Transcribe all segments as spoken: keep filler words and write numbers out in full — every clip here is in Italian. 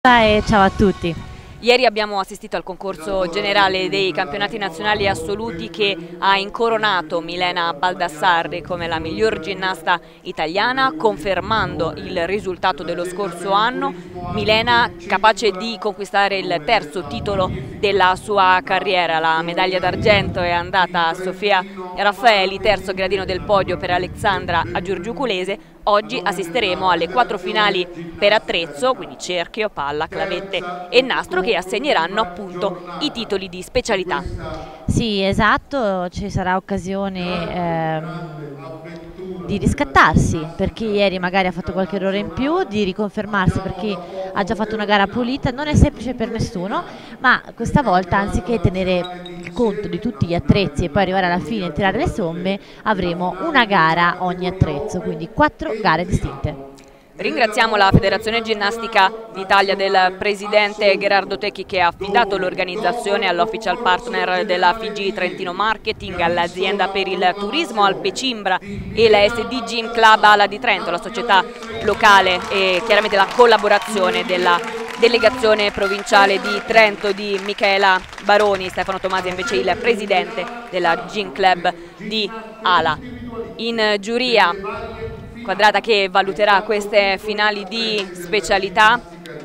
E ciao a tutti. Ieri abbiamo assistito al concorso generale dei campionati nazionali assoluti che ha incoronato Milena Baldassarri come la miglior ginnasta italiana, confermando il risultato dello scorso anno. Milena capace di conquistare il terzo titolo della sua carriera. La medaglia d'argento è andata a Sofia Raffaeli, terzo gradino del podio per Alexandra Giurgiuculese. Oggi assisteremo alle quattro finali per attrezzo, quindi cerchio, palla, clavette e nastro, che assegneranno appunto i titoli di specialità. Sì, esatto, ci sarà occasione ehm, di riscattarsi per chi ieri magari ha fatto qualche errore in più, di riconfermarsi per chi ha già fatto una gara pulita. Non è semplice per nessuno, ma questa volta, anziché tenere conto di tutti gli attrezzi e poi arrivare alla fine e tirare le somme, avremo una gara ogni attrezzo, quindi quattro gare distinte. Ringraziamo la Federazione Ginnastica d'Italia del presidente Gherardo Tecchi, che ha affidato l'organizzazione all'official partner della F I G Trentino Marketing, all'azienda per il turismo Alpe Cimbra e la S D Gym Club Ala di Trento, la società locale, e chiaramente la collaborazione della delegazione provinciale di Trento di Michaela Baroni. Stefano Tomasi è invece il presidente della Gym Club di Ala. In giuria Quadrata, che valuterà queste finali di specialità,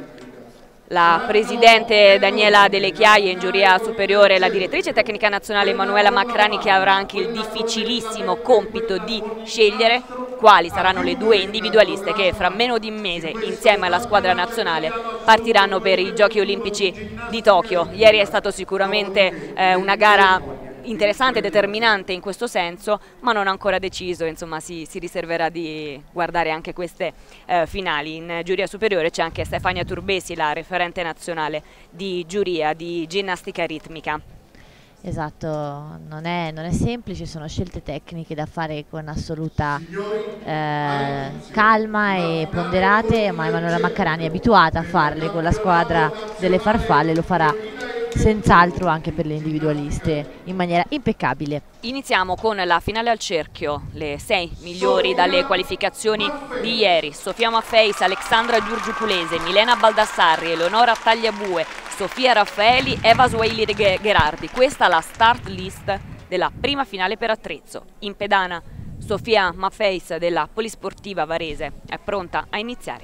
la presidente Daniela Delle Chiaie, in giuria superiore la direttrice tecnica nazionale Emanuela Macrani, che avrà anche il difficilissimo compito di scegliere quali saranno le due individualiste che fra meno di un mese, insieme alla squadra nazionale, partiranno per i Giochi Olimpici di Tokyo. Ieri è stato sicuramente eh, una gara interessante e determinante in questo senso, ma non ancora deciso. Insomma, si, si riserverà di guardare anche queste eh, finali. In giuria superiore c'è anche Stefania Turbesi, la referente nazionale di giuria di ginnastica ritmica. Esatto, non è, non è semplice, sono scelte tecniche da fare con assoluta eh, calma e ponderate, ma Emanuela Maccarani è abituata a farle con la squadra delle farfalle, lo farà senz'altro anche per le individualiste in maniera impeccabile. Iniziamo con la finale al cerchio, le sei migliori dalle qualificazioni di ieri: Sofia Maffeis, Alexandra Giurgiuculese, Milena Baldassarri, Eleonora Tagliabue, Sofia Raffaeli, Eva Swahili Gherardi. Questa è la start list della prima finale per attrezzo. In pedana Sofia Maffeis della Polisportiva Varese è pronta a iniziare.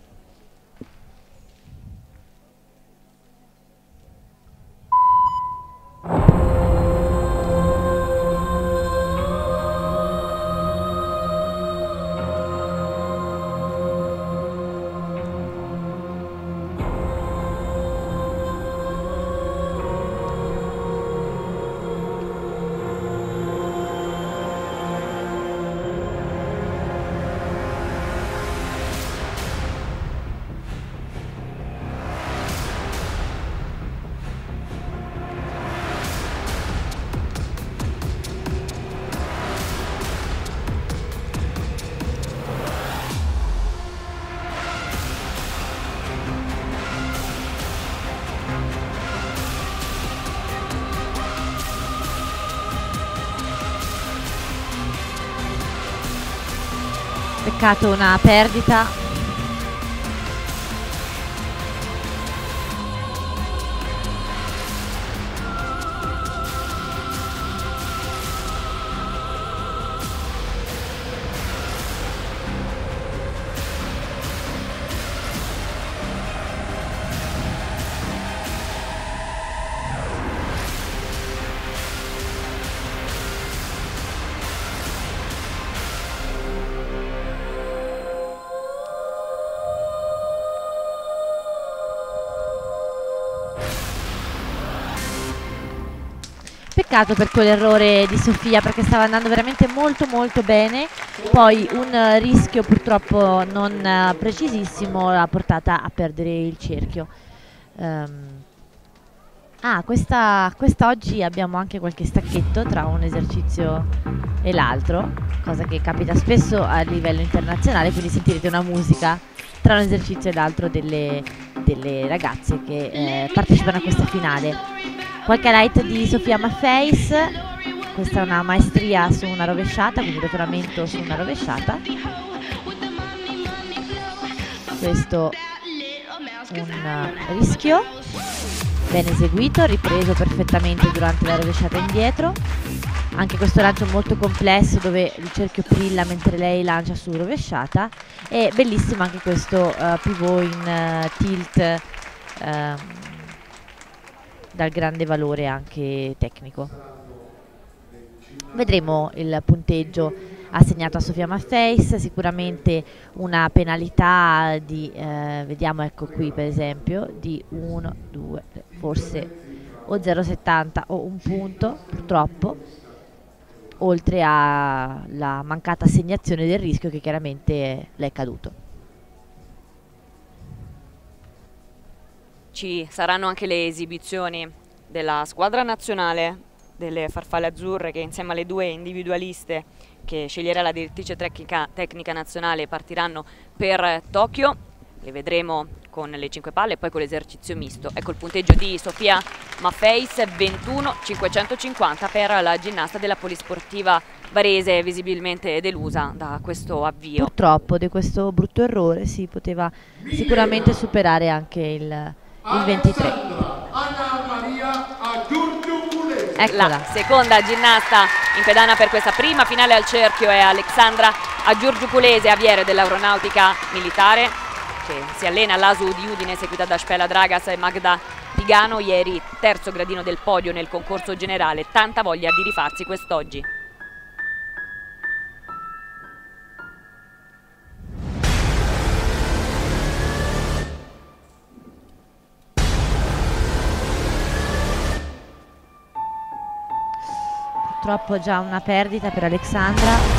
Peccato una perdita. Peccato per quell'errore di Sofia, perché stava andando veramente molto molto bene, poi un uh, rischio purtroppo non uh, precisissimo l'ha portata a perdere il cerchio. Um, ah, questa, quest'oggi abbiamo anche qualche stacchetto tra un esercizio e l'altro, cosa che capita spesso a livello internazionale, quindi sentirete una musica tra un esercizio e l'altro delle, delle ragazze che eh, partecipano a questa finale. Qualche light di Sofia Maffeis, questa è una maestria su una rovesciata, quindi rotolamento su una rovesciata. Questo un rischio ben eseguito, ripreso perfettamente durante la rovesciata indietro. Anche questo lancio molto complesso dove il cerchio brilla mentre lei lancia su rovesciata, e bellissimo anche questo uh, pivot in uh, tilt uh, dal grande valore anche tecnico. Vedremo il punteggio assegnato a Sofia Maffeis, sicuramente una penalità di, eh, vediamo ecco qui per esempio, di uno, due, tre, forse o zero virgola settanta o un punto purtroppo, oltre alla mancata assegnazione del rischio che chiaramente le è caduto. Ci saranno anche le esibizioni della squadra nazionale delle farfalle azzurre, che insieme alle due individualiste che sceglierà la direttrice tecnica, tecnica nazionale partiranno per Tokyo. Le vedremo con le cinque palle e poi con l'esercizio misto. Ecco il punteggio di Sofia Maffeis, ventuno cinquecentocinquanta per la ginnasta della polisportiva barese, visibilmente delusa da questo avvio. Purtroppo di questo brutto errore si poteva sicuramente superare anche il, il ventitré. Eccola. La seconda ginnasta in pedana per questa prima finale al cerchio è Alexandra Giurgiuculese, aviere dell'aeronautica militare, che si allena all'A S U di Udine, seguita da Spela Dragas e Magda Pigano. Ieri terzo gradino del podio nel concorso generale, tanta voglia di rifarsi quest'oggi. Purtroppo già una perdita per Alexandra.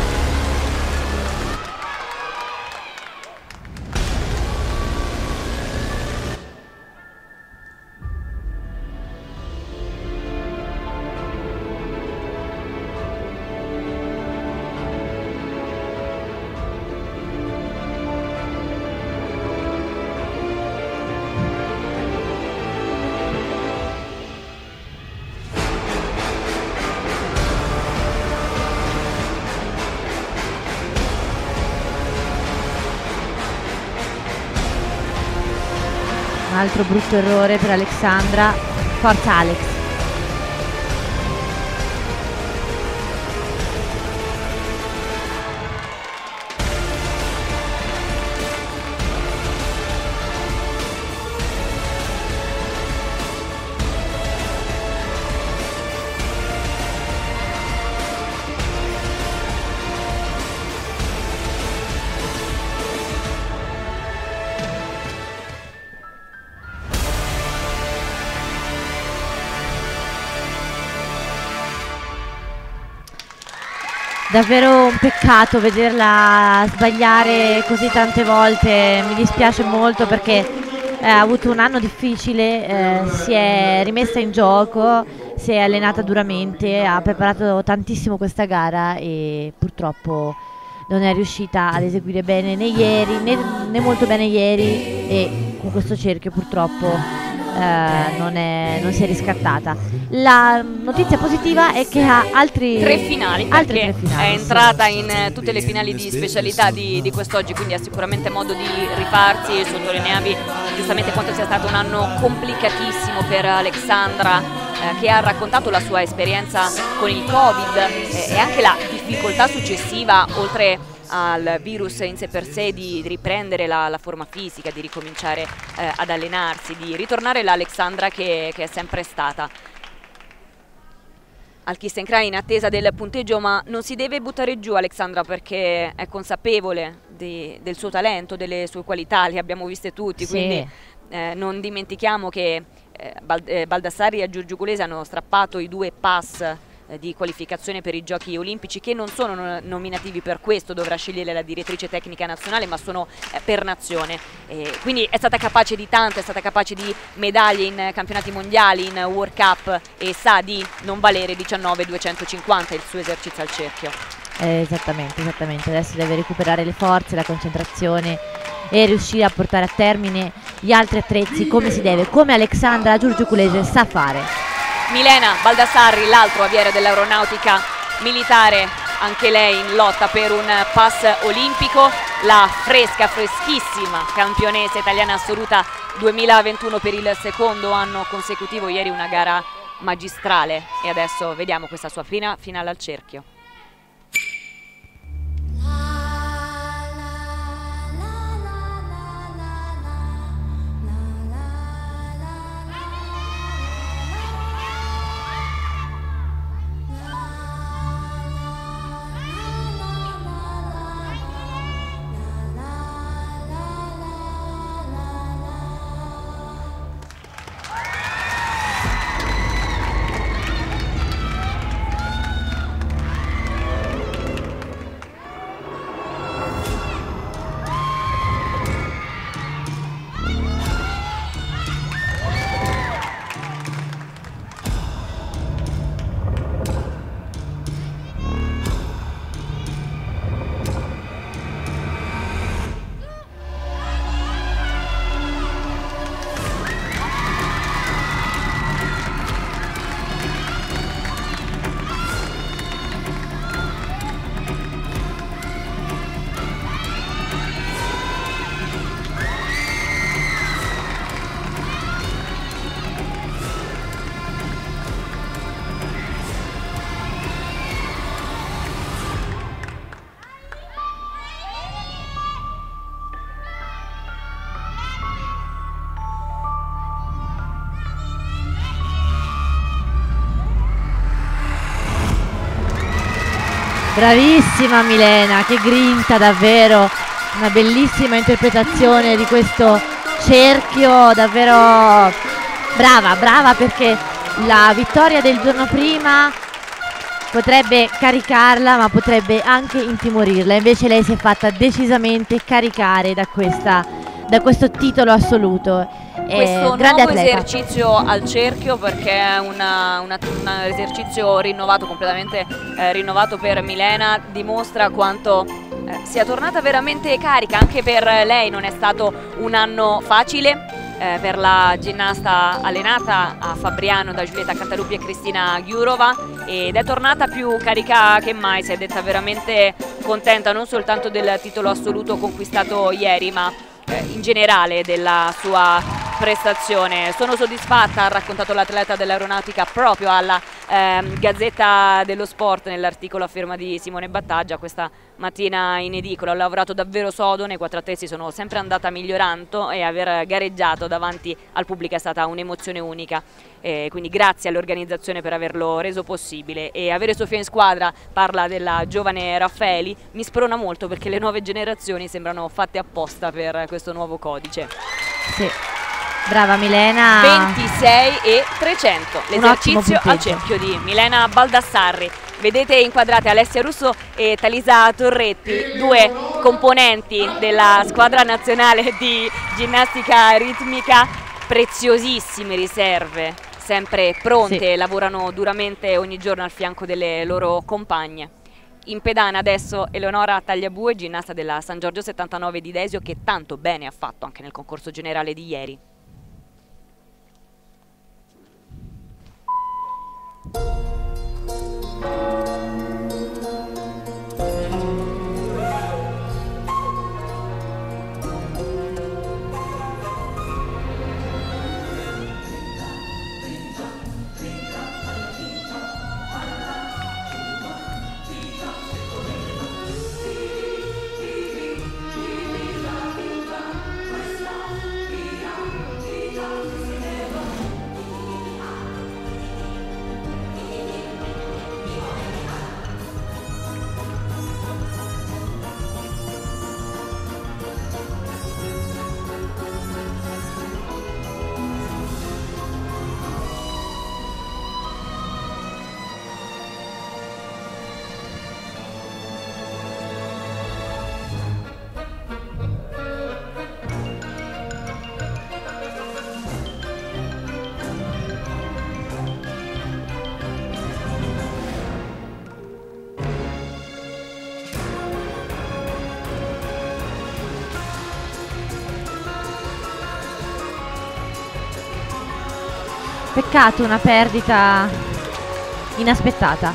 Un altro brutto errore per Alexandra. Forza Alex. Davvero un peccato vederla sbagliare così tante volte, mi dispiace molto perché eh, ha avuto un anno difficile, eh, si è rimessa in gioco, si è allenata duramente, ha preparato tantissimo questa gara e purtroppo non è riuscita ad eseguire bene né ieri né, né molto bene ieri, e con questo cerchio purtroppo Uh, non, è, non si è riscattata. La notizia positiva è che ha altri tre finali, altri perché tre finali, è entrata in uh, tutte le finali di specialità di, di quest'oggi, quindi ha sicuramente modo di rifarsi. Sottolineavi giustamente quanto sia stato un anno complicatissimo per Alexandra, uh, che ha raccontato la sua esperienza con il Covid eh, e anche la difficoltà successiva, oltre al virus in sé per sé, di riprendere la, la forma fisica, di ricominciare eh, ad allenarsi, di ritornare l'Alexandra che, che è sempre stata. Al Kiss and Cry in attesa del punteggio, ma non si deve buttare giù Alexandra, perché è consapevole di, del suo talento, delle sue qualità, le abbiamo viste tutti, sì. Quindi eh, non dimentichiamo che eh, Bald eh, Baldassarri e Giurgiuculese hanno strappato i due pass di qualificazione per i giochi olimpici, che non sono nominativi, per questo dovrà scegliere la direttrice tecnica nazionale, ma sono eh, per nazione, e quindi è stata capace di tanto, è stata capace di medaglie in campionati mondiali, in World Cup, e sa di non valere diciannove duecentocinquanta il suo esercizio al cerchio. Eh, esattamente, esattamente, adesso deve recuperare le forze, la concentrazione e riuscire a portare a termine gli altri attrezzi come si deve, come Alexandra Giurgiuculese sa fare. Milena Baldassarri, l'altro aviere dell'aeronautica militare, anche lei in lotta per un pass olimpico. la fresca, freschissima campionessa italiana assoluta duemilaventuno per il secondo anno consecutivo. Ieri una gara magistrale e adesso vediamo questa sua fina finale al cerchio. Bravissima Milena, che grinta davvero, una bellissima interpretazione di questo cerchio, davvero brava, brava, perché la vittoria del giorno prima potrebbe caricarla ma potrebbe anche intimorirla, invece lei si è fatta decisamente caricare da, questa, da questo titolo assoluto. Questo grande nuovo atleta. esercizio al cerchio, perché è una, una, un esercizio rinnovato, completamente eh, rinnovato per Milena, dimostra quanto eh, sia tornata veramente carica. Anche per lei non è stato un anno facile, eh, per la ginnasta allenata a Fabriano da Giulietta Cantaluppi e Cristina Ghiurova, ed è tornata più carica che mai. Si è detta veramente contenta non soltanto del titolo assoluto conquistato ieri, ma eh, in generale della sua prestazione. Sono soddisfatta, ha raccontato l'atleta dell'aeronautica proprio alla ehm, Gazzetta dello Sport nell'articolo a firma di Simone Battaglia questa mattina in edicola. Ho lavorato davvero sodo, nei quattro attesi sono sempre andata migliorando e aver gareggiato davanti al pubblico è stata un'emozione unica, eh, quindi grazie all'organizzazione per averlo reso possibile. E avere Sofia in squadra, parla della giovane Raffaeli, mi sprona molto, perché le nuove generazioni sembrano fatte apposta per questo nuovo codice. Sì. Brava Milena. ventisei e trecento l'esercizio al cerchio di Milena Baldassarri. Vedete inquadrate Alessia Russo e Talisa Torretti, due componenti della squadra nazionale di ginnastica ritmica, preziosissime riserve, sempre pronte, sì. Lavorano duramente ogni giorno al fianco delle loro compagne. In pedana adesso Eleonora Tagliabue, ginnasta della San Giorgio settantanove di Desio, che tanto bene ha fatto anche nel concorso generale di ieri. Peccato, una perdita inaspettata.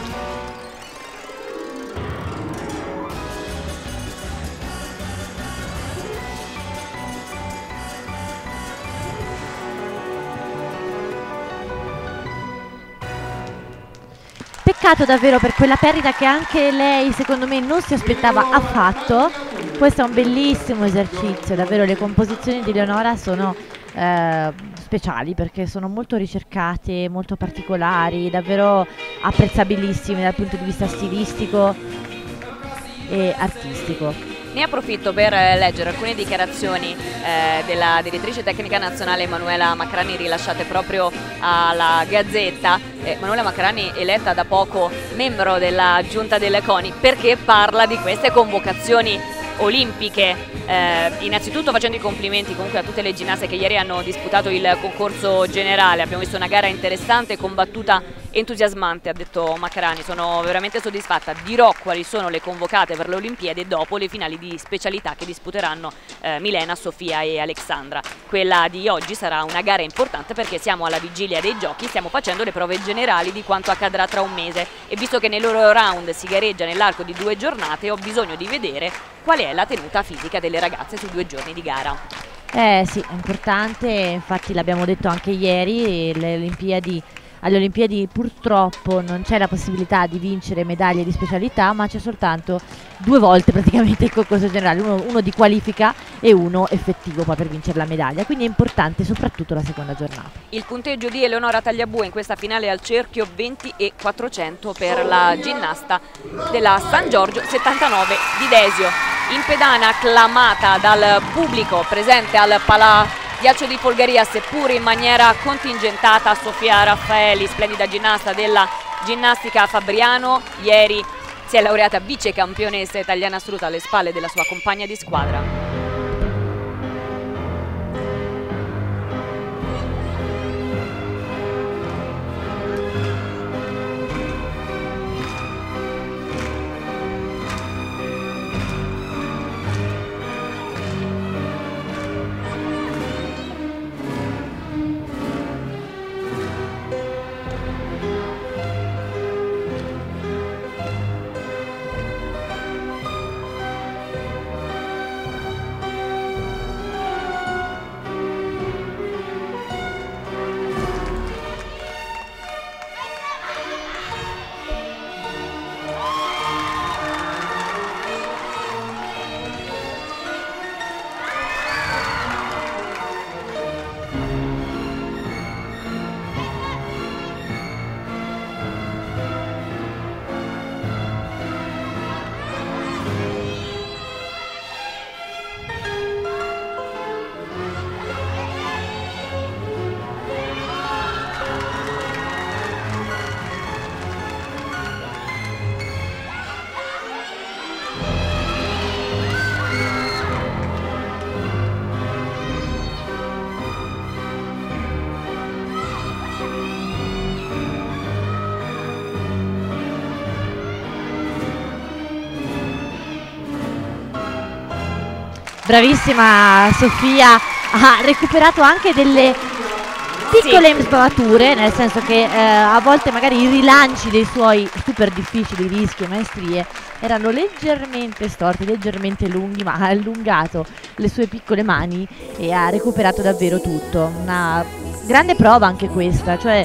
peccato davvero per quella perdita che anche lei secondo me non si aspettava affatto. Questo è un bellissimo esercizio, davvero le composizioni di Leonora sono eh, speciali perché sono molto ricercate, molto particolari, davvero apprezzabilissime dal punto di vista stilistico e artistico. Ne approfitto per eh, leggere alcune dichiarazioni eh, della direttrice tecnica nazionale Emanuela Macrani rilasciate proprio alla Gazzetta. Eh, Emanuela Macrani, eletta da poco membro della giunta delle CONI, perché parla di queste convocazioni olimpiche, eh, innanzitutto facendo i complimenti comunque a tutte le ginnaste che ieri hanno disputato il concorso generale. Abbiamo visto una gara interessante, combattuta, entusiasmante, ha detto Macrani. Sono veramente soddisfatta, dirò quali sono le convocate per le Olimpiadi dopo le finali di specialità che disputeranno eh, Milena, Sofia e Alexandra. Quella di oggi sarà una gara importante perché siamo alla vigilia dei giochi, stiamo facendo le prove generali di quanto accadrà tra un mese e visto che nei loro round si gareggia nell'arco di due giornate ho bisogno di vedere qual è la tenuta fisica delle ragazze sui due giorni di gara. Eh sì, è importante, infatti l'abbiamo detto anche ieri, le Olimpiadi, alle Olimpiadi purtroppo non c'è la possibilità di vincere medaglie di specialità, ma c'è soltanto due volte praticamente il concorso generale, uno, uno di qualifica e uno effettivo poi per vincere la medaglia, quindi è importante soprattutto la seconda giornata. Il punteggio di Eleonora Tagliabue in questa finale al cerchio venti e quattrocento per la ginnasta della San Giorgio, settantanove di Desio. In pedana acclamata dal pubblico presente al Palà Ghiaccio di Folgaria, seppur in maniera contingentata, Sofia Raffaeli, splendida ginnasta della ginnastica Fabriano, ieri si è laureata vice campionessa italiana assoluta alle spalle della sua compagna di squadra. Bravissima Sofia, ha recuperato anche delle piccole sì. sbavature, nel senso che eh, a volte magari i rilanci dei suoi super difficili rischi e maestrie erano leggermente storti, leggermente lunghi, ma ha allungato le sue piccole mani e ha recuperato davvero tutto. Una grande prova anche questa, cioè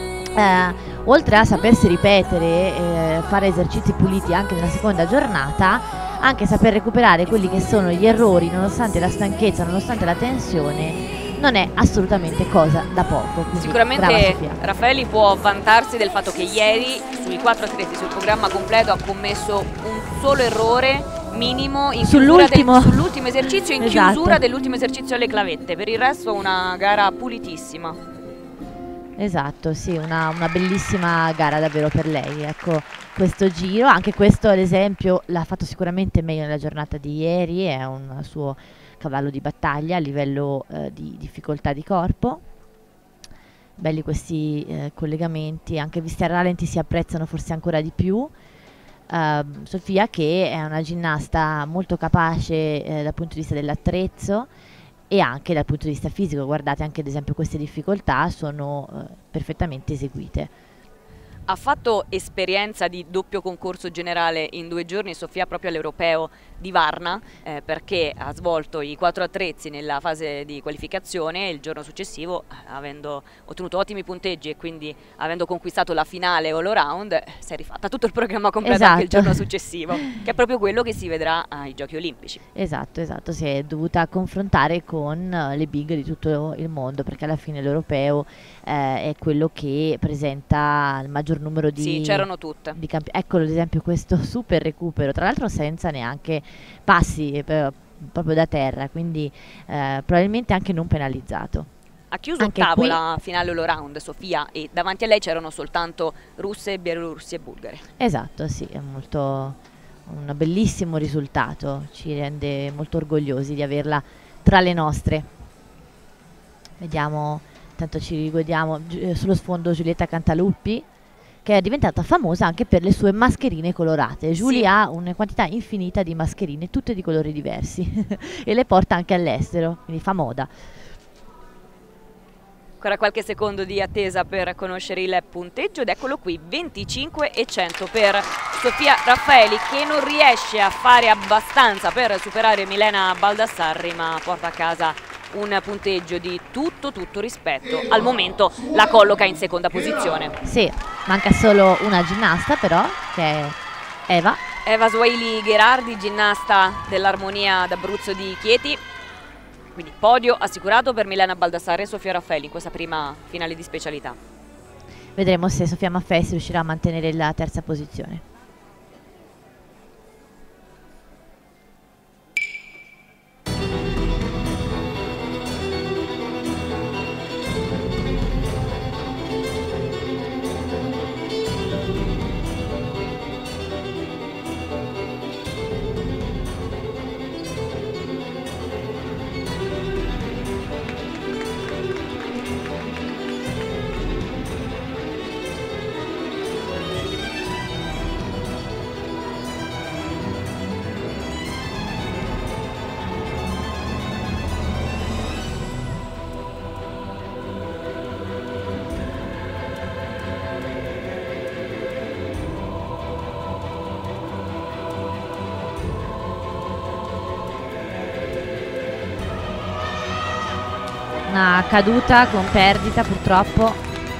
eh, oltre a sapersi ripetere e eh, fare esercizi puliti anche nella seconda giornata, anche saper recuperare quelli che sono gli errori nonostante la stanchezza, nonostante la tensione, non è assolutamente cosa da poco. Sicuramente Raffaeli può vantarsi del fatto che ieri sui quattro atleti sul programma completo ha commesso un solo errore minimo sull'ultimo sull esercizio in esatto. chiusura dell'ultimo esercizio alle clavette. Per il resto una gara pulitissima. Esatto, sì, una, una bellissima gara davvero per lei, ecco, questo giro, anche questo ad esempio l'ha fatto sicuramente meglio nella giornata di ieri, è un suo cavallo di battaglia a livello eh, di difficoltà di corpo. Belli questi eh, collegamenti, anche visti a rallenti si apprezzano forse ancora di più. Uh, Sofia, che è una ginnasta molto capace eh, dal punto di vista dell'attrezzo e anche dal punto di vista fisico, guardate anche ad esempio queste difficoltà sono uh, perfettamente eseguite. Ha fatto esperienza di doppio concorso generale in due giorni, Sofia, proprio all'Europeo di Varna, eh, perché ha svolto i quattro attrezzi nella fase di qualificazione e il giorno successivo, avendo ottenuto ottimi punteggi e quindi avendo conquistato la finale all around, si è rifatta tutto il programma completo Esatto. anche il giorno successivo, che è proprio quello che si vedrà ai Giochi Olimpici. Esatto, esatto, si è dovuta confrontare con eh, le big di tutto il mondo, perché alla fine l'Europeo eh, è quello che presenta il maggior numero di, Sì, c'erano tutte. di campi- Eccolo ad esempio questo super recupero, tra l'altro senza neanche passi eh, per- proprio da terra, quindi eh, probabilmente anche non penalizzato. Ha chiuso Anche ottavo qui- la finale all around, Sofia, e davanti a lei c'erano soltanto russe, bielorussi e bulgare. Esatto, sì, è molto un bellissimo risultato, ci rende molto orgogliosi di averla tra le nostre. Vediamo, intanto ci rigodiamo gi- eh, sullo sfondo Giulietta Cantaluppi, che è diventata famosa anche per le sue mascherine colorate. Giulia Sì. ha una quantità infinita di mascherine, tutte di colori diversi, e le porta anche all'estero, quindi fa moda. Ancora qualche secondo di attesa per conoscere il punteggio ed eccolo qui, venticinque e cento per Sofia Raffaeli, che non riesce a fare abbastanza per superare Milena Baldassarri, ma porta a casa un punteggio di tutto tutto rispetto. Al momento la colloca in seconda posizione. Sì, manca solo una ginnasta però, che è Eva. Eva Swahili Gherardi, ginnasta dell'Armonia d'Abruzzo di Chieti. Quindi podio assicurato per Milena Baldassarri e Sofia Raffaeli in questa prima finale di specialità. Vedremo se Sofia Maffei riuscirà a mantenere la terza posizione. Una caduta con perdita purtroppo.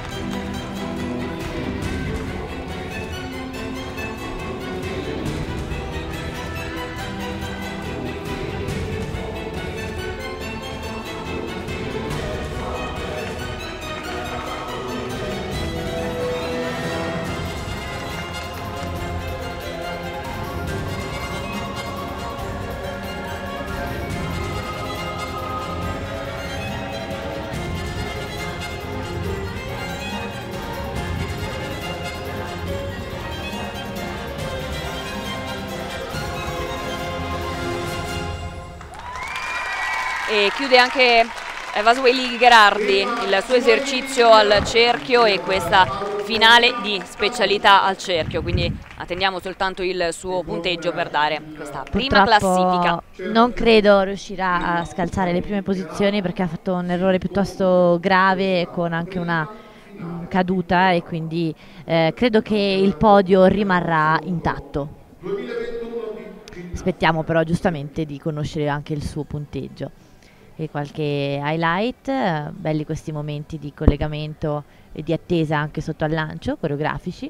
E chiude anche Eva Swahili Gherardi il suo esercizio al cerchio e questa finale di specialità al cerchio, quindi attendiamo soltanto il suo punteggio per dare questa prima Purtroppo classifica. non credo riuscirà a scalzare le prime posizioni, perché ha fatto un errore piuttosto grave con anche una mh, caduta, e quindi eh, credo che il podio rimarrà intatto. Aspettiamo però giustamente di conoscere anche il suo punteggio. E qualche highlight, eh, belli questi momenti di collegamento e di attesa anche sotto al lancio, coreografici.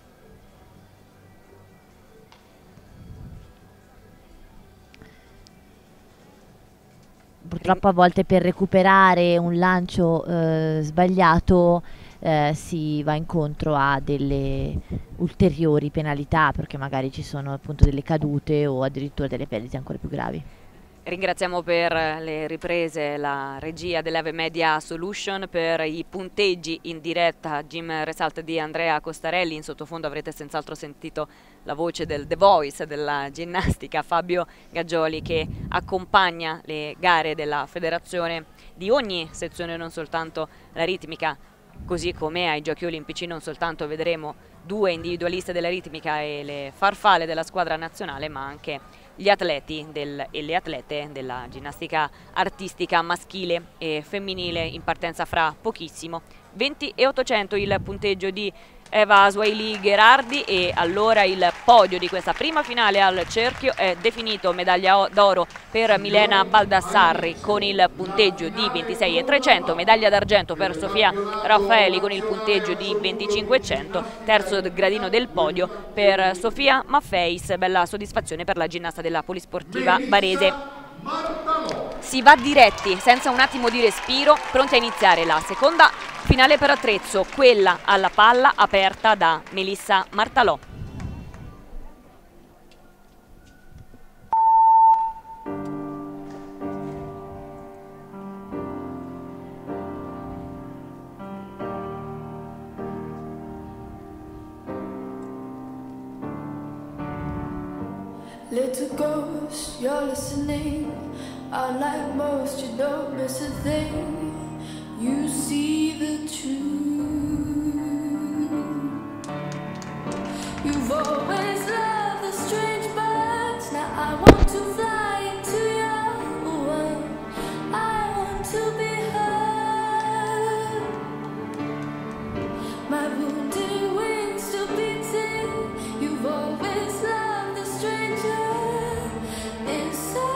Purtroppo a volte per recuperare un lancio eh, sbagliato eh, si va incontro a delle ulteriori penalità, perché magari ci sono appunto delle cadute o addirittura delle perdite ancora più gravi. Ringraziamo per le riprese la regia dell'Ave Media Solution, per i punteggi in diretta Gym Result di Andrea Costarelli. In sottofondo avrete senz'altro sentito la voce del The Voice della ginnastica, Fabio Gaggioli, che accompagna le gare della federazione di ogni sezione, non soltanto la ritmica. Così come ai Giochi Olimpici non soltanto vedremo due individualiste della ritmica e le farfalle della squadra nazionale, ma anche gli atleti del, e le atlete della ginnastica artistica maschile e femminile in partenza fra pochissimo. venti e ottocento il punteggio di Eva Swahili Gherardi, e allora il podio di questa prima finale al cerchio è definito: medaglia d'oro per Milena Baldassarri con il punteggio di ventisei e trecento, medaglia d'argento per Sofia Raffaeli con il punteggio di venticinque e cento, terzo gradino del podio per Sofia Maffeis. Bella soddisfazione per la ginnasta della polisportiva barese. Si va diretti, senza un attimo di respiro, pronti a iniziare la seconda finale per attrezzo, quella alla palla aperta da Melissa Martalò. Little ghost, you're listening. Unlike most, you don't miss a thing. You see the truth. You've always loved the strange birds. Now I want to fly into your world. I want to be heard. My wounded wings still beating. You've always loved the stranger inside.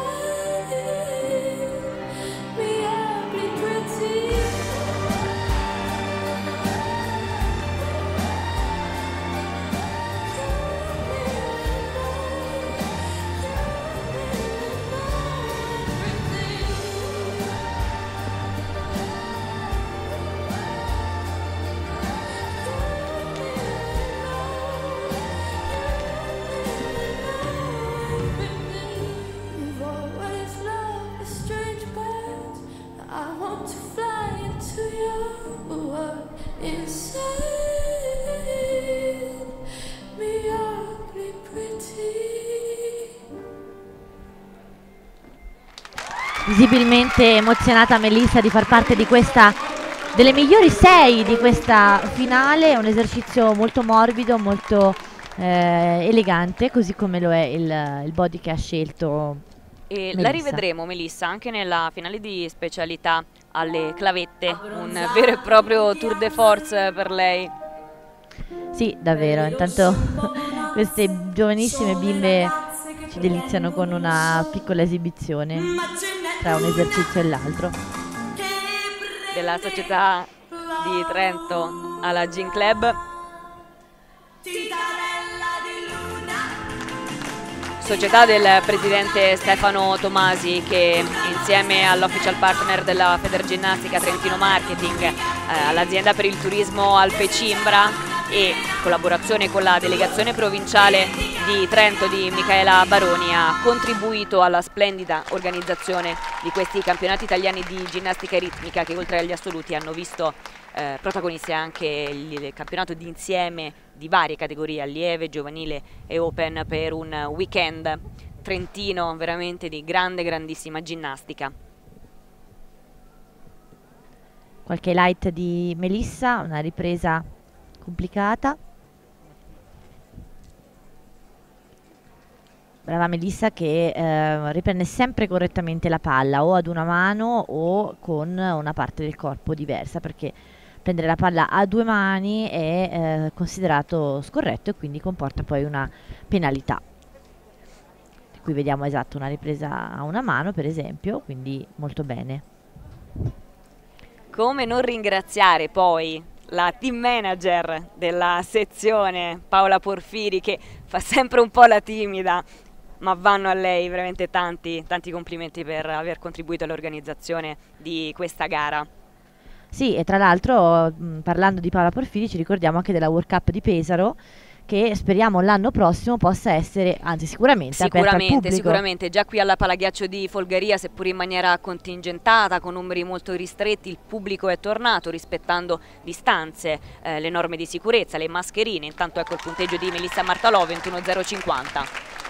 Visibilmente emozionata Melissa di far parte di questa, delle migliori sei di questa finale. Un esercizio molto morbido, molto eh, elegante, così come lo è il, il body che ha scelto e Melissa. La rivedremo Melissa anche nella finale di specialità alle clavette, un vero e proprio tour de force per lei. Sì, davvero. Intanto queste giovanissime bimbe ci deliziano con una piccola esibizione tra un esercizio e l'altro. Della società di Trento alla Gin Club. Società del presidente Stefano Tomasi, che insieme all'official partner della Federginnastica Trentino Marketing, eh, all'azienda per il turismo Alpe Cimbra e collaborazione con la delegazione provinciale di Trento di Michaela Baroni, ha contribuito alla splendida organizzazione di questi campionati italiani di ginnastica ritmica, che oltre agli assoluti hanno visto eh, protagonisti anche il, il campionato di insieme di varie categorie, allieve, giovanile e open, per un weekend trentino veramente di grande, grandissima ginnastica. Qualche highlight di Melissa, una ripresa complicata. Brava Melissa che eh, riprende sempre correttamente la palla, o ad una mano o con una parte del corpo diversa, perché prendere la palla a due mani è eh, considerato scorretto e quindi comporta poi una penalità. Qui vediamo esatto una ripresa a una mano per esempio, quindi molto bene. Come non ringraziare poi la team manager della sezione, Paola Porfiri, che fa sempre un po' la timida, ma vanno a lei veramente tanti, tanti complimenti per aver contribuito all'organizzazione di questa gara. Sì, e tra l'altro parlando di Paola Porfiri ci ricordiamo anche della World Cup di Pesaro, che speriamo l'anno prossimo possa essere, anzi sicuramente, sicuramente aperta al pubblico. Sicuramente, già qui alla Palaghiaccio di Folgaria, seppur in maniera contingentata, con numeri molto ristretti, il pubblico è tornato rispettando distanze, eh, le norme di sicurezza, le mascherine. Intanto ecco il punteggio di Melissa Martalò, ventuno zero cinquanta.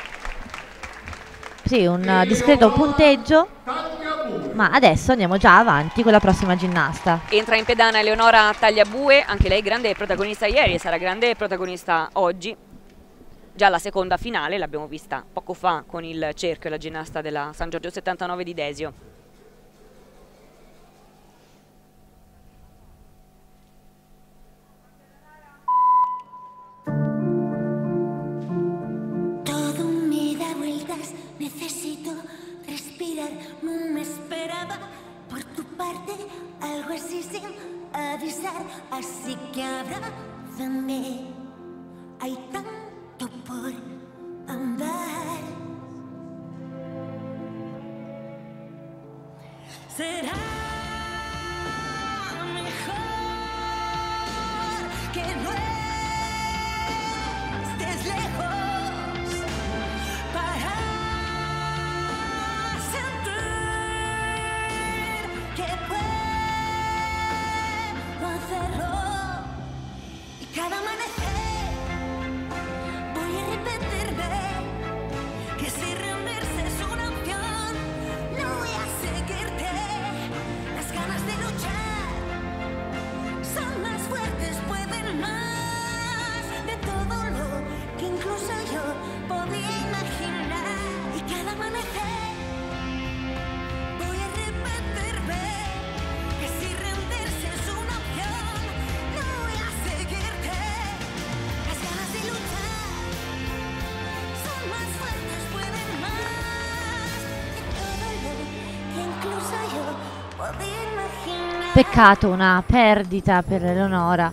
Sì, un discreto punteggio, ma adesso andiamo già avanti con la prossima ginnasta. Entra in pedana Eleonora Tagliabue, anche lei grande protagonista ieri e sarà grande protagonista oggi. Già la seconda finale l'abbiamo vista poco fa con il cerchio, la ginnasta della San Giorgio settantanove di Desio. avisar, así que abrázame. Hay tanto por andar. Será mejor que no estés lejos para sentir que puedo hacerlo. Y cada amanecer voy a repetirme que si rendirse es una opción, no voy a seguirte. Las ganas de luchar son más fuertes, pueden más de todo lo que incluso yo podía imaginar. Y cada amanecer voy a repetirme que si rendirse es una opción, no voy a seguirte. Las ganas de luchar son más fuertes, pueden más de todo lo che incluso io potevo immaginare. Peccato, una perdita per Eleonora.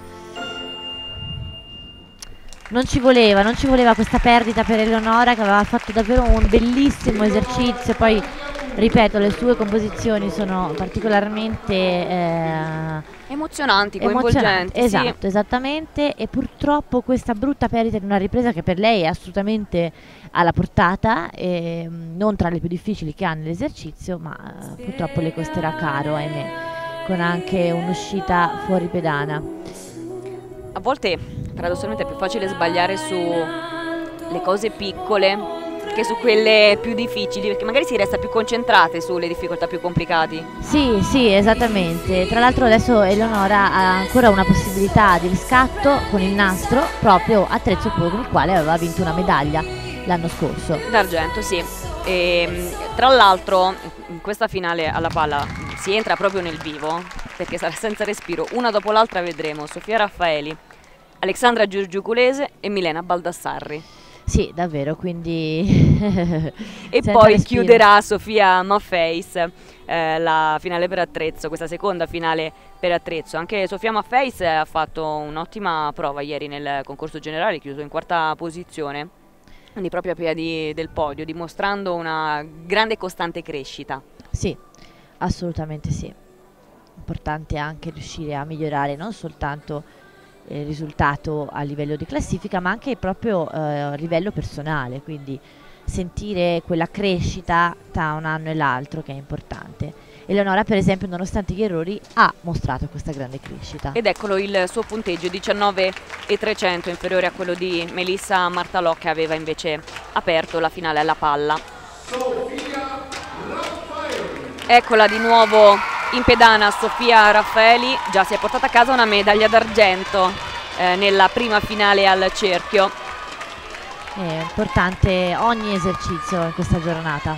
Non ci voleva, non ci voleva questa perdita per Eleonora, che aveva fatto davvero un bellissimo esercizio. Poi, ripeto, le sue composizioni sono particolarmente eh, Emozionanti, emozionanti. coinvolgenti. sì. Esatto, esattamente. E purtroppo questa brutta perdita in una ripresa che per lei è assolutamente alla portata, e, mm, non tra le più difficili che ha nell'esercizio, ma eh, purtroppo le costerà caro, ahimè, con anche un'uscita fuori pedana. A volte paradossalmente è più facile sbagliare su le cose piccole che su quelle più difficili, perché magari si resta più concentrate sulle difficoltà più complicate. Sì, sì, esattamente. Tra l'altro adesso Eleonora ha ancora una possibilità di riscatto con il nastro, proprio attrezzo con il quale aveva vinto una medaglia l'anno scorso. D'argento, sì. E, tra l'altro in questa finale alla palla si entra proprio nel vivo, perché sarà senza respiro. Una dopo l'altra vedremo Sofia Raffaeli, Alexandra Giurgiuculese e Milena Baldassarri. Sì, davvero, quindi E senza poi respiro. chiuderà Sofia Maffeis eh, la finale per attrezzo, questa seconda finale per attrezzo. Anche Sofia Maffeis ha fatto un'ottima prova ieri nel concorso generale, chiuso in quarta posizione, quindi proprio a piedi del podio, dimostrando una grande e costante crescita. Sì, assolutamente sì. Importante anche riuscire a migliorare non soltanto il risultato a livello di classifica, ma anche proprio eh, a livello personale, quindi sentire quella crescita tra un anno e l'altro, che è importante. Eleonora, per esempio, nonostante gli errori, ha mostrato questa grande crescita. Ed eccolo il suo punteggio, diciannove e trecento, inferiore a quello di Melissa Martalò, che aveva invece aperto la finale alla palla. Eccola di nuovo in pedana Sofia Raffaeli, già si è portata a casa una medaglia d'argento eh, nella prima finale al cerchio. È importante ogni esercizio in questa giornata.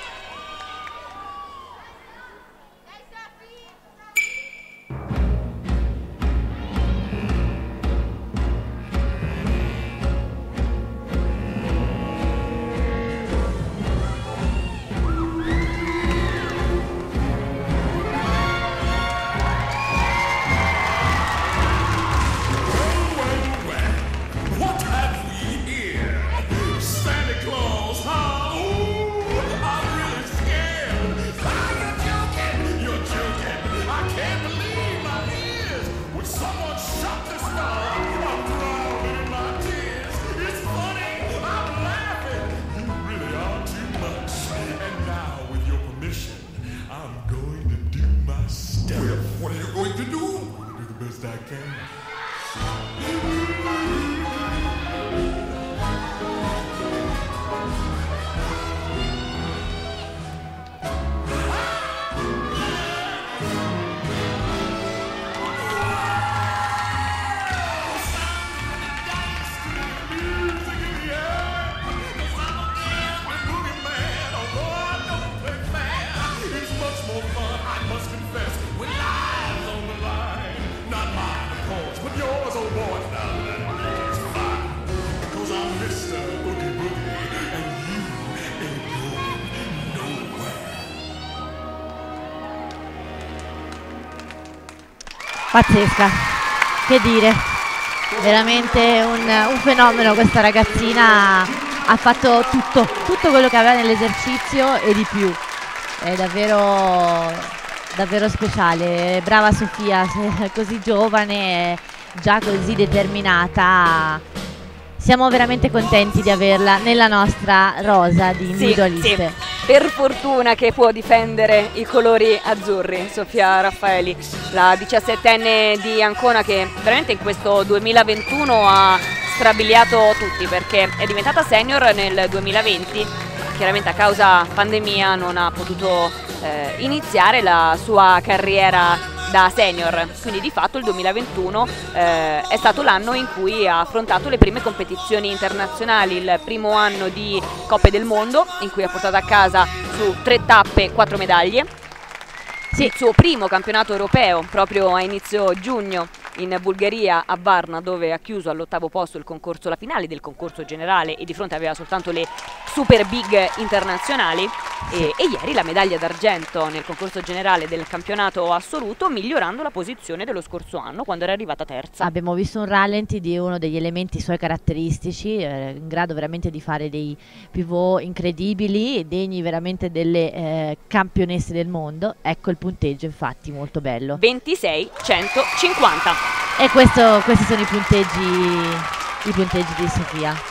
What have we here? Santa Claus, huh? Ooh, I'm really scared. Ah, you're joking, you're joking. I can't believe my ears. Would someone shut this door? I'm drowning in my tears. It's funny, I'm laughing. You really are too much. And now, with your permission, I'm going to do my stuff. Well, what are you going to do? I'm going to do the best I can. It's much more fun, I must confess, when lives on the line. Not mine, of course, Pazzesca, che dire, veramente un, un fenomeno. Questa ragazzina ha fatto tutto, tutto quello che aveva nell'esercizio e di più. È davvero, davvero speciale. Brava Sofia, sei così giovane, già così determinata. Siamo veramente contenti di averla nella nostra rosa di individualiste. Sì, sì. Per fortuna che può difendere i colori azzurri Sofia Raffaeli, la diciassettenne di Ancona, che veramente in questo duemilaventuno ha strabiliato tutti, perché è diventata senior nel duemilaventi, chiaramente a causa pandemia non ha potuto eh, iniziare la sua carriera da senior, quindi di fatto il duemilaventuno eh, è stato l'anno in cui ha affrontato le prime competizioni internazionali, il primo anno di Coppe del Mondo in cui ha portato a casa su tre tappe quattro medaglie, sì. Il suo primo campionato europeo proprio a inizio giugno in Bulgaria, a Varna, dove ha chiuso all'ottavo posto il concorso, la finale del concorso generale, e di fronte aveva soltanto le super big internazionali. E, e ieri la medaglia d'argento nel concorso generale del campionato assoluto, migliorando la posizione dello scorso anno quando era arrivata terza. Abbiamo visto un rallenti di uno degli elementi suoi caratteristici, eh, in grado veramente di fare dei pivot incredibili, degni veramente delle eh, campionesse del mondo. Ecco il punteggio, infatti molto bello, ventisei centocinquanta. E questo, questi sono i punteggi, i punteggi di Sofia.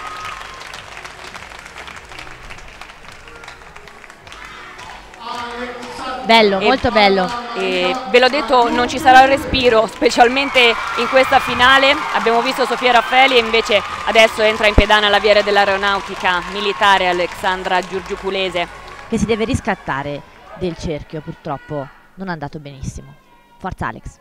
Bello, e, molto bello. E ve l'ho detto, non ci sarà respiro, specialmente in questa finale. Abbiamo visto Sofia Raffaeli e invece adesso entra in pedana la Viere dell'Aeronautica Militare Alexandra Giurgiuculese, che si deve riscattare del cerchio, purtroppo non è andato benissimo. Forza Alex.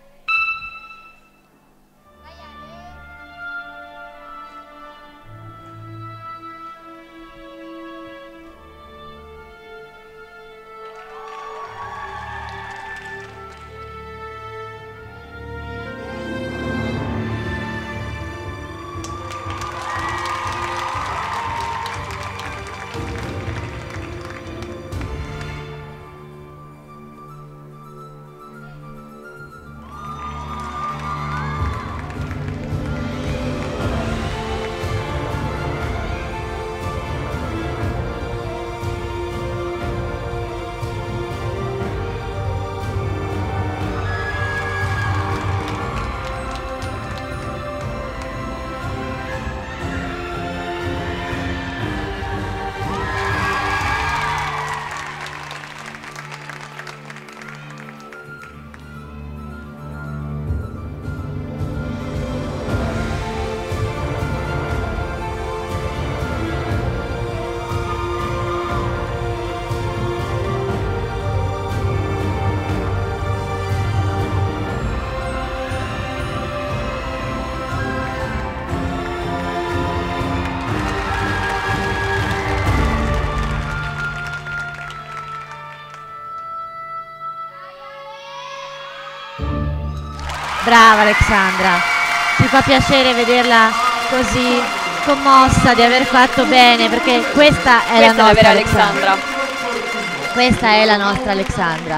Brava Alexandra, ci fa piacere vederla così commossa di aver fatto bene, perché questa è questa la nostra è la vera Alexandra. Alexandra. Questa è la nostra Alexandra.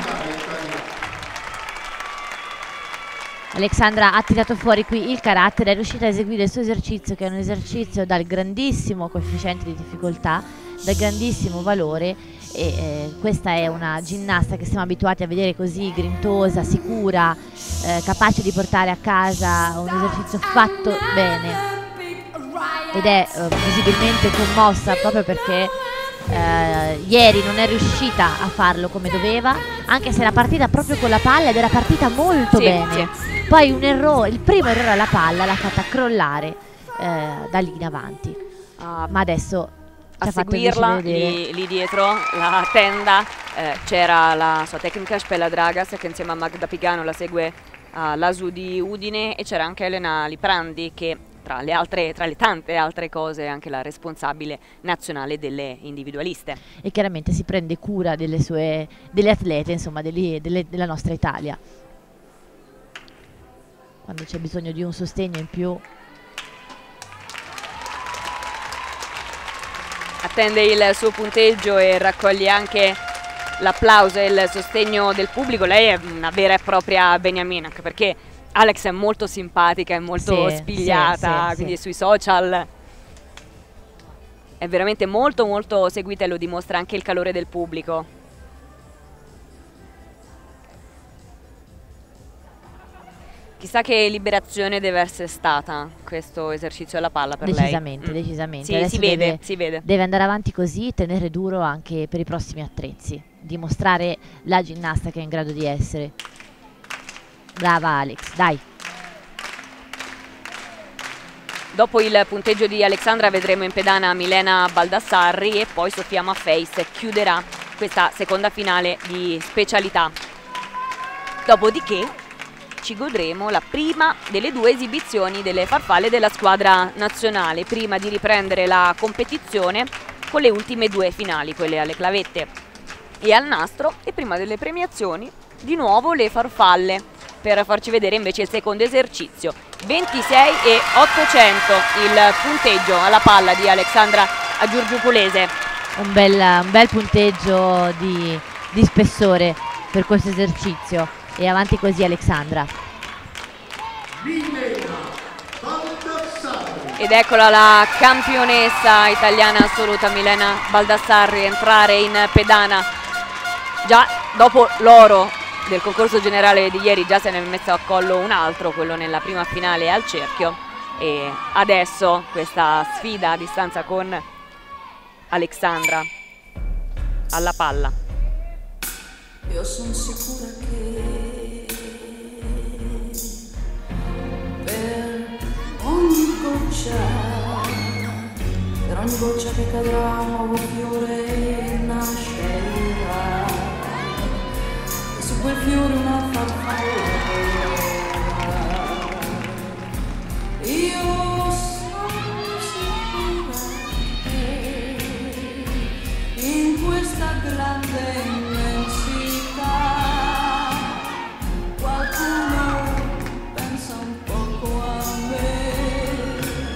Alexandra ha tirato fuori qui il carattere, è riuscita a eseguire il suo esercizio, che è un esercizio dal grandissimo coefficiente di difficoltà, dal grandissimo valore. E eh, questa è una ginnasta che siamo abituati a vedere così grintosa, sicura, eh, capace di portare a casa un esercizio fatto bene, ed è eh, visibilmente commossa proprio perché eh, ieri non è riuscita a farlo come doveva, anche se era partita proprio con la palla ed era partita molto sì, bene. Sì. Poi un errore, il primo errore alla palla l'ha fatta crollare eh, da lì in avanti, uh, ma adesso a seguirla lì, lì dietro la tenda eh, c'era la sua tecnica Spella Dragas, che insieme a Magda Pigano la segue all'A S U di Udine, e c'era anche Elena Liprandi, che tra le, altre, tra le tante altre cose è anche la responsabile nazionale delle individualiste, e chiaramente si prende cura delle sue delle atlete, insomma delle, delle, della nostra Italia, quando c'è bisogno di un sostegno in più. Attende il suo punteggio e raccoglie anche l'applauso e il sostegno del pubblico. Lei è una vera e propria Beniamina, anche perché Alex è molto simpatica, è molto Sì, spigliata, sì, sì, quindi sì. sui social è veramente molto molto seguita e lo dimostra anche il calore del pubblico. Chissà che liberazione deve essere stata questo esercizio alla palla per Decisamente, lei. Mm. decisamente. Sì, Adesso si vede, deve, si vede. deve andare avanti così, tenere duro anche per i prossimi attrezzi, dimostrare la ginnasta che è in grado di essere. Brava Alex, dai. Dopo il punteggio di Alexandra vedremo in pedana Milena Baldassarri e poi Sofia Maffeis chiuderà questa seconda finale di specialità. Dopodiché ci godremo la prima delle due esibizioni delle farfalle della squadra nazionale, prima di riprendere la competizione con le ultime due finali, quelle alle clavette e al nastro, e prima delle premiazioni di nuovo le farfalle, per farci vedere invece il secondo esercizio. ventisei e ottocento il punteggio alla palla di Alexandra Giurgiuculese. Un bel, un bel punteggio di, di spessore per questo esercizio. E avanti così Alexandra. Ed eccola la campionessa italiana assoluta Milena Baldassarri entrare in pedana. Già dopo l'oro del concorso generale di ieri già se ne è messo a collo un altro, quello nella prima finale al cerchio, e adesso questa sfida a distanza con Alexandra alla palla. Io sono sicura che per ogni goccia, per ogni goccia che cadrà un nuovo fiore nascerà, e su quel fiore una farfalla. Io sono sicura che in questa grande immensità qualcuno pensa un poco a me,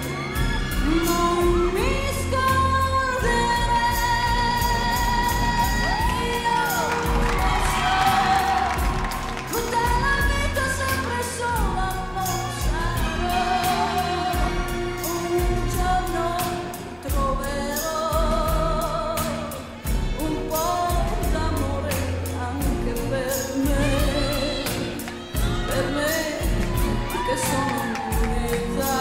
non mi scorderei. Io so, tutta la vita sempre sola non sarò, un giorno troverò un po' d'amore anche per me, per me che sono un'unità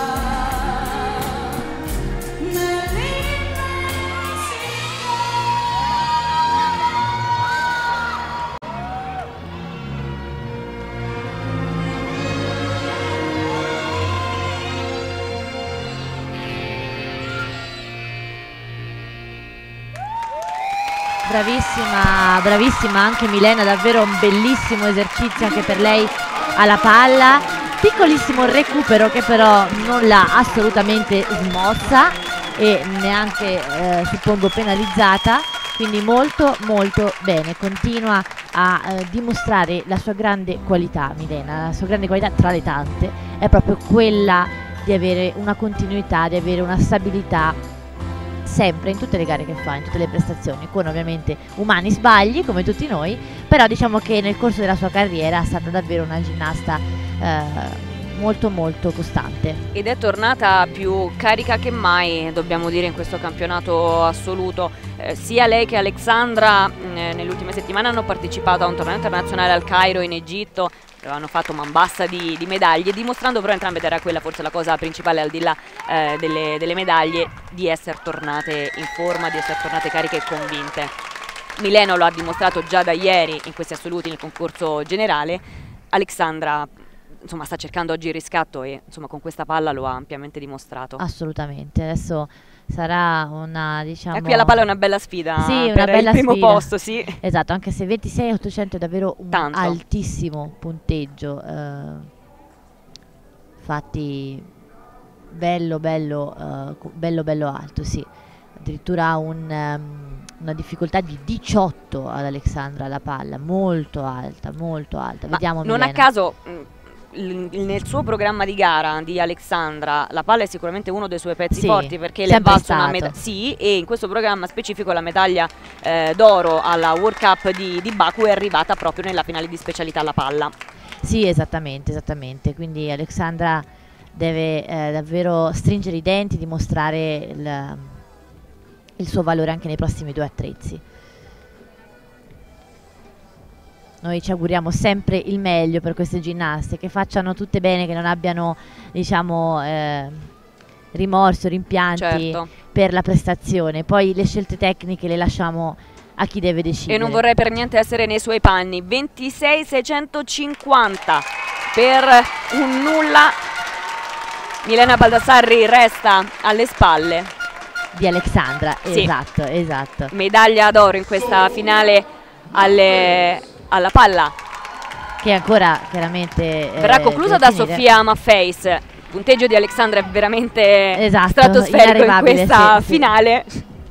Bravissima, bravissima anche Milena, davvero un bellissimo esercizio anche per lei alla palla. Piccolissimo recupero che però non l'ha assolutamente smossa e neanche eh, suppongo penalizzata, quindi molto molto bene. Continua a eh, dimostrare la sua grande qualità Milena, la sua grande qualità tra le tante è proprio quella di avere una continuità, di avere una stabilità sempre in tutte le gare che fa, in tutte le prestazioni, con ovviamente umani sbagli come tutti noi, però diciamo che nel corso della sua carriera è stata davvero una ginnasta eh, molto molto costante. Ed è tornata più carica che mai, dobbiamo dire, in questo campionato assoluto. Eh, sia lei che Alexandra eh, nelle ultime settimane hanno partecipato a un torneo internazionale al Cairo in Egitto, hanno fatto man bassa di, di medaglie, dimostrando però entrambe, ed era quella forse la cosa principale al di là eh, delle, delle medaglie, di essere tornate in forma, di essere tornate cariche e convinte. Mileno lo ha dimostrato già da ieri in questi assoluti nel concorso generale. Alexandra insomma sta cercando oggi il riscatto e insomma con questa palla lo ha ampiamente dimostrato. Assolutamente, adesso sarà una, diciamo, E qui alla palla è una bella sfida, sì, una per bella il primo sfida. posto, sì. Esatto, anche se ventisei ottocento è davvero un Tanto. altissimo punteggio. eh, Infatti bello bello eh, co- bello bello alto, sì. Addirittura un, ehm, una difficoltà di diciotto ad Alexandra alla palla, molto alta, molto alta. Ma Vediamo non a Milena. caso mh, nel suo programma di gara di Alexandra la palla è sicuramente uno dei suoi pezzi Sì, forti, perché le è sempre valsa una stato. medaglia, sì, e in questo programma specifico la medaglia eh, d'oro alla World Cup di, di Baku è arrivata proprio nella finale di specialità alla palla. Sì, esattamente, esattamente. Quindi Alexandra deve eh, davvero stringere i denti, dimostrare il, il suo valore anche nei prossimi due attrezzi. Noi ci auguriamo sempre il meglio per queste ginnaste, che facciano tutte bene, che non abbiano, diciamo, eh, rimorso, rimpianti Certo. per la prestazione. Poi le scelte tecniche le lasciamo a chi deve decidere. E non vorrei per niente essere nei suoi panni. ventisei seicentocinquanta per un nulla. Milena Baldassarri resta alle spalle. Di Alexandra, Sì. esatto, esatto. Medaglia d'oro in questa finale alle, alla palla. Che ancora chiaramente eh, Verrà conclusa deve da finire. Sofia Maffeis. Il punteggio di Alexandra è veramente Esatto, stratosferico in inarrivabile, questa sì, sì. finale.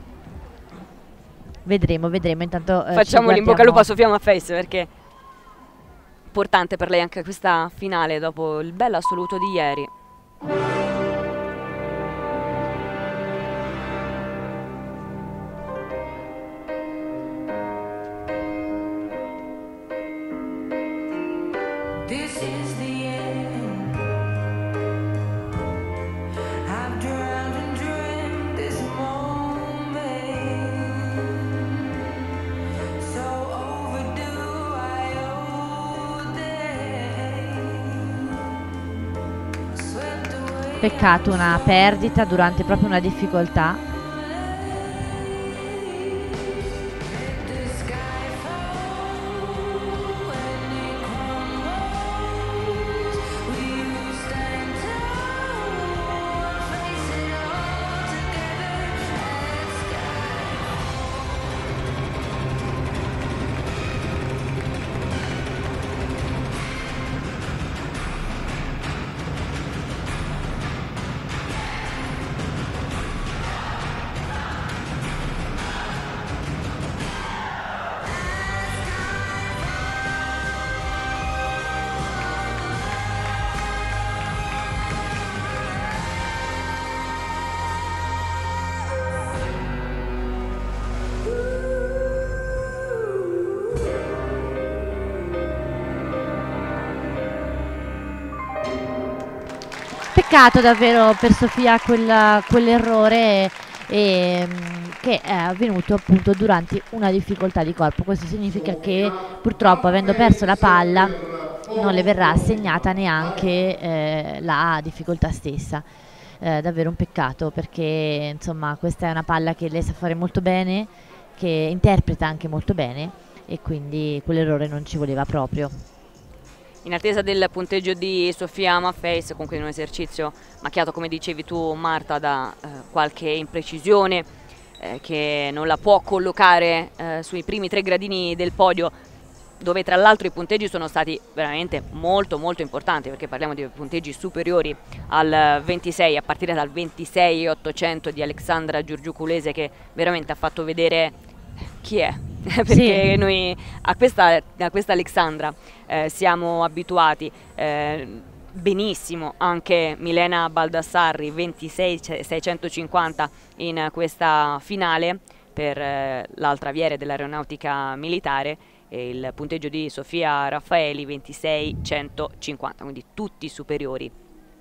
Vedremo, vedremo. Intanto eh, ci Facciamo l'in bocca al lupo a guardiamo- Sofia Maffeis, perché è importante per lei anche questa finale dopo il bel assoluto di ieri. This is the end. I've drowned and dreamed this moment. So overdue, I owe them. Swept away. Peccato una perdita durante proprio una difficoltà. The sky falls when it crumbles. We will stand tall, face it all together. That sky. Peccato davvero per Sofia quella- quell'errore ehm, che è avvenuto appunto durante una difficoltà di corpo. Questo significa che purtroppo, avendo perso la palla, non le verrà assegnata neanche eh, la difficoltà stessa. Eh, davvero un peccato, perché insomma questa è una palla che lei sa fare molto bene, che interpreta anche molto bene, e quindi quell'errore non ci voleva proprio. In attesa del punteggio di Sofia Maffeis, comunque in un esercizio macchiato, come dicevi tu Marta, da eh, qualche imprecisione eh, che non la può collocare eh, sui primi tre gradini del podio, dove tra l'altro i punteggi sono stati veramente molto molto importanti, perché parliamo di punteggi superiori al ventisei, a partire dal ventisei ottocento di Alexandra Giurgiuculese, che veramente ha fatto vedere chi è. Perché Sì. noi a questa, a questa Alexandra eh, siamo abituati eh, benissimo. Anche Milena Baldassarri ventisei seicentocinquanta in questa finale per eh, l'altra aviere dell'aeronautica militare, e il punteggio di Sofia Raffaeli ventisei centocinquanta, quindi tutti superiori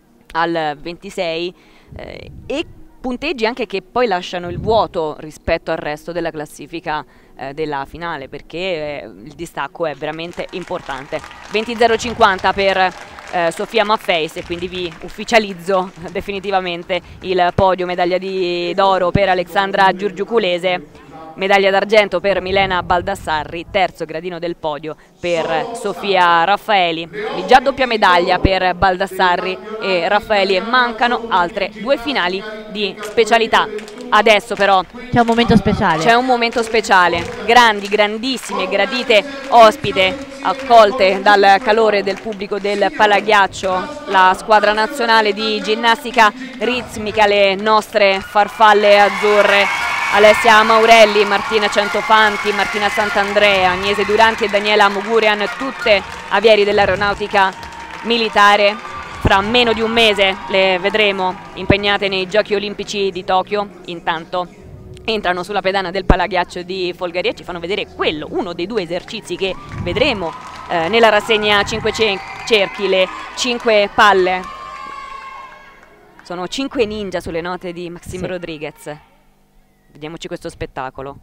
al ventisei eh, e punteggi anche che poi lasciano il vuoto rispetto al resto della classifica eh, della finale, perché eh, il distacco è veramente importante. venti zero cinquanta per eh, Sofia Maffeis, e quindi vi ufficializzo definitivamente il podio. Medaglia di d'oro per Alexandra Giurgiuculese, medaglia d'argento per Milena Baldassarri, terzo gradino del podio per Sofia Raffaeli, già doppia medaglia per Baldassarri e Raffaeli, e mancano altre due finali di specialità. Adesso però C'è un momento speciale. c'è un momento speciale, grandi, grandissime e gradite ospite accolte dal calore del pubblico del Palaghiaccio, la squadra nazionale di ginnastica ritmica, le nostre farfalle azzurre, Alessia Maurelli, Martina Centofanti, Martina Sant'Andrea, Agnese Duranti e Daniela Mugurian, tutte avieri dell'aeronautica militare. Fra meno di un mese le vedremo impegnate nei Giochi Olimpici di Tokyo. Intanto entrano sulla pedana del palaghiaccio di Folgaria e ci fanno vedere quello, uno dei due esercizi che vedremo eh, nella rassegna cinque cerchi, le cinque palle. Sono cinque ninja sulle note di Maxime sì. Rodriguez. Vediamoci questo spettacolo.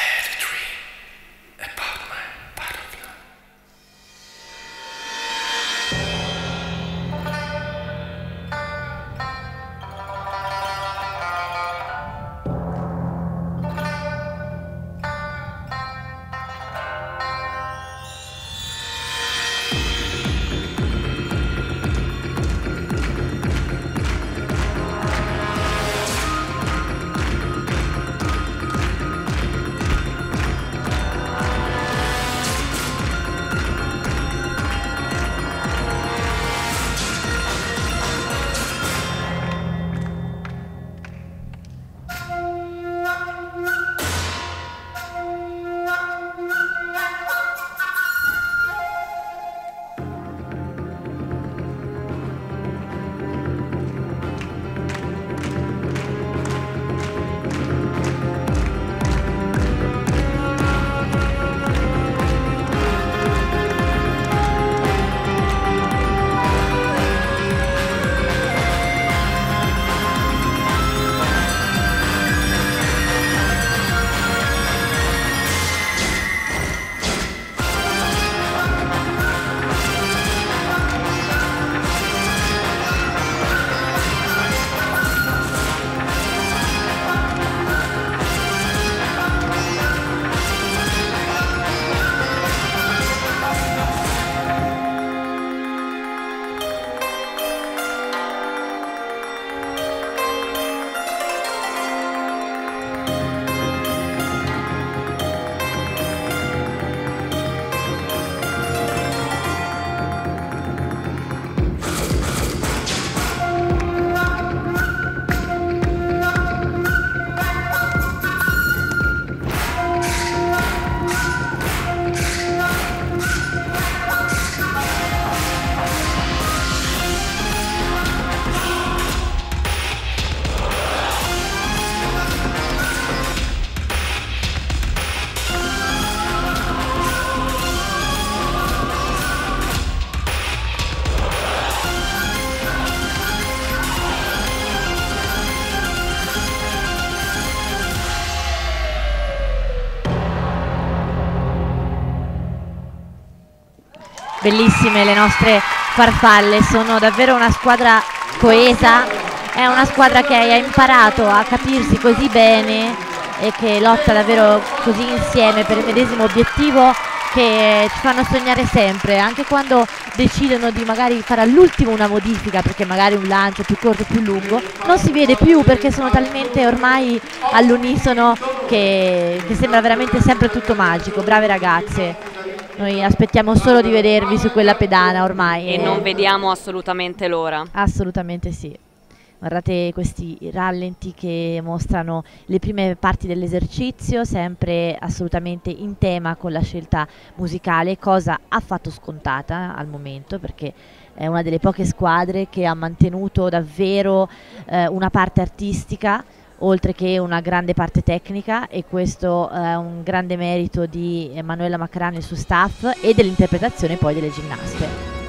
Bellissime le nostre farfalle, sono davvero una squadra coesa, è una squadra che ha imparato a capirsi così bene e che lotta davvero così insieme per il medesimo obiettivo, che ci fanno sognare sempre, anche quando decidono di magari fare all'ultimo una modifica, perché magari un lancio più corto, più lungo, non si vede più perché sono talmente ormai all'unisono che, che sembra veramente sempre tutto magico. Brave ragazze, noi aspettiamo solo di vedervi su quella pedana ormai. E, e non vediamo assolutamente l'ora. Assolutamente sì. Guardate questi rallenti che mostrano le prime parti dell'esercizio, sempre assolutamente in tema con la scelta musicale, cosa affatto scontata al momento, perché è una delle poche squadre che ha mantenuto davvero eh, una parte artistica oltre che una grande parte tecnica, e questo è un grande merito di Emanuela Macrani e il suo staff e dell'interpretazione poi delle ginnaste.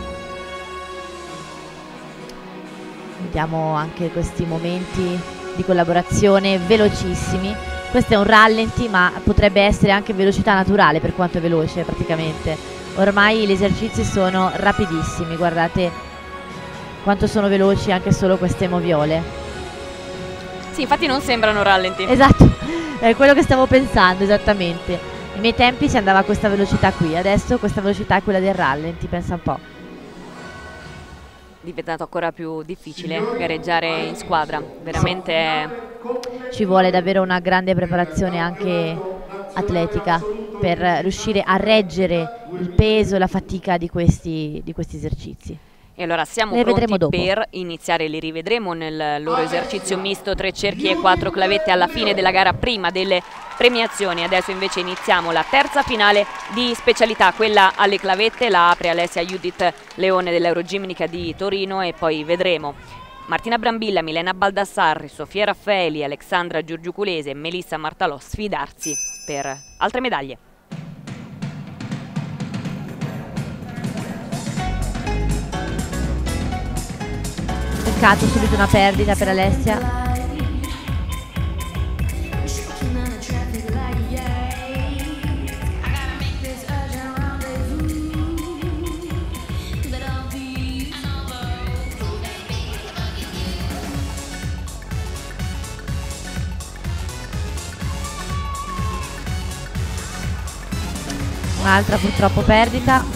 Vediamo anche questi momenti di collaborazione velocissimi. Questo è un rallenti, ma potrebbe essere anche velocità naturale per quanto è veloce praticamente. Ormai gli esercizi sono rapidissimi, guardate quanto sono veloci anche solo queste moviole. Sì, infatti non sembrano rallenti. Esatto, è quello che stavo pensando esattamente. Ai miei tempi si andava a questa velocità qui, adesso questa velocità è quella del rallenti, pensa un po'. Diventato ancora più difficile gareggiare in squadra, veramente ci vuole davvero una grande preparazione anche atletica per riuscire a reggere il peso e la fatica di questi, di questi esercizi. E allora siamo Le pronti dopo. per iniziare, li rivedremo nel loro esercizio misto tre cerchi e quattro clavette alla fine della gara prima delle premiazioni. Adesso invece iniziamo la terza finale di specialità, quella alle clavette. La apre Alessia Judith Leone dell'Eurogimnica di Torino e poi vedremo Martina Brambilla, Milena Baldassarri, Sofia Raffaeli, Alexandra Giurgiuculese e Melissa Martalò sfidarsi per altre medaglie. Peccato, subito una perdita per Alessia. Un'altra purtroppo perdita.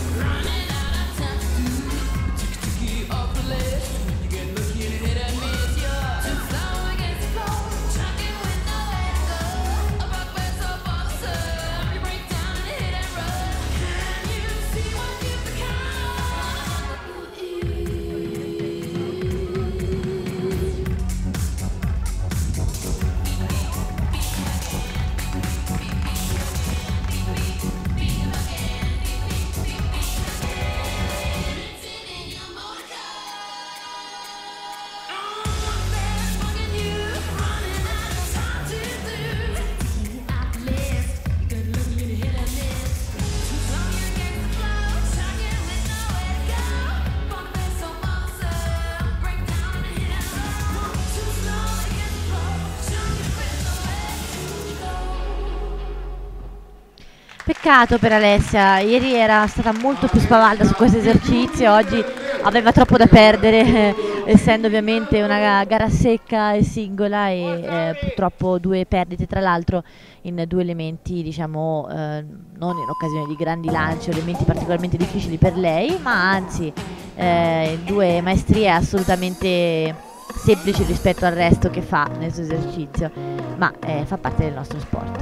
Peccato per Alessia, ieri era stata molto più spavalda su questo esercizio, oggi aveva troppo da perdere, eh, essendo ovviamente una gara secca e singola e eh, purtroppo due perdite tra l'altro in due elementi, diciamo, eh, non in occasione di grandi lanci o elementi particolarmente difficili per lei, ma anzi eh, due maestrie assolutamente semplici rispetto al resto che fa nel suo esercizio, ma eh, fa parte del nostro sport.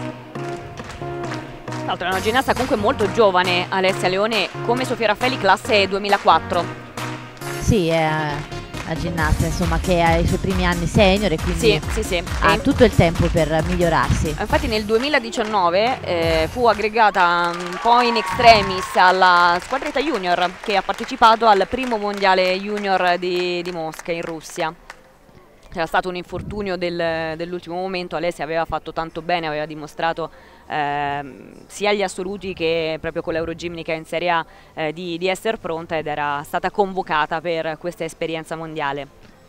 Tra l'altro è una ginnasta comunque molto giovane, Alessia Leone, come Sofia Raffaeli, classe duemilaquattro. Sì, è una ginnasta insomma che ha i suoi primi anni senior e quindi Sì, sì, sì. ha E tutto il tempo per migliorarsi. infatti nel duemiladiciannove eh, fu aggregata un po' in extremis alla squadretta junior che ha partecipato al primo mondiale junior di, di Mosca in Russia. C'era stato un infortunio del, dell'ultimo momento, Alessia aveva fatto tanto bene, aveva dimostrato ehm, sia agli assoluti che proprio con l'Eurogimnica in Serie A eh, di, di essere pronta ed era stata convocata per questa esperienza mondiale.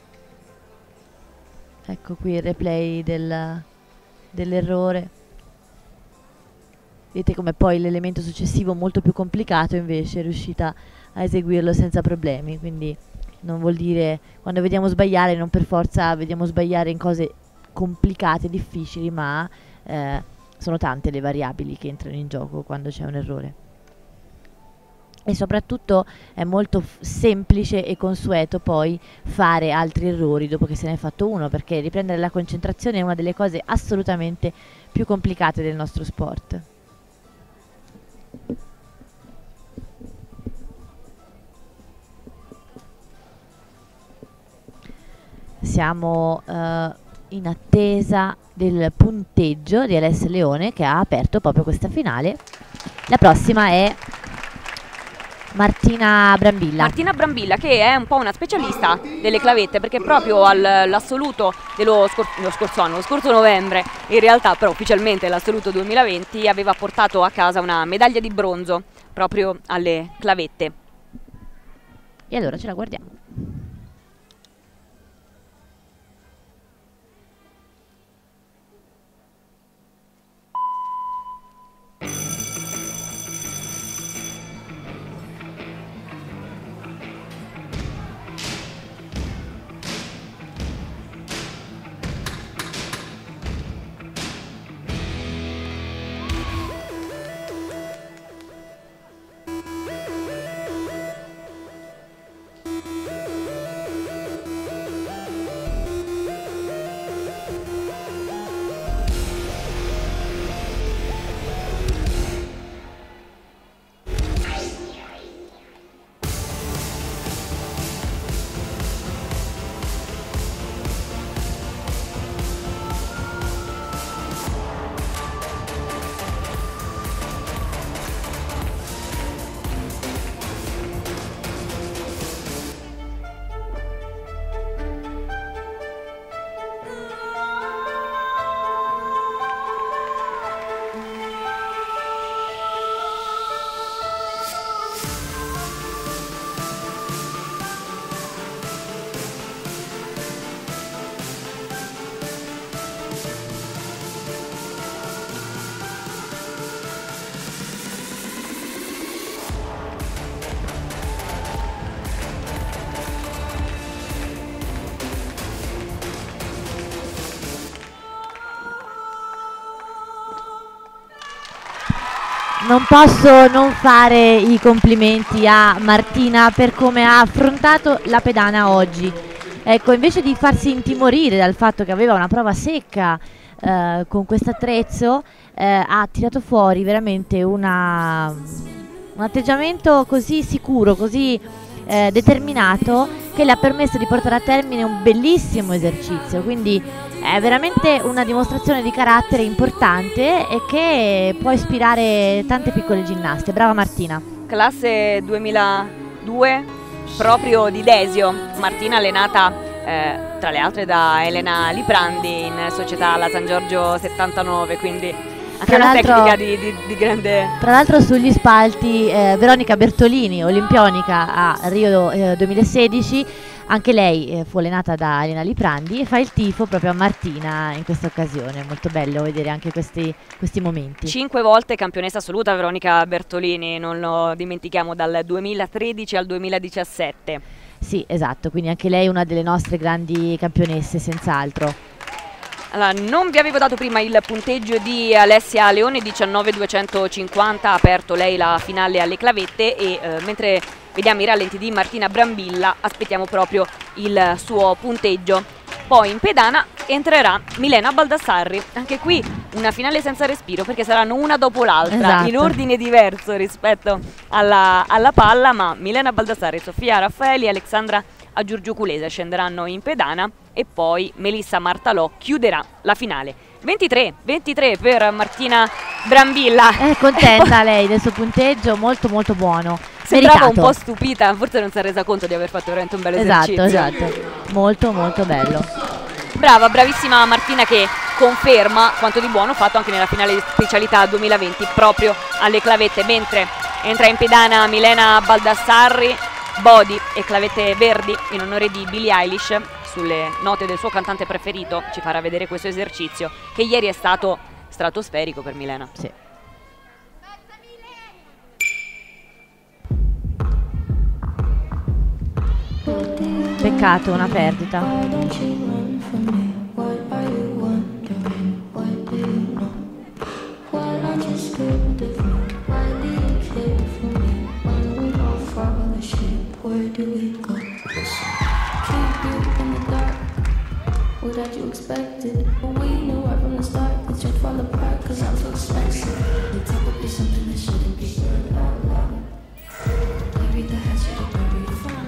Ecco qui il replay del, dell'errore. Vedete come poi l'elemento successivo molto più complicato invece è riuscita a eseguirlo senza problemi, quindi non vuol dire, quando vediamo sbagliare non per forza vediamo sbagliare in cose complicate, difficili, ma eh, sono tante le variabili che entrano in gioco quando c'è un errore. E soprattutto è molto semplice e consueto poi fare altri errori dopo che se ne è fatto uno, perché riprendere la concentrazione è una delle cose assolutamente più complicate del nostro sport. Siamo uh, in attesa del punteggio di Alessia Leone che ha aperto proprio questa finale. La prossima è Martina Brambilla. Martina Brambilla, che è un po' una specialista delle clavette, perché proprio all'assoluto dello scor lo scorso anno, lo scorso novembre, in realtà però ufficialmente l'assoluto duemilaventi, aveva portato a casa una medaglia di bronzo proprio alle clavette. E allora ce la guardiamo. non posso non fare i complimenti a Martina per come ha affrontato la pedana oggi. Ecco, invece di farsi intimorire dal fatto che aveva una prova secca eh, con questo attrezzo, eh, ha tirato fuori veramente una, un atteggiamento così sicuro, così eh, determinato, che le ha permesso di portare a termine un bellissimo esercizio. Quindi è veramente una dimostrazione di carattere importante e che può ispirare tante piccole ginnaste. Brava Martina. Classe duemiladue, proprio di Desio. Martina allenata eh, tra le altre da Elena Liprandi in società alla San Giorgio settantanove, quindi anche Tra una l'altro- tecnica di, di- di grande... Tra l'altro sugli spalti eh, Veronica Bertolini, olimpionica a Rio eh, duemilasedici, anche lei eh, fu allenata da Elena Liprandi e fa il tifo proprio a Martina in questa occasione. Molto bello vedere anche questi, questi momenti. Cinque volte campionessa assoluta Veronica Bertolini, non lo dimentichiamo, dal duemilatredici al duemiladiciassette. Sì, esatto, quindi anche lei è una delle nostre grandi campionesse, senz'altro. Allora, non vi avevo dato prima il punteggio di Alessia Leone, diciannove duecentocinquanta, ha aperto lei la finale alle clavette e eh, mentre vediamo i rallenti di Martina Brambilla aspettiamo proprio il suo punteggio. Poi in pedana entrerà Milena Baldassarri, anche qui una finale senza respiro perché saranno una dopo l'altra, Esatto. in ordine diverso rispetto alla, alla palla, ma Milena Baldassarri, Sofia Raffaeli e Alexandra Giurgiuculese scenderanno in pedana e poi Melissa Martalò chiuderà la finale. ventitré ventitré per Martina Brambilla. È contenta lei del suo punteggio, molto molto buono. Sembrava Meritato. un po' stupita, forse non si è resa conto di aver fatto veramente un bel Esatto, esercizio. esatto. Molto molto bello. Brava, bravissima Martina che conferma quanto di buono fatto anche nella finale di specialità duemilaventi proprio alle clavette, mentre entra in pedana Milena Baldassarri, body e clavette verdi in onore di Billie Eilish, sulle note del suo cantante preferito. Ci farà vedere questo esercizio che ieri è stato stratosferico per Milena. Sì. Peccato, una perdita. Why don't you run from me? What are you wondering? What do you know? Why aren't you scared of me? Why do you care for me? When we all fall asleep, where do we go? Keep you in the dark. What had you expected? But we knew right from the start that you'd fall apart, cause I'm so expensive. The top would be something that shouldn't be said out loud. Bury the hatchet or bury the fire.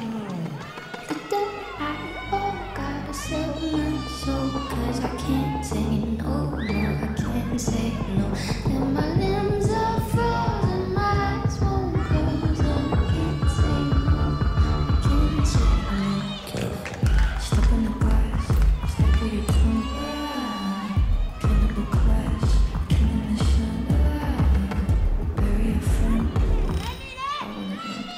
Cause I can't say no, no, I can't say no. And my limbs are frozen, my eyes won't close. I can't say no, I can't say no. Step on the glass, step where your tongue. Cannibal class, killing the sun. Bury a friend. I wanna end me.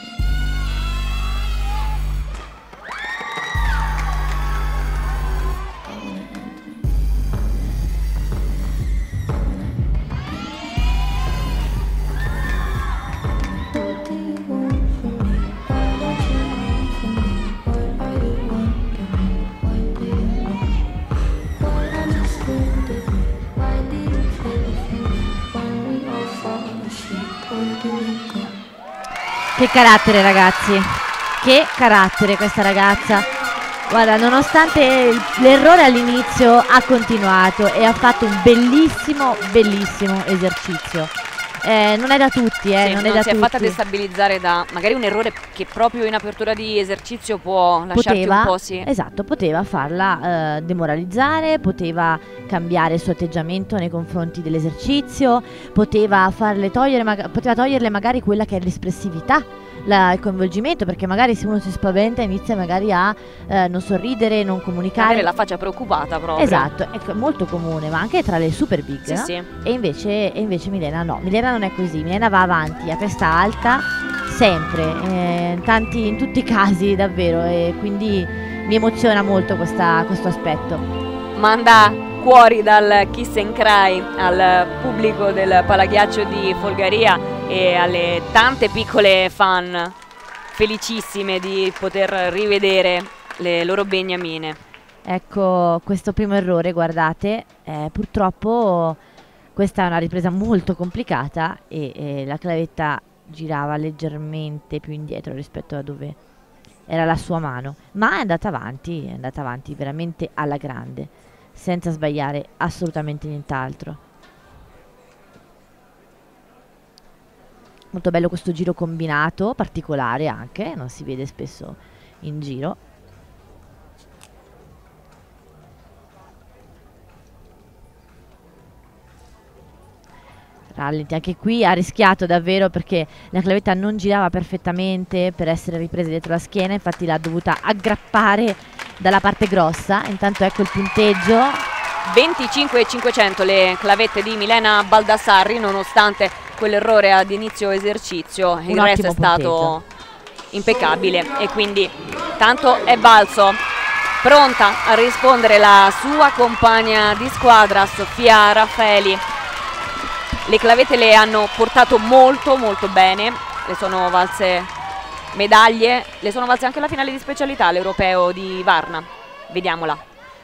Che carattere, ragazzi, che carattere questa ragazza. Guarda, nonostante il- l'errore all'inizio ha continuato e ha fatto un bellissimo, bellissimo esercizio. Eh, non è da tutti, eh, Sì, non non è da si è fatta tutti. destabilizzare da magari un errore che proprio in apertura di esercizio può lasciarti Poteva, un po', sì. esatto, poteva farla eh, demoralizzare, poteva cambiare il suo atteggiamento nei confronti dell'esercizio, poteva farle togliere, maga- poteva toglierle magari quella che è l'espressività, la- il coinvolgimento, perché magari se uno si spaventa inizia magari a eh, non sorridere, non comunicare. Avere la faccia preoccupata proprio. Esatto, è molto comune, ma anche tra le super big. Sì, no? sì. E invece, e invece Milena no, Milena non è così, Milena va avanti a testa alta sempre, eh, in, tanti, in tutti i casi davvero, e quindi mi emoziona molto questa- questo aspetto. Manda fuori dal kiss and cry al pubblico del Palaghiaccio di Folgaria e alle tante piccole fan felicissime di poter rivedere le loro beniamine. Ecco, questo primo errore, guardate, eh, purtroppo Questa è una ripresa molto complicata e, e la clavetta girava leggermente più indietro rispetto a dove era la sua mano, ma è andata avanti, è andata avanti veramente alla grande, senza sbagliare assolutamente nient'altro. Molto bello questo giro combinato, particolare anche, non si vede spesso in giro. Rallenti, anche qui ha rischiato davvero perché la clavetta non girava perfettamente per essere ripresa dietro la schiena, infatti l'ha dovuta aggrappare dalla parte grossa. Intanto ecco il punteggio. venticinque e cinquecento le clavette di Milena Baldassarri, nonostante quell'errore ad inizio esercizio. Un Il resto è ottimo stato impeccabile e quindi tanto è balzo. Pronta a rispondere la sua compagna di squadra Sofia Raffaeli. Le clavette le hanno portato molto molto bene, le sono valse medaglie, le sono valse anche la finale di specialità all'Europeo di Varna. Vediamola.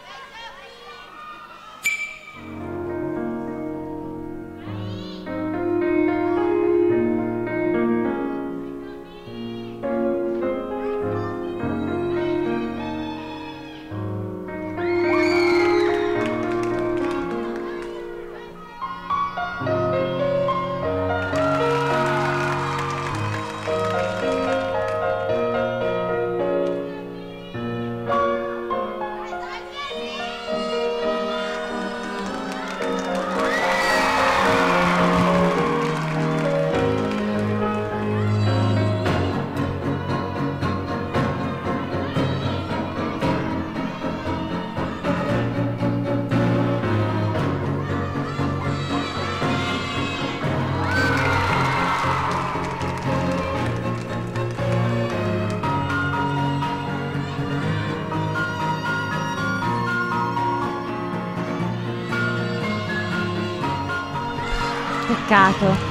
Peccato.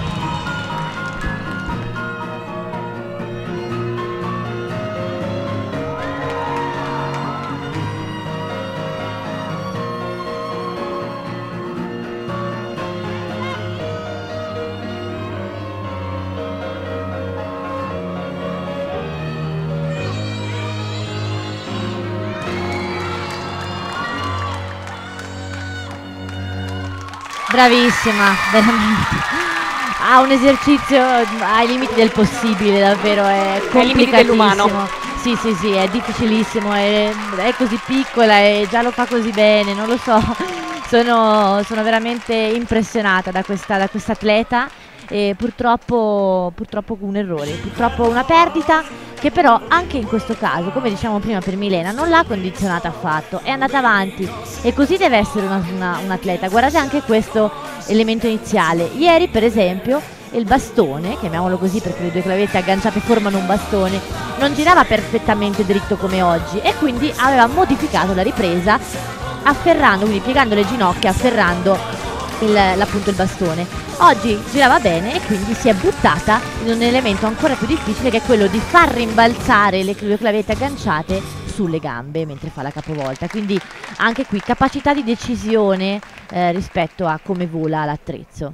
Bravissima, veramente. Ha un esercizio ai limiti del possibile, davvero, è Ai limiti dell'umano. complicatissimo. Sì, sì, sì, è difficilissimo, è, è così piccola e già lo fa così bene, non lo so. Sono, sono veramente impressionata da questa, da questa atleta e purtroppo, purtroppo un errore, purtroppo una perdita che però anche in questo caso, come diciamo prima per Milena, non l'ha condizionata affatto, è andata avanti e così deve essere una, una, un atleta. Guardate anche questo elemento iniziale. Ieri per esempio il bastone, chiamiamolo così perché le due clavette agganciate formano un bastone, non girava perfettamente dritto come oggi e quindi aveva modificato la ripresa afferrando, quindi piegando le ginocchia, afferrando il, appunto il bastone. Oggi girava bene e quindi si è buttata in un elemento ancora più difficile, che è quello di far rimbalzare le due clavette agganciate sulle gambe mentre fa la capovolta. Quindi anche qui capacità di decisione eh, rispetto a come vola l'attrezzo.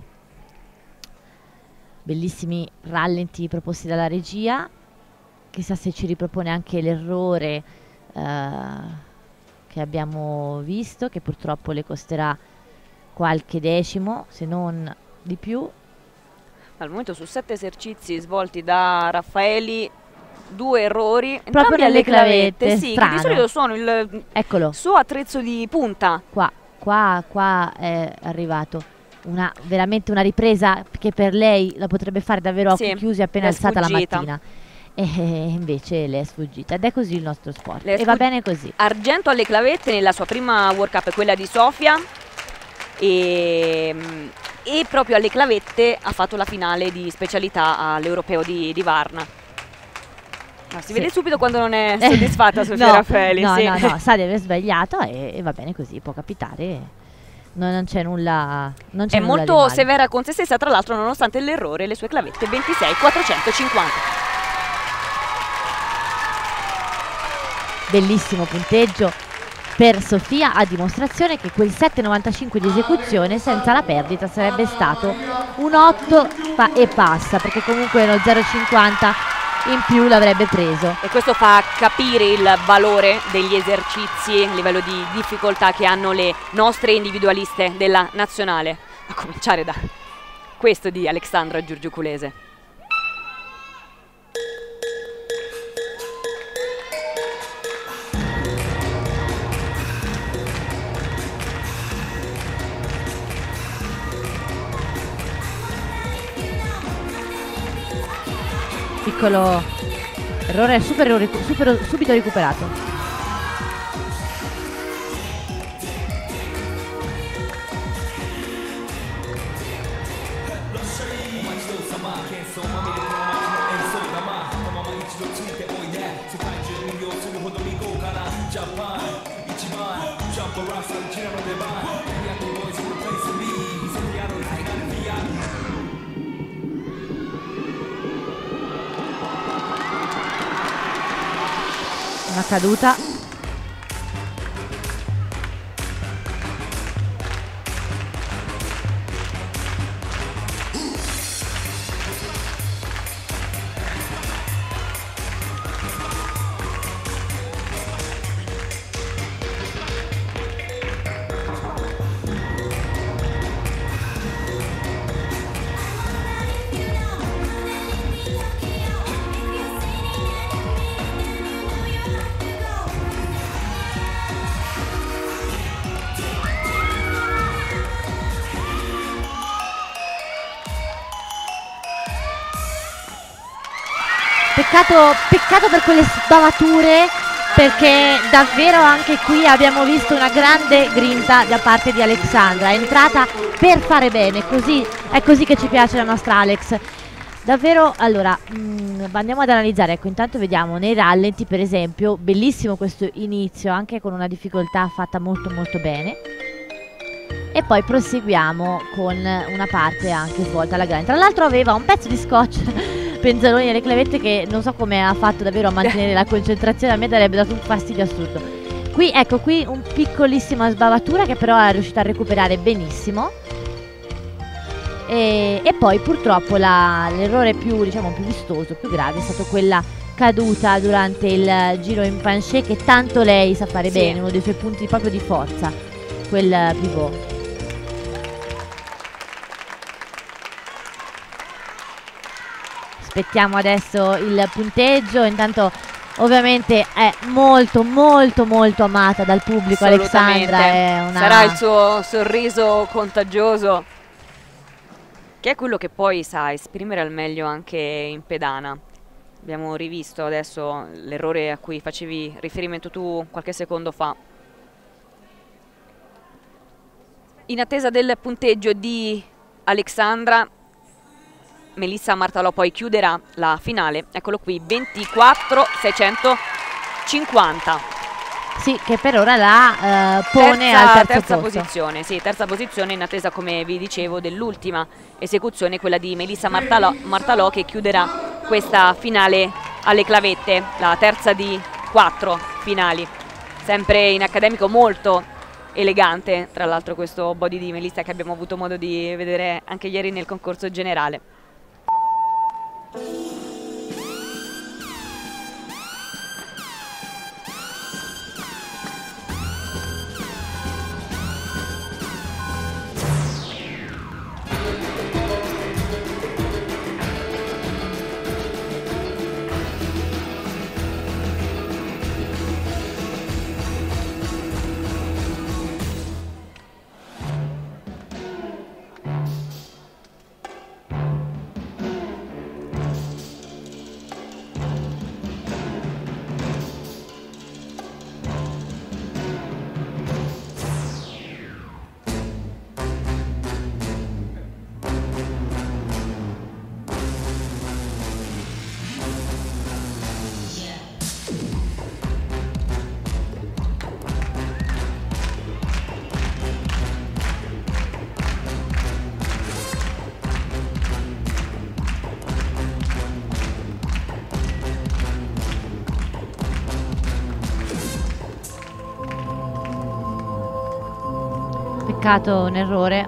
Bellissimi rallenti proposti dalla regia, chissà se ci ripropone anche l'errore eh, che abbiamo visto, che purtroppo le costerà qualche decimo, se non di più. Al momento su sette esercizi svolti da Raffaeli, due errori, Proprio entrambi nelle alle clavette, clavette, sì, che strano. di solito sono il Eccolo, suo attrezzo di punta. qua, qua, qua è arrivato una, veramente una ripresa che per lei la potrebbe fare davvero a occhi Sì, chiusi appena le è alzata la sfuggita. mattina. E invece le è sfuggita ed è così il nostro sport Le è e va sfugg- bene così. Argento alle clavette nella sua prima World Cup, quella di Sofia, e, e proprio alle clavette ha fatto la finale di specialità all'Europeo di, di Varna. No, si Sì. vede subito quando non è soddisfatta Sofia no, Raffaeli. no, sì. no, no, sa di aver sbagliato e, e va bene così, può capitare. Non, non c'è nulla, non c'è È nulla di molto male. severa con se stessa, tra l'altro, nonostante l'errore, le sue clavette ventisei quattrocentocinquanta. Bellissimo punteggio per Sofia, a dimostrazione che quel sette virgola novantacinque di esecuzione senza la perdita sarebbe stato un otto pa e passa, perché comunque lo zero virgola cinquanta in più l'avrebbe preso. E questo fa capire il valore degli esercizi, il livello di difficoltà che hanno le nostre individualiste della nazionale, a cominciare da questo di Alexandra Giurgiuculese. Piccolo errore, super, super, subito recuperato. Una caduta. Peccato, peccato per quelle sbavature, perché davvero anche qui abbiamo visto una grande grinta da parte di Alexandra. È entrata per fare bene, così, è così che ci piace la nostra Alex. Davvero, allora, mh, andiamo ad analizzare. Ecco, intanto vediamo nei rallenti, per esempio, bellissimo questo inizio, anche con una difficoltà fatta molto molto bene. E poi proseguiamo con una parte anche svolta alla grande. Tra l'altro aveva un pezzo di scotch Penzaloni nelle clavette che non so come ha fatto davvero a mantenere la concentrazione. A me darebbe dato un fastidio assurdo. Qui, ecco, qui un piccolissima sbavatura che però è riuscita a recuperare benissimo. E, e poi purtroppo l'errore più, diciamo, più vistoso, più grave è stato quella caduta durante il giro in penché, che tanto lei sa fare sì. bene, uno dei suoi punti proprio di forza, quel pivot. Aspettiamo adesso il punteggio. Intanto ovviamente è molto molto molto amata dal pubblico Alexandra, è una... sarà il suo sorriso contagioso, che è quello che poi sa esprimere al meglio anche in pedana. Abbiamo rivisto adesso l'errore a cui facevi riferimento tu qualche secondo fa. In attesa del punteggio di Alexandra, Melissa Martalò poi chiuderà la finale. Eccolo qui, ventiquattro seicentocinquanta. Sì, che per ora la uh, pone terza, al terzo terza posto. posizione, sì, terza posizione in attesa, come vi dicevo, dell'ultima esecuzione, quella di Melissa Martalò, Martalò, che chiuderà questa finale alle clavette, la terza di quattro finali. Sempre in accademico, molto elegante, tra l'altro, questo body di Melissa che abbiamo avuto modo di vedere anche ieri nel concorso generale. peccato un errore.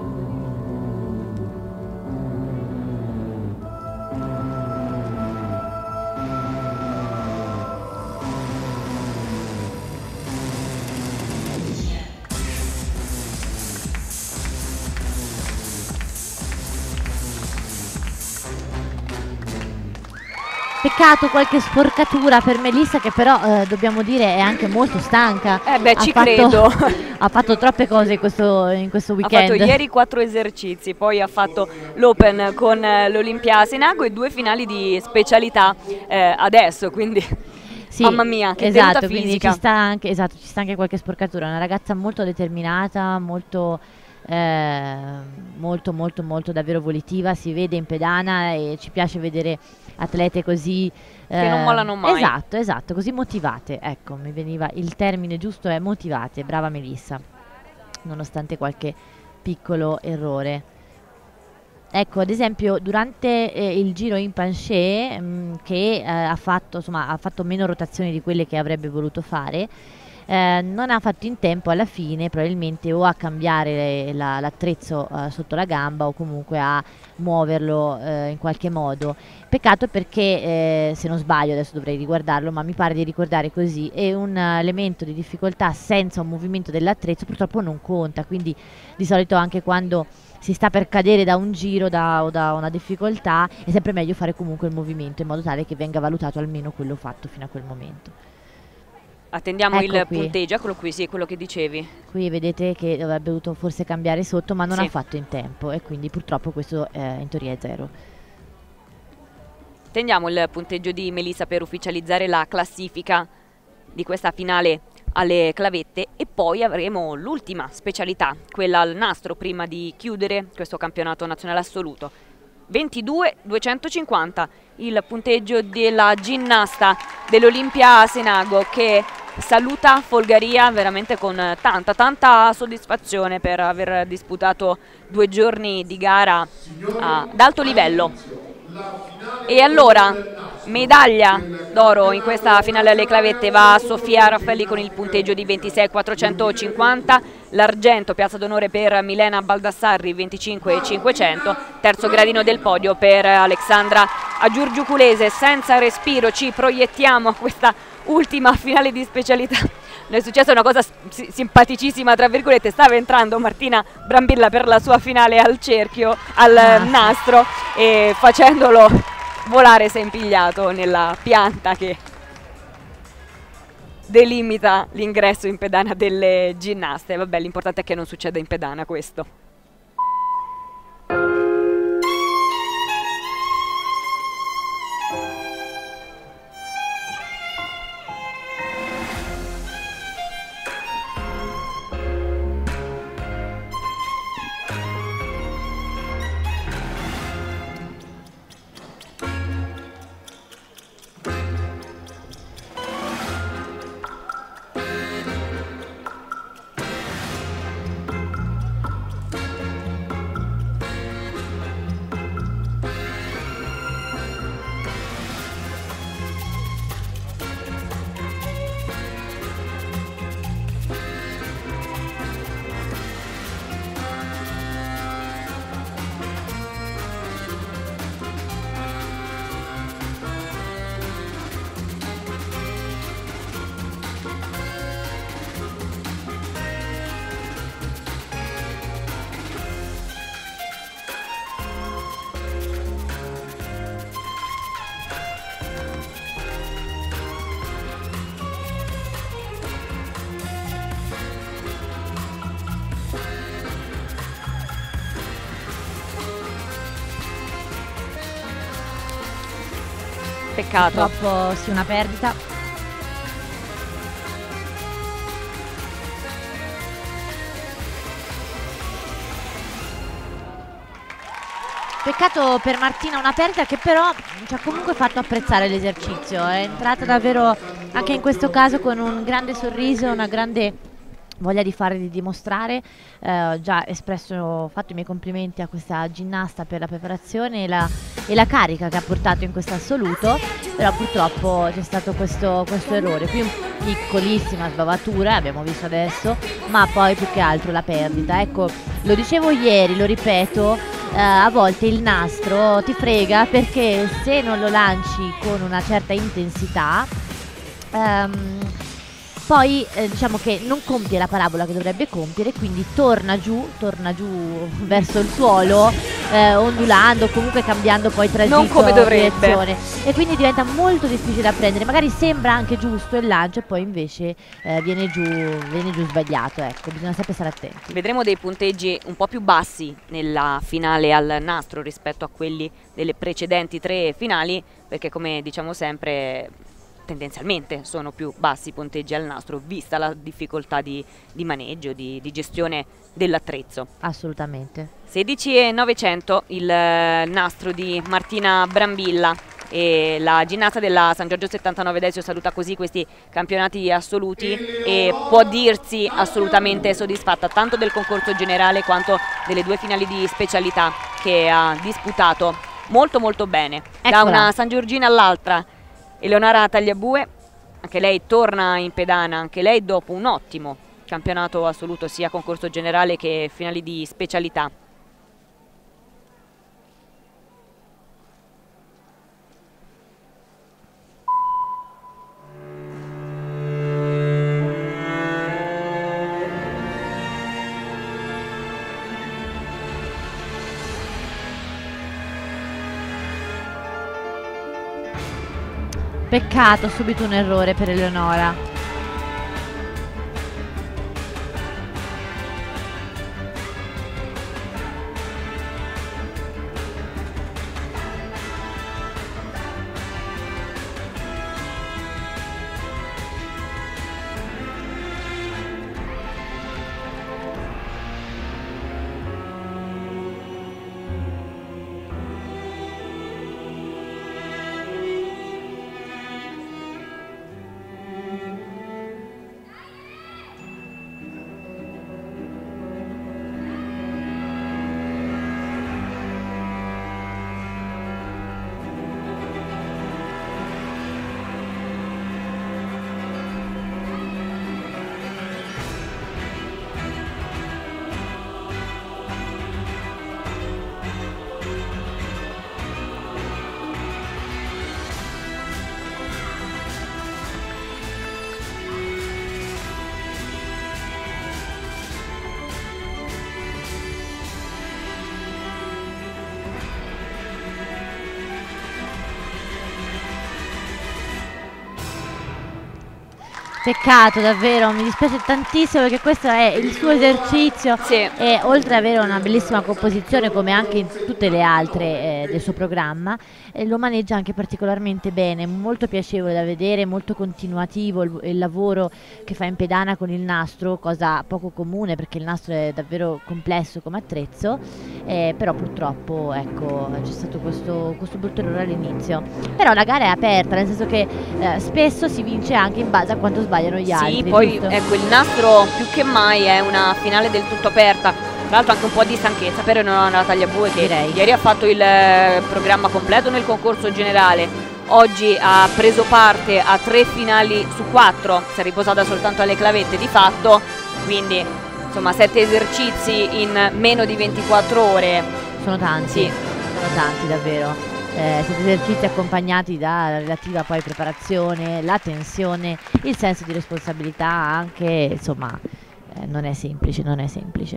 Peccato qualche sporcatura per Melissa, che però eh, dobbiamo dire è anche molto stanca. Eh beh, ha ci fatto, credo. Ha fatto troppe cose in questo, in questo Ha weekend. fatto ieri quattro esercizi, poi ha fatto l'Open con eh, l'Olimpia Asenago e due finali di specialità eh, adesso, quindi Sì, mamma mia, che esatto, tenuta quindi fisica. ci sta anche, esatto, ci sta anche qualche sporcatura. È una ragazza molto determinata, molto, eh, molto, molto, molto davvero volitiva. Si vede in pedana e ci piace vedere atlete così Che non eh, mollano mai. Esatto, esatto, così motivate. Ecco, mi veniva il termine giusto, è motivate. Brava Melissa, nonostante qualche piccolo errore. Ecco, ad esempio, durante eh, il giro in Panché, mh, che eh, ha fatto, insomma, ha fatto meno rotazioni di quelle che avrebbe voluto fare, eh, non ha fatto in tempo alla fine probabilmente o a cambiare la- l'attrezzo eh, sotto la gamba o comunque a muoverlo eh, in qualche modo. Peccato perché, eh, se non sbaglio, adesso dovrei riguardarlo, ma mi pare di ricordare così, è un eh, elemento di difficoltà senza un movimento dell'attrezzo, purtroppo non conta, quindi di solito anche quando si sta per cadere da un giro da, o da una difficoltà è sempre meglio fare comunque il movimento in modo tale che venga valutato almeno quello fatto fino a quel momento. Attendiamo Ecco il qui. punteggio, eccolo qui, sì, quello che dicevi. Qui vedete che avrebbe dovuto forse cambiare sotto, ma non Sì. ha fatto in tempo e quindi purtroppo questo eh, in teoria è zero. Attendiamo il punteggio di Melissa per ufficializzare la classifica di questa finale alle clavette e poi avremo l'ultima specialità, quella al nastro, prima di chiudere questo campionato nazionale assoluto. ventidue duecentocinquanta il punteggio della ginnasta dell'Olimpia Asenago, che saluta Folgaria veramente con tanta tanta soddisfazione per aver disputato due giorni di gara a- ad alto livello. E allora, medaglia d'oro in questa finale alle clavette va a Sofia Raffaelli con il punteggio di ventisei quattrocentocinquanta, l'argento, piazza d'onore per Milena Baldassarri venticinque cinquecento, terzo gradino del podio per Alexandra Agiurgiuculese. Senza respiro ci proiettiamo a questa ultima finale di specialità. È successa una cosa si- simpaticissima, tra virgolette, stava entrando Martina Brambilla per la sua finale al cerchio, al Ah, sì. nastro, e facendolo volare si è impigliato nella pianta che delimita l'ingresso in pedana delle ginnaste. Vabbè, l'importante è che non succeda in pedana questo. Peccato. Purtroppo sì, una perdita. Peccato per Martina, una perdita che però ci ha comunque fatto apprezzare l'esercizio. È entrata davvero anche in questo caso con un grande sorriso, una grande voglia di fare, di dimostrare. Eh, ho già espresso, ho fatto i miei complimenti a questa ginnasta per la preparazione e la, e la carica che ha portato in questo assoluto, però purtroppo c'è stato questo, questo errore, qui un piccolissima sbavatura, abbiamo visto adesso, ma poi più che altro la perdita. Ecco, lo dicevo ieri, lo ripeto, eh, a volte il nastro ti frega, perché se non lo lanci con una certa intensità, ehm, poi eh, diciamo che non compie la parabola che dovrebbe compiere, quindi torna giù, torna giù verso il suolo, eh, ondulando, comunque cambiando poi tragitto, Non come dovrebbe. direzione, e quindi diventa molto difficile da prendere. Magari sembra anche giusto il lancio e poi invece eh, viene giù, viene giù sbagliato. Ecco, bisogna sempre stare attenti. Vedremo dei punteggi un po' più bassi nella finale al nastro rispetto a quelli delle precedenti tre finali, perché come diciamo sempre tendenzialmente sono più bassi i punteggi al nastro, vista la difficoltà di, di maneggio, di, di gestione dell'attrezzo. Assolutamente. sedici e novecento il eh, nastro di Martina Brambilla, e la ginnasta della San Giorgio settantanove Desio saluta così questi campionati assoluti e può dirsi assolutamente soddisfatta tanto del concorso generale quanto delle due finali di specialità che ha disputato molto molto bene. Da Eccola. una San Giorgina all'altra Eleonora Tagliabue, anche lei torna in pedana, anche lei dopo un ottimo campionato assoluto sia concorso generale che finali di specialità. Peccato, subito un errore per Eleonora. Peccato davvero, mi dispiace tantissimo perché questo è il suo esercizio, Sì. e oltre ad avere una bellissima composizione come anche in tutte le altre eh, del suo programma, eh, lo maneggia anche particolarmente bene, molto piacevole da vedere, molto continuativo il, il lavoro che fa in pedana con il nastro, cosa poco comune perché il nastro è davvero complesso come attrezzo, eh, però purtroppo ecco c'è stato questo, questo brutto errore all'inizio. Però la gara è aperta, nel senso che eh, spesso si vince anche in base a quanto sbagliano gli altri. Sì, poi giusto? ecco, il nastro più che mai è una finale del tutto aperta. Tra l'altro anche un po' di stanchezza per Eleonora Tagliabue, che Direi. ieri ha fatto il eh, programma completo nel concorso generale, oggi ha preso parte a tre finali su quattro, si è riposata soltanto alle clavette di fatto, quindi insomma sette esercizi in meno di ventiquattro ore. Sono tanti, Sì. sono tanti davvero. Eh, siete esercizi accompagnati da relativa poi preparazione, la tensione, il senso di responsabilità anche, insomma, eh, non è semplice, non è semplice.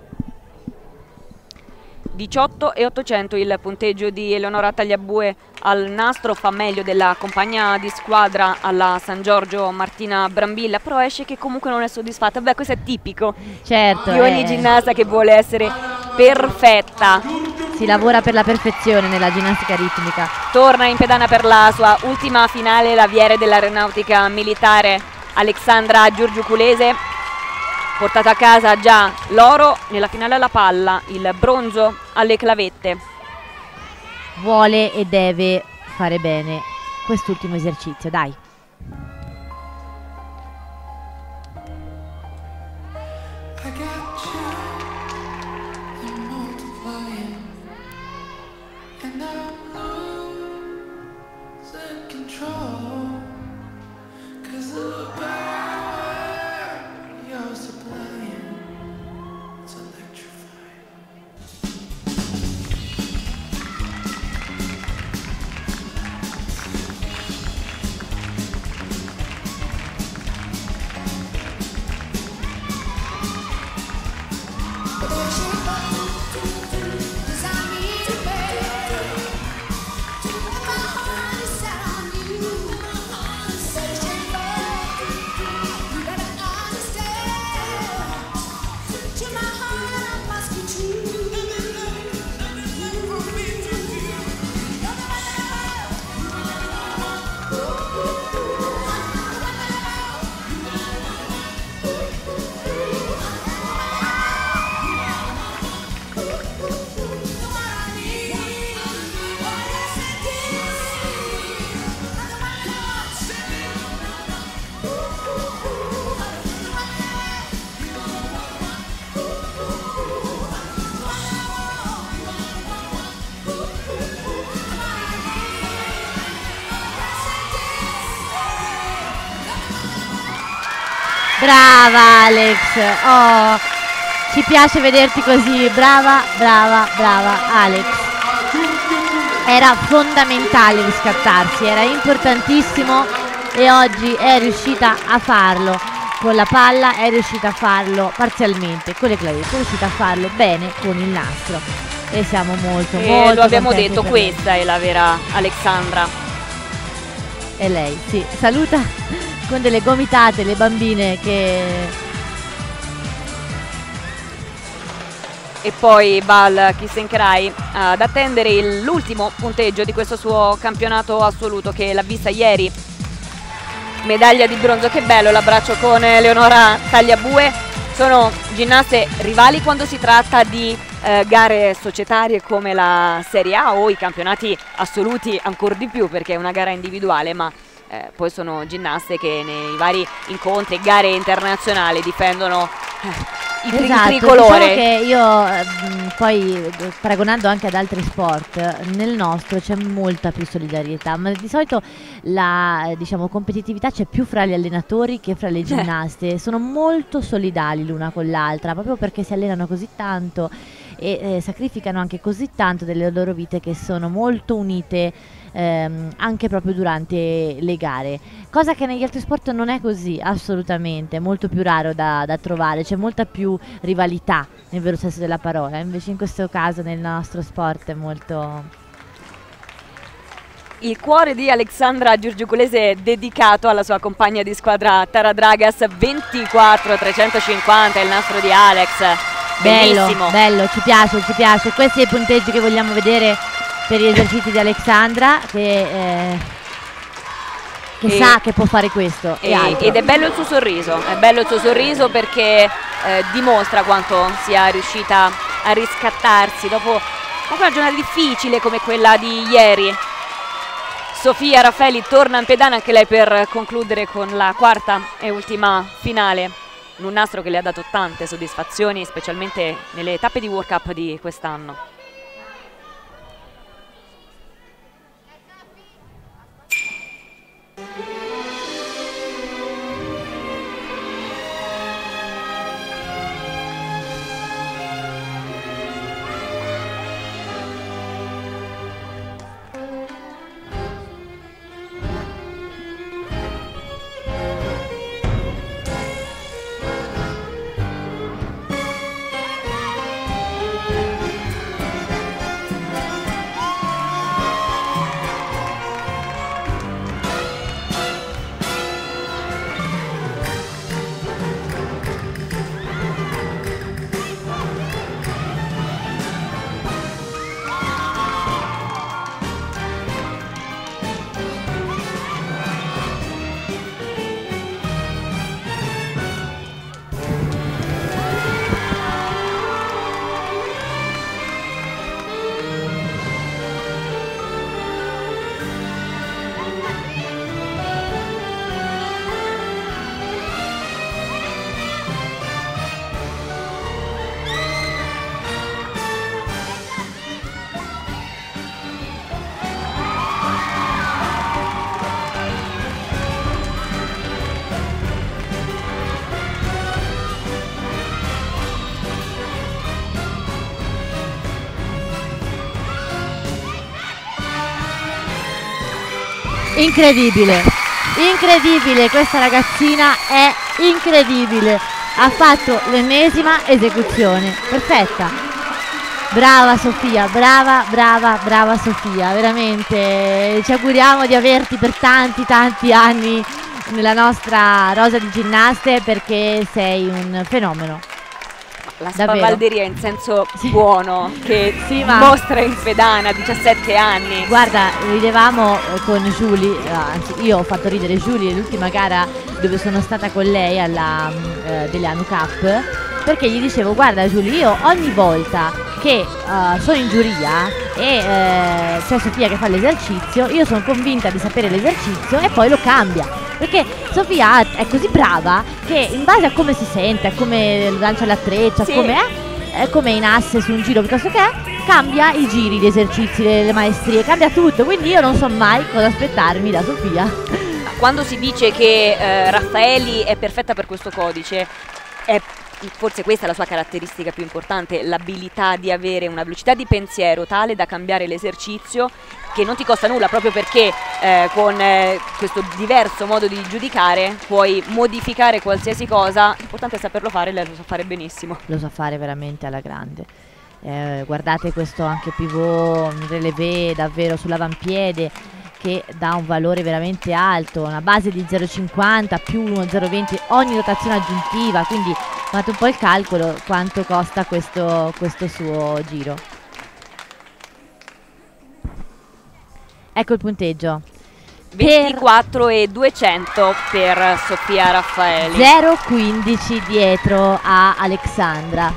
diciotto e ottocento il punteggio di Eleonora Tagliabue al nastro, fa meglio della compagna di squadra alla San Giorgio Martina Brambilla, però esce che comunque non è soddisfatta. Beh, questo è tipico Certo, di ogni eh, ginnasta che vuole essere perfetta. si lavora per la perfezione nella ginnastica ritmica. Torna in pedana per la sua ultima finale l'aviere dell'aeronautica militare Alexandra Giurgiuculese, portata a casa già l'oro nella finale alla palla, il bronzo alle clavette. Vuole e deve fare bene quest'ultimo esercizio, dai. I got you, you're multiplying, and I'm losing control, 'cause the power you're supplying, it's electrifying. Brava Alex, oh, ci piace vederti così, brava, brava, brava Alex. Era fondamentale riscattarsi, era importantissimo e oggi è riuscita a farlo. Con la palla è riuscita a farlo parzialmente, con le clavette è riuscita a farlo bene con il nastro. E siamo molto, E molto lo abbiamo contenti detto, per lei. questa è la vera Alexandra. E lei, sì, saluta con delle gomitate le bambine che... E poi va al Kissenkerai ad attendere il- l'ultimo punteggio di questo suo campionato assoluto, che l'ha vista ieri. Medaglia di bronzo, che bello l'abbraccio con Eleonora Tagliabue. Sono ginnaste rivali quando si tratta di eh, gare societarie come la Serie A o i campionati assoluti ancora di più, perché è una gara individuale, ma eh, poi sono ginnaste che nei vari incontri, gare internazionali difendono eh, il tri- Esatto, tricolore. diciamo che io ehm, poi eh, paragonando anche ad altri sport, eh, nel nostro c'è molta più solidarietà, ma di solito la eh, diciamo competitività c'è più fra gli allenatori che fra le ginnaste, sono molto solidali l'una con l'altra, proprio perché si allenano così tanto e eh, sacrificano anche così tanto delle loro vite, che sono molto unite ehm, anche proprio durante le gare, cosa che negli altri sport non è così, assolutamente, è molto più raro da, da trovare, c'è molta più rivalità nel vero senso della parola, invece in questo caso nel nostro sport è molto... Il cuore di Alexandra Giurgiuculese è dedicato alla sua compagna di squadra Tara Dragas. Ventiquattro trecentocinquanta il nastro di Alex. Bello, Bellissimo. bello, ci piace, ci piace, questi sono i punteggi che vogliamo vedere per gli esercizi di Alexandra, che, eh, che E- sa che può fare questo e, E- altro. ed è bello il suo sorriso, è bello il suo sorriso perché eh, dimostra quanto sia riuscita a riscattarsi dopo comunque una giornata difficile come quella di ieri. Sofia Raffaeli torna in pedana anche lei per concludere con la quarta e ultima finale, in un nastro che le ha dato tante soddisfazioni, specialmente nelle tappe di World Cup di quest'anno. Incredibile, incredibile, questa ragazzina è incredibile, ha fatto l'ennesima esecuzione, perfetta, brava Sofia, brava, brava, brava Sofia, veramente ci auguriamo di averti per tanti tanti anni nella nostra rosa di ginnaste, perché sei un fenomeno. La Davvero. spavalderia in senso Sì. buono che Sì, ma- mostra in pedana a diciassette anni. Guarda, ridevamo eh, con Giulie, eh, anzi io ho fatto ridere Giulie l'ultima gara dove sono stata con lei alla mm, eh, Deleanu Cup, perché gli dicevo: guarda Giulie, io ogni volta che eh, sono in giuria e eh, c'è Sofia che fa l'esercizio, io sono convinta di sapere l'esercizio e poi lo cambia. Perché Sofia è così brava che in base a come si sente, a come lancia l'attrezzo, Sì. a come è, è come in asse su un giro piuttosto che è, cambia i giri, gli esercizi, le, le maestrie, cambia tutto, quindi io non so mai cosa aspettarmi da Sofia. Quando si dice che eh, Raffaeli è perfetta per questo codice, è forse questa è la sua caratteristica più importante, l'abilità di avere una velocità di pensiero tale da cambiare l'esercizio, che non ti costa nulla, proprio perché eh, con eh, questo diverso modo di giudicare puoi modificare qualsiasi cosa. L'importante è saperlo fare, lei lo sa fare benissimo. Lo sa fare veramente alla grande. Eh, guardate questo anche pivot relevé davvero sull'avampiede, che dà un valore veramente alto, una base di zero virgola cinquanta più uno virgola zero venti ogni rotazione aggiuntiva, quindi fate un po' il calcolo quanto costa questo, questo suo giro. Ecco il punteggio. ventiquattro e duecento per Sofia Raffaeli. zero virgola quindici dietro a Alexandra.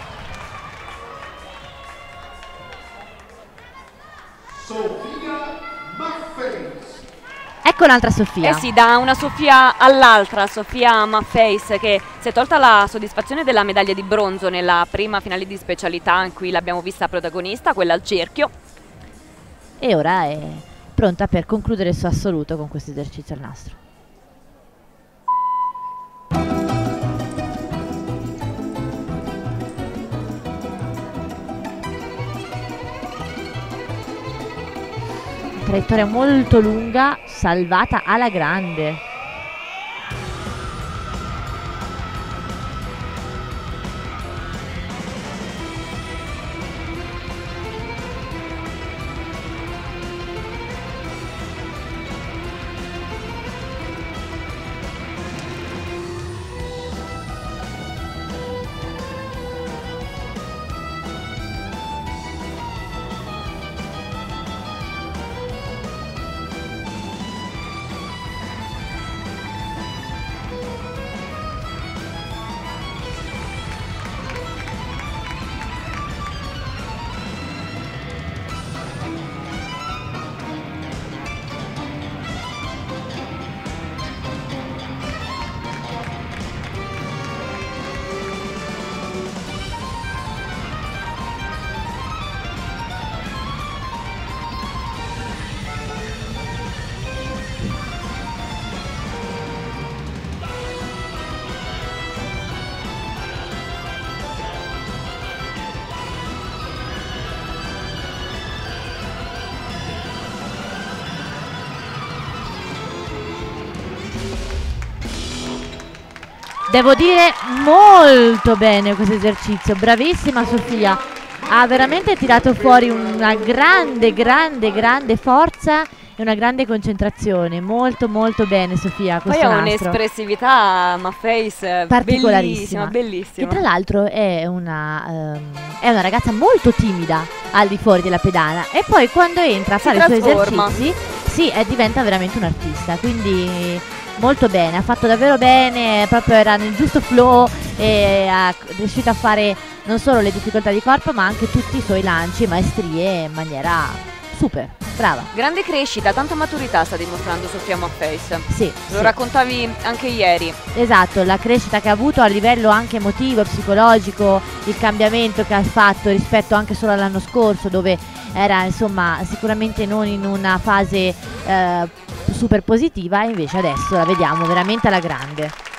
Sofia Maffei. Ecco un'altra Sofia. Eh sì, da una Sofia all'altra, Sofia Maffeis, che si è tolta la soddisfazione della medaglia di bronzo nella prima finale di specialità in cui l'abbiamo vista protagonista, quella al cerchio. E ora è pronta per concludere il suo assoluto con questo esercizio al nastro. Traiettoria molto lunga, salvata alla grande. Devo dire molto bene questo esercizio, bravissima Sofia, ha veramente tirato fuori una grande, grande, grande forza e una grande concentrazione, molto molto bene Sofia Poi questo ha nastro. un'espressività Maffeis Particolarissima, bellissima, bellissima. che tra l'altro è una, ehm, è una ragazza molto timida al di fuori della pedana, e poi quando entra a Si fare i suoi trasforma. esercizi sì, è, diventa veramente un artista, quindi molto bene, ha fatto davvero bene, proprio era nel giusto flow e è riuscito a fare non solo le difficoltà di corpo ma anche tutti i suoi lanci e maestrie in maniera super, brava. Grande crescita, tanta maturità sta dimostrando Sofia Maffeis. Sì, Lo sì. raccontavi anche ieri. Esatto, la crescita che ha avuto a livello anche emotivo, psicologico, il cambiamento che ha fatto rispetto anche solo all'anno scorso, dove era insomma sicuramente non in una fase eh, super positiva, e invece adesso la vediamo veramente alla grande.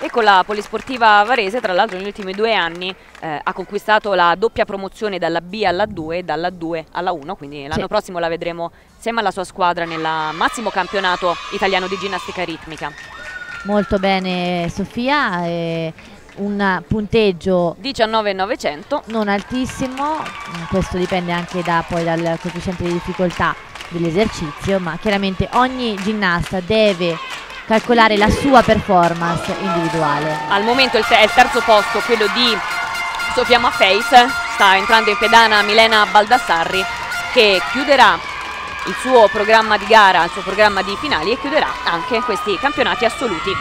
e con la Polisportiva Varese tra l'altro negli ultimi due anni eh, ha conquistato la doppia promozione dalla B alla due e dalla due alla uno, quindi l'anno Sì. prossimo la vedremo insieme alla sua squadra nel massimo campionato italiano di ginnastica ritmica. Molto bene Sofia, eh, un punteggio diciannove novecento. non altissimo, mm, questo dipende anche da, poi dal coefficiente di difficoltà dell'esercizio, ma chiaramente ogni ginnasta deve calcolare la sua performance individuale. Al momento il, te- è il terzo posto, quello di Sofia Maffeis, sta entrando in pedana Milena Baldassarri che chiuderà il suo programma di gara, il suo programma di finali e chiuderà anche questi campionati assoluti.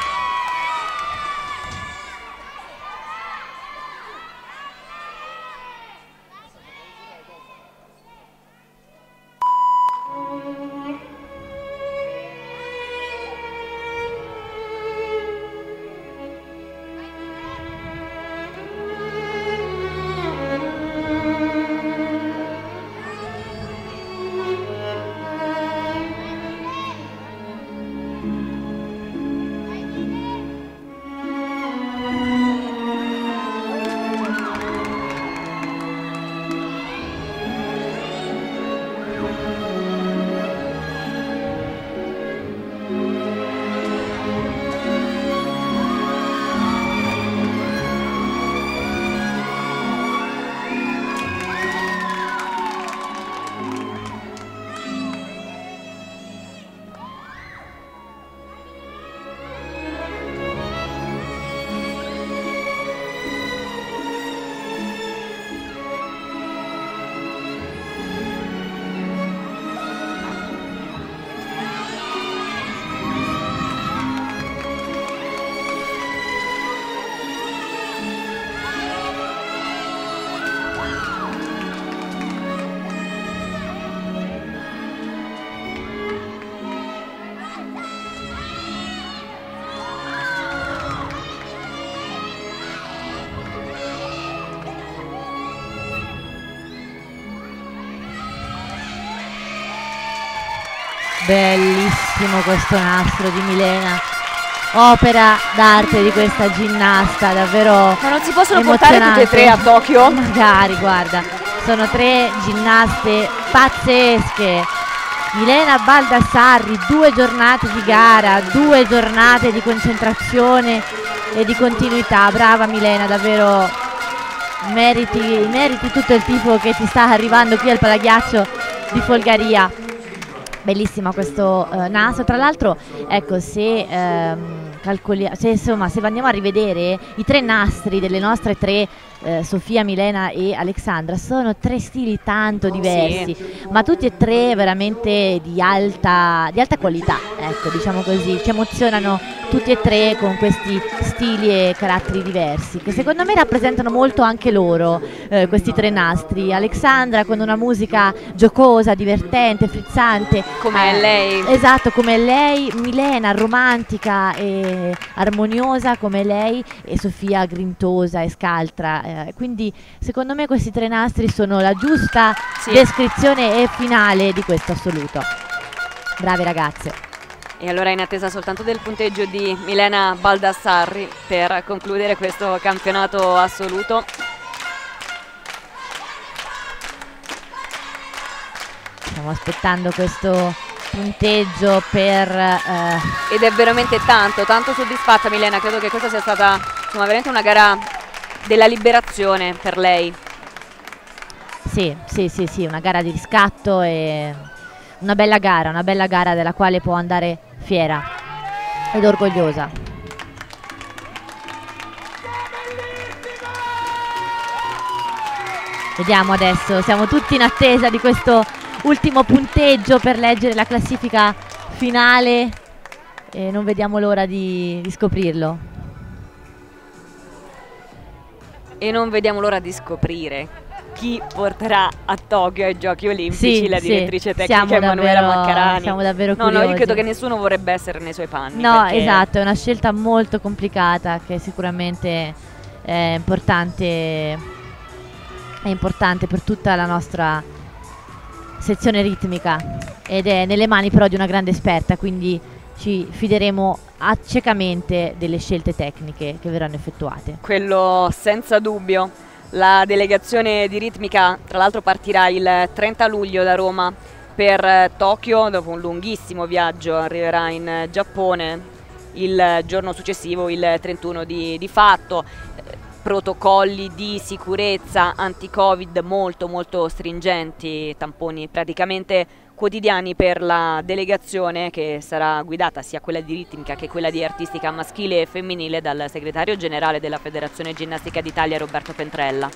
Bellissimo questo nastro di Milena, opera d'arte di questa ginnasta, davvero Ma non si possono portare emozionante. tutte e tre a Tokyo? Magari, guarda, sono tre ginnaste pazzesche. Milena Baldassarri, due giornate di gara, due giornate di concentrazione e di continuità. Brava Milena, davvero meriti, meriti tutto il tifo che ti sta arrivando qui al Palaghiaccio di Folgaria. Bellissimo questo eh, naso, tra l'altro ecco se ehm, calcoliamo, se insomma se andiamo a rivedere i tre nastri delle nostre tre eh, Sofia, Milena e Alexandra, sono tre stili tanto diversi, Sì. ma tutti e tre veramente di alta, di alta qualità, ecco, diciamo così, ci emozionano tutti e tre con questi stili e caratteri diversi che secondo me rappresentano molto anche loro, eh, questi tre nastri. Alexandra con una musica giocosa, divertente, frizzante, Come eh, lei. esatto, come lei. Milena romantica e armoniosa come lei, e Sofia grintosa e scaltra, eh, quindi secondo me questi tre nastri sono la giusta Sì. descrizione e finale di questo assoluto. Brave ragazze. E allora in attesa soltanto del punteggio di Milena Baldassarri per concludere questo campionato assoluto. Stiamo aspettando questo punteggio per eh, Ed è veramente tanto, tanto soddisfatta Milena, credo che questa sia stata insomma, veramente una gara della liberazione per lei. sì, sì, sì, sì, una gara di riscatto e una bella gara, una bella gara della quale può andare fiera ed orgogliosa. Vediamo adesso, siamo tutti in attesa di questo ultimo punteggio per leggere la classifica finale e non vediamo l'ora di, di scoprirlo. E non vediamo l'ora di scoprire chi porterà a Tokyo ai Giochi Olimpici Sì, la sì, direttrice siamo tecnica Emanuela davvero- Maccarani. siamo davvero No, no, io curiosi. credo che nessuno vorrebbe essere nei suoi panni. No, perché esatto, è una scelta molto complicata che sicuramente è importante, è importante per tutta la nostra sezione ritmica ed è nelle mani però di una grande esperta, quindi ci fideremo ciecamente delle scelte tecniche che verranno effettuate. Quello senza dubbio. La delegazione di ritmica tra l'altro partirà il trenta luglio da Roma per Tokyo, dopo un lunghissimo viaggio arriverà in Giappone il giorno successivo, il trentuno di, di fatto. Protocolli di sicurezza anti-Covid molto molto stringenti, tamponi praticamente quotidiani per la delegazione, che sarà guidata sia quella di ritmica che quella di artistica maschile e femminile dal segretario generale della Federazione Ginnastica d'Italia Roberto Pentrella.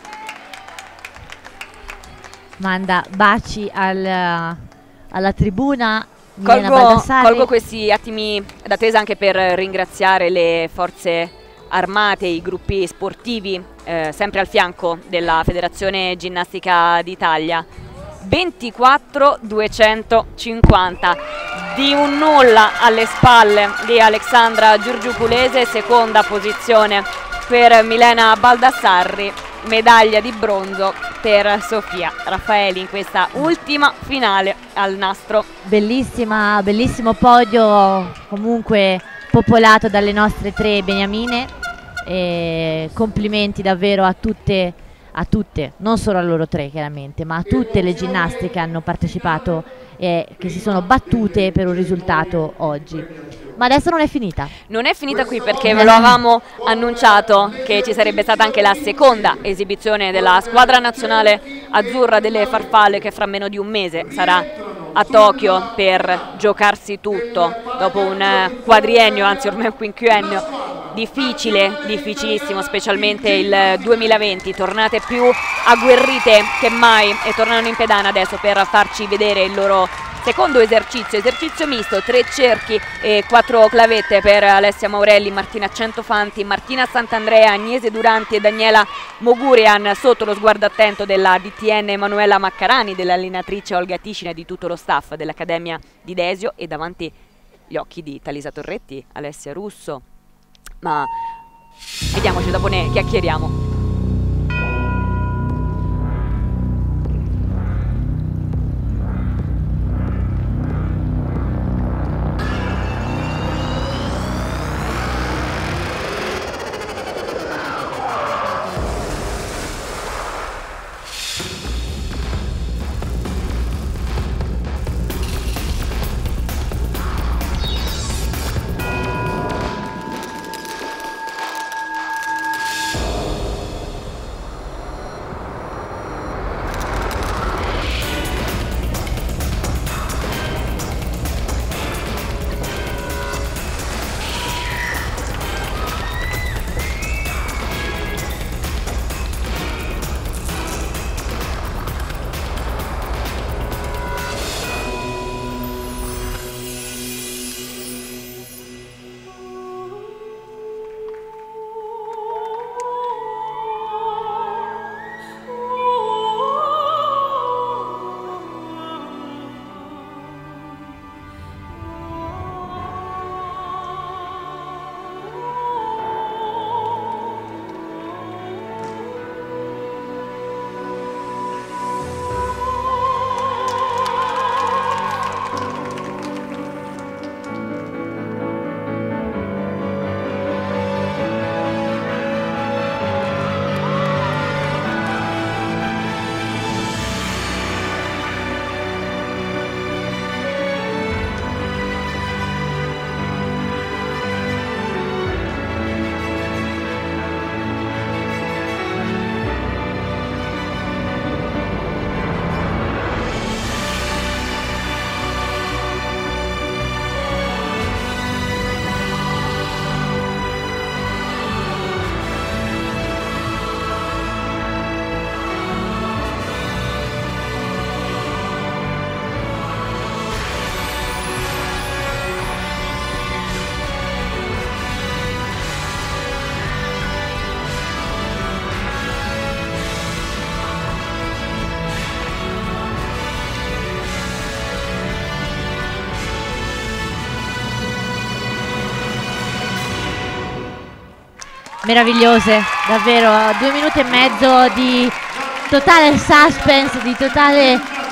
Manda baci al, alla tribuna. Milena Colgo, Baldassarri. colgo questi attimi d'attesa anche per ringraziare le forze armate, i gruppi sportivi eh, sempre al fianco della Federazione Ginnastica d'Italia. ventiquattro duecentocinquanta, di un nulla alle spalle di Alexandra Giurgiuculese, seconda posizione per Milena Baldassarri, medaglia di bronzo per Sofia Raffaeli in questa ultima finale al nastro. Bellissima, bellissimo podio, comunque popolato dalle nostre tre beniamine, e complimenti davvero a tutte, a tutte, non solo a loro tre chiaramente, ma a tutte le ginnaste che hanno partecipato e che si sono battute per un risultato oggi. Ma adesso non è finita. Non è finita qui, perché ve lo avevamo annunciato che ci sarebbe stata anche la seconda esibizione della squadra nazionale azzurra delle farfalle, che fra meno di un mese sarà a Tokyo per giocarsi tutto dopo un quadriennio, anzi ormai un quinquennio difficile, difficilissimo, specialmente il duemilaventi. Tornate più agguerrite che mai e tornano in pedana adesso per farci vedere il loro secondo esercizio, esercizio misto, tre cerchi e quattro clavette per Alessia Maurelli, Martina Centofanti, Martina Sant'Andrea, Agnese Duranti e Daniela Mogurian, sotto lo sguardo attento della D T N Emanuela Maccarani, dell'allenatrice Olga Ticina e di tutto lo staff dell'Accademia di Desio, e davanti gli occhi di Talisa Torretti, Alessia Russo. Ma vediamoci, dopo ne chiacchieriamo. Meravigliose, davvero, due minuti e mezzo di totale suspense, di totale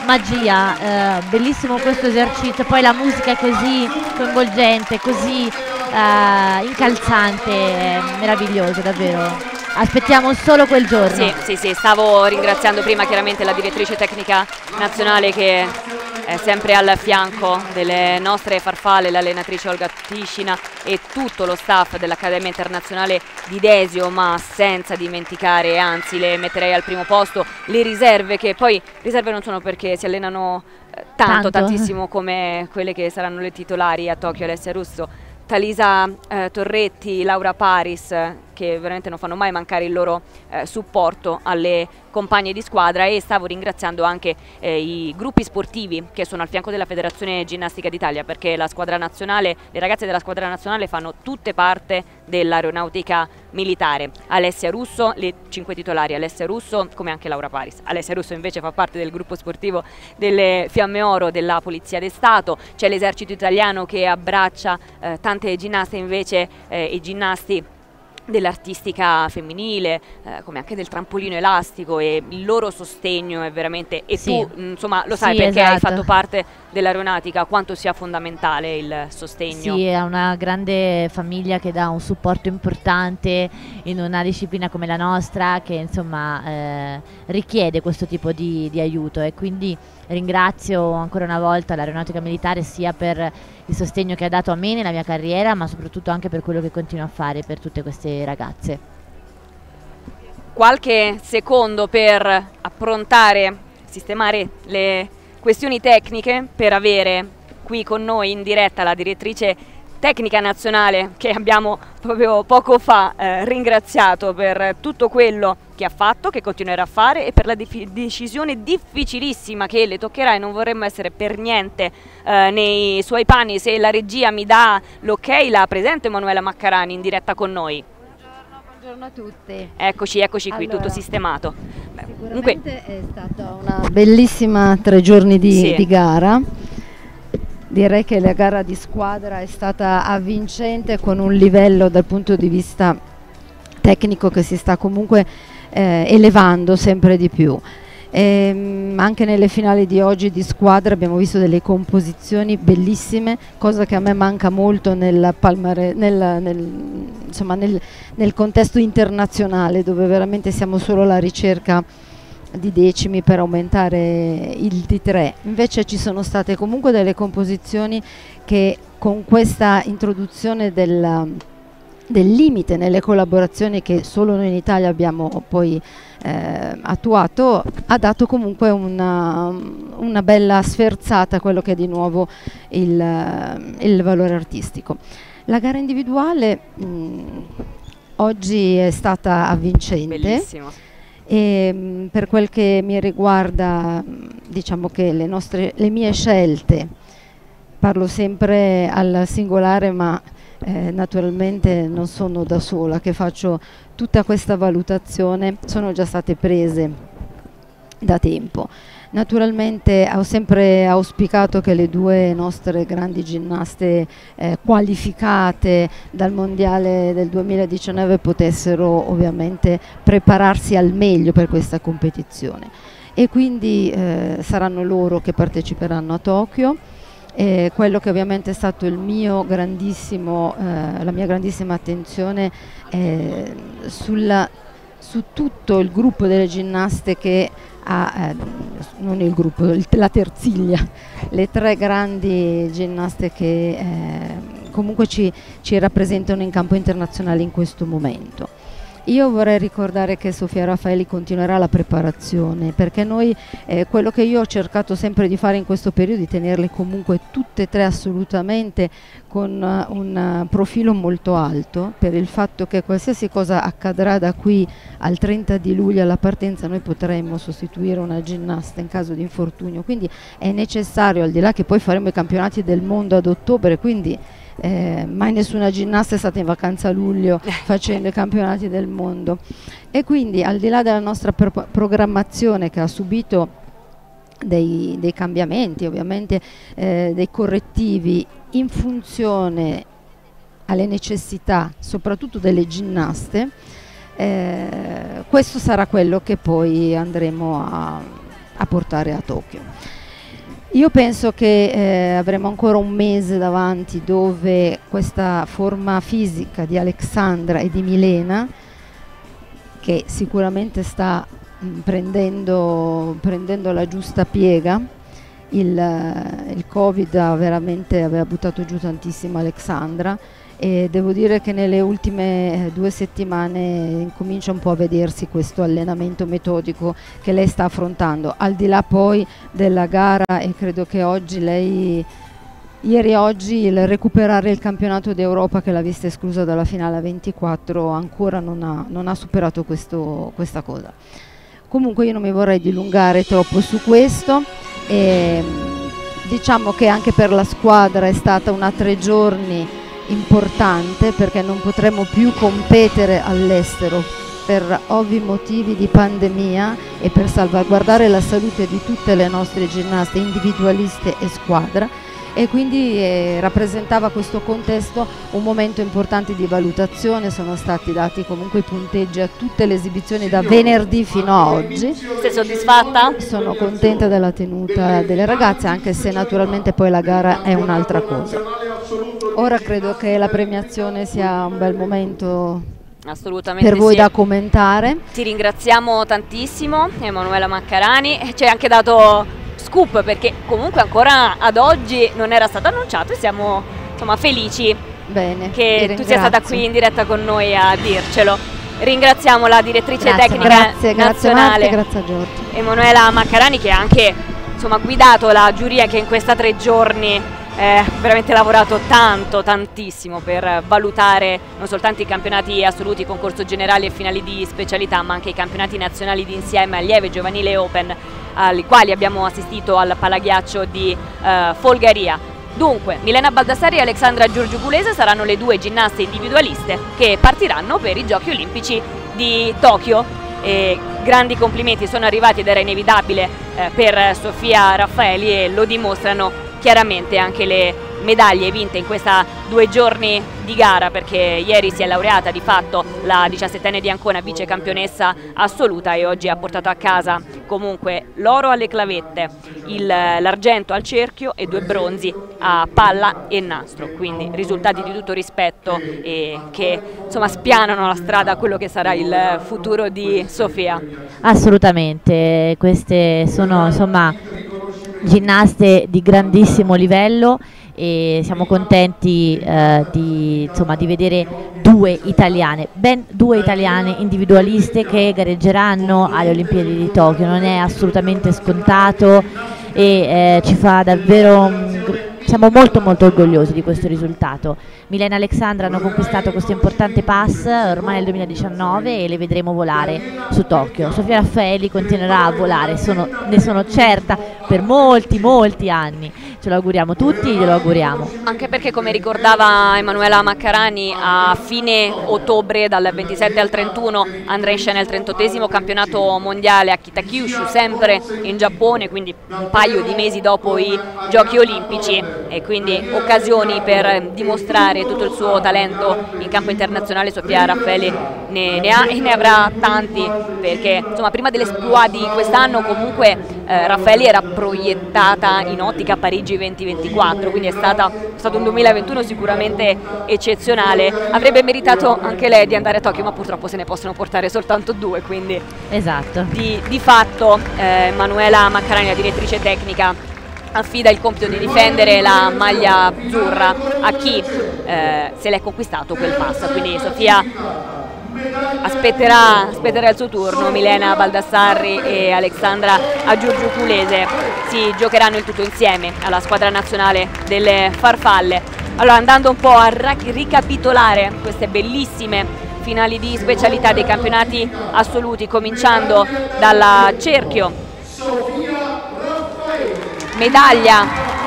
magia, eh, bellissimo questo esercizio, poi la musica è così coinvolgente, così eh, incalzante, è meraviglioso davvero. Aspettiamo solo quel giorno. Sì, sì, sì, stavo ringraziando prima chiaramente la direttrice tecnica nazionale che è sempre al fianco delle nostre farfalle, l'allenatrice Olga Tiscina e tutto lo staff dell'Accademia Internazionale di Desio, ma senza dimenticare, anzi le metterei al primo posto, le riserve, che poi riserve non sono perché si allenano eh, tanto, Tanto. tantissimo come quelle che saranno le titolari a Tokyo, Alessia Russo, Talisa eh, Torretti, Laura Paris, che veramente non fanno mai mancare il loro eh, supporto alle compagne di squadra, e stavo ringraziando anche eh, i gruppi sportivi che sono al fianco della Federazione Ginnastica d'Italia, perché la squadra nazionale, le ragazze della squadra nazionale fanno tutte parte dell'aeronautica militare. Alessia Russo, le cinque titolari, Alessia Russo come anche Laura Paris. Alessia Russo invece fa parte del gruppo sportivo delle Fiamme Oro della Polizia di Stato, c'è l'esercito italiano che abbraccia eh, tante ginnaste invece eh, e ginnasti dell'artistica femminile, eh, come anche del trampolino elastico, e il loro sostegno è veramente, e Sì. tu insomma lo sai Sì, perché hai esatto. fatto parte dell'aeronautica, quanto sia fondamentale il sostegno. Sì, è una grande famiglia che dà un supporto importante in una disciplina come la nostra, che insomma eh, richiede questo tipo di, di aiuto, e quindi ringrazio ancora una volta l'Aeronautica Militare sia per il sostegno che ha dato a me nella mia carriera, ma soprattutto anche per quello che continua a fare per tutte queste ragazze. Qualche secondo per approntare, sistemare le questioni tecniche, per avere qui con noi in diretta la direttrice tecnica nazionale, che abbiamo proprio poco fa eh, ringraziato per tutto quello che ha fatto, che continuerà a fare, e per la decisione difficilissima che le toccherà, e non vorremmo essere per niente eh, nei suoi panni. Se la regia mi dà l'ok, la presento Emanuela Maccarani in diretta con noi. Buongiorno a tutti. Eccoci, eccoci qui, Allora, tutto sistemato. Beh, Sicuramente è stata una bellissima tre giorni di, Sì. di gara. Direi che la gara di squadra è stata avvincente, con un livello dal punto di vista tecnico che si sta comunque eh, elevando sempre di più. Ehm, anche nelle finali di oggi di squadra abbiamo visto delle composizioni bellissime, cosa che a me manca molto nel, palmare, nel, nel, insomma, nel, nel contesto internazionale, dove veramente siamo solo alla ricerca di decimi per aumentare il T tre. Invece ci sono state comunque delle composizioni che, con questa introduzione del, del limite nelle collaborazioni che solo noi in Italia abbiamo poi eh, attuato, ha dato comunque una, una bella sferzata a quello che è di nuovo il, il valore artistico. La gara individuale mh, oggi è stata avvincente. bellissimo. E mh, per quel che mi riguarda, mh, diciamo che le, nostre, le mie scelte, parlo sempre al singolare, ma eh, naturalmente non sono da sola che faccio tutta questa valutazione, sono già state prese da tempo. Naturalmente ho sempre auspicato che le due nostre grandi ginnaste eh, qualificate dal mondiale del duemiladiciannove potessero ovviamente prepararsi al meglio per questa competizione, e quindi eh, saranno loro che parteciperanno a Tokyo. Eh, quello che ovviamente è stato il mio grandissimo, eh, la mia grandissima attenzione eh, sulla, su tutto il gruppo delle ginnaste che ha, eh, non il gruppo, il, la terziglia, le tre grandi ginnaste che eh, comunque ci, ci rappresentano in campo internazionale in questo momento. Io vorrei ricordare che Sofia Raffaeli continuerà la preparazione, perché noi, eh, quello che io ho cercato sempre di fare in questo periodo, di tenerle comunque tutte e tre assolutamente con uh, un uh, profilo molto alto, per il fatto che qualsiasi cosa accadrà da qui al trenta di luglio alla partenza, noi potremmo sostituire una ginnasta in caso di infortunio, quindi è necessario, al di là che poi faremo i campionati del mondo ad ottobre, quindi Eh, mai nessuna ginnasta è stata in vacanza a luglio facendo i campionati del mondo, e quindi al di là della nostra pro programmazione, che ha subito dei, dei cambiamenti, ovviamente eh, dei correttivi in funzione alle necessità soprattutto delle ginnaste, eh, questo sarà quello che poi andremo a, a portare a Tokyo. Io penso che eh, avremo ancora un mese davanti dove questa forma fisica di Alexandra e di Milena, che sicuramente sta mh, prendendo, prendendo la giusta piega, il, eh, il Covid ha veramente aveva buttato giù tantissimo Alexandra, e devo dire che nelle ultime eh, due settimane comincia un po' a vedersi questo allenamento metodico che lei sta affrontando, al di là poi della gara, e credo che oggi lei, ieri e oggi, il recuperare il campionato d'Europa che l'ha vista esclusa dalla finale a ventiquattro ancora non ha, non ha superato questo, questa cosa. Comunque io non mi vorrei dilungare troppo su questo, e diciamo che anche per la squadra è stata una tre giorni importante, perché non potremo più competere all'estero per ovvi motivi di pandemia e per salvaguardare la salute di tutte le nostre ginnaste individualiste e squadra, e quindi eh, rappresentava questo contesto un momento importante di valutazione. Sono stati dati comunque i punteggi a tutte le esibizioni da venerdì fino a oggi. Sei soddisfatta? Sono contenta della tenuta delle ragazze, anche se naturalmente poi la gara è un'altra cosa. Ora credo che la premiazione sia un bel momento Assolutamente per voi sì. da commentare. Ti ringraziamo tantissimo, Emanuela Maccarani, ci hai anche dato scoop, perché comunque ancora ad oggi non era stato annunciato, e siamo insomma felici Bene, che tu sia stata qui in diretta con noi a dircelo. Ringraziamo la direttrice Grazie, tecnica grazie, grazie nazionale, Marta, grazie a Giorgio. Emanuela Maccarani, che ha anche insomma guidato la giuria, che in questa tre giorni eh, veramente lavorato tanto, tantissimo per valutare non soltanto i campionati assoluti, concorso generale e finali di specialità, ma anche i campionati nazionali di insieme, allieve, giovanile open, ai quali abbiamo assistito al Palaghiaccio di eh, Folgaria. Dunque, Milena Baldassarri e Alexandra Giurgiugulese saranno le due ginnaste individualiste che partiranno per i Giochi Olimpici di Tokyo. E grandi complimenti sono arrivati, ed era inevitabile eh, per Sofia Raffaeli, e lo dimostrano chiaramente anche le medaglie vinte in questa due giorni di gara, perché ieri si è laureata di fatto la diciassettenne di Ancona, vice campionessa assoluta, e oggi ha portato a casa comunque l'oro alle clavette, l'argento al cerchio e due bronzi a palla e nastro, quindi risultati di tutto rispetto e che insomma spianano la strada a quello che sarà il futuro di Sofia. Assolutamente, queste sono insomma ginnaste di grandissimo livello, e siamo contenti eh, di, insomma, di vedere due italiane, ben due italiane individualiste che gareggeranno alle Olimpiadi di Tokyo. Non è assolutamente scontato, e eh, ci fa davvero um, siamo molto molto orgogliosi di questo risultato. Milena e Alexandra hanno conquistato questo importante pass ormai nel duemiladiciannove, e le vedremo volare su Tokyo. Sofia Raffaeli continuerà a volare, sono, ne sono certa, per molti molti anni. Ce lo auguriamo tutti, glielo auguriamo. Anche perché, come ricordava Emanuela Maccarani, a fine ottobre, dal ventisette al trentuno, andrà in scena il trentottesimo campionato mondiale a Kitakyushu, sempre in Giappone, quindi un paio di mesi dopo i Giochi Olimpici, e quindi occasioni per dimostrare tutto il suo talento in campo internazionale. Sofia Raffaeli ne, ne ha e ne avrà tanti, perché insomma prima dell'esploit di quest'anno comunque eh, Raffaeli era proiettata in ottica Parigi duemilaventiquattro, quindi è, stata, è stato un duemilaventuno sicuramente eccezionale. Avrebbe meritato anche lei di andare a Tokyo, ma purtroppo se ne possono portare soltanto due, quindi esatto. di, di fatto eh, Emanuela Maccarani, la direttrice tecnica, affida il compito di difendere la maglia azzurra a chi eh, se l'è conquistato quel pass. Quindi Sofia aspetterà, aspetterà il suo turno. Milena Baldassarri e Alexandra Giurgiugulese si giocheranno il tutto insieme alla squadra nazionale delle farfalle. Allora, andando un po' a ricapitolare queste bellissime finali di specialità dei campionati assoluti, cominciando dalla cerchio. Medaglia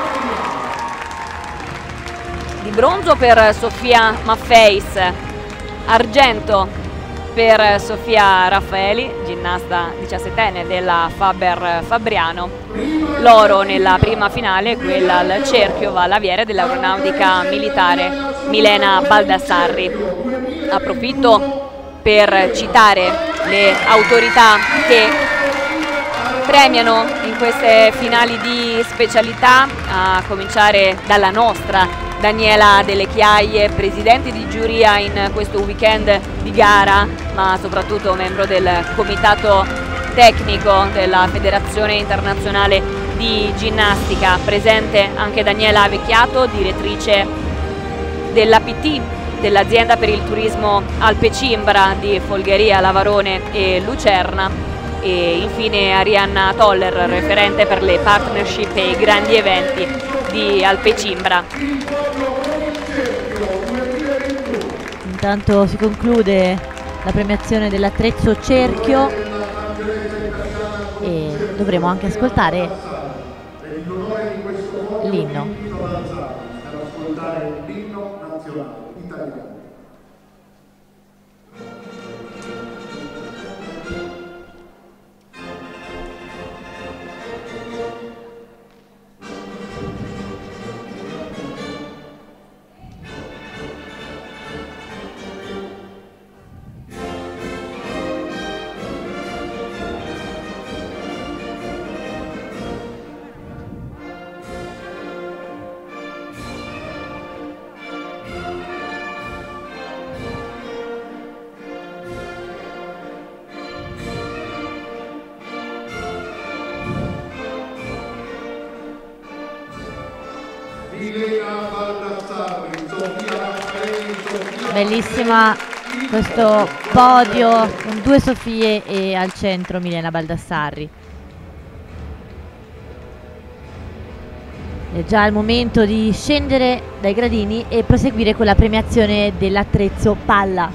di bronzo per Sofia Maffeis, argento per Sofia Raffaeli, ginnasta diciassettenne della Faber Fabriano. L'oro nella prima finale, quella al cerchio, va all'aviere dell'aeronautica militare Milena Baldassarri. Approfitto per citare le autorità che premiano in queste finali di specialità, a cominciare dalla nostra Daniela Delle Chiaie, presidente di giuria in questo weekend di gara, ma soprattutto membro del comitato tecnico della Federazione Internazionale di Ginnastica. Presente anche Daniela Vecchiato, direttrice dell'A P T, dell'azienda per il turismo Alpe Cimbra di Folgheria, Lavarone e Lucerna, e infine Arianna Toller, referente per le partnership e i grandi eventi di Alpe Cimbra. Intanto si conclude la premiazione dell'attrezzo cerchio e dovremo anche ascoltare l'inno. Bellissima questo podio con due Sofie e al centro Milena Baldassarri. È già il momento di scendere dai gradini e proseguire con la premiazione dell'attrezzo palla.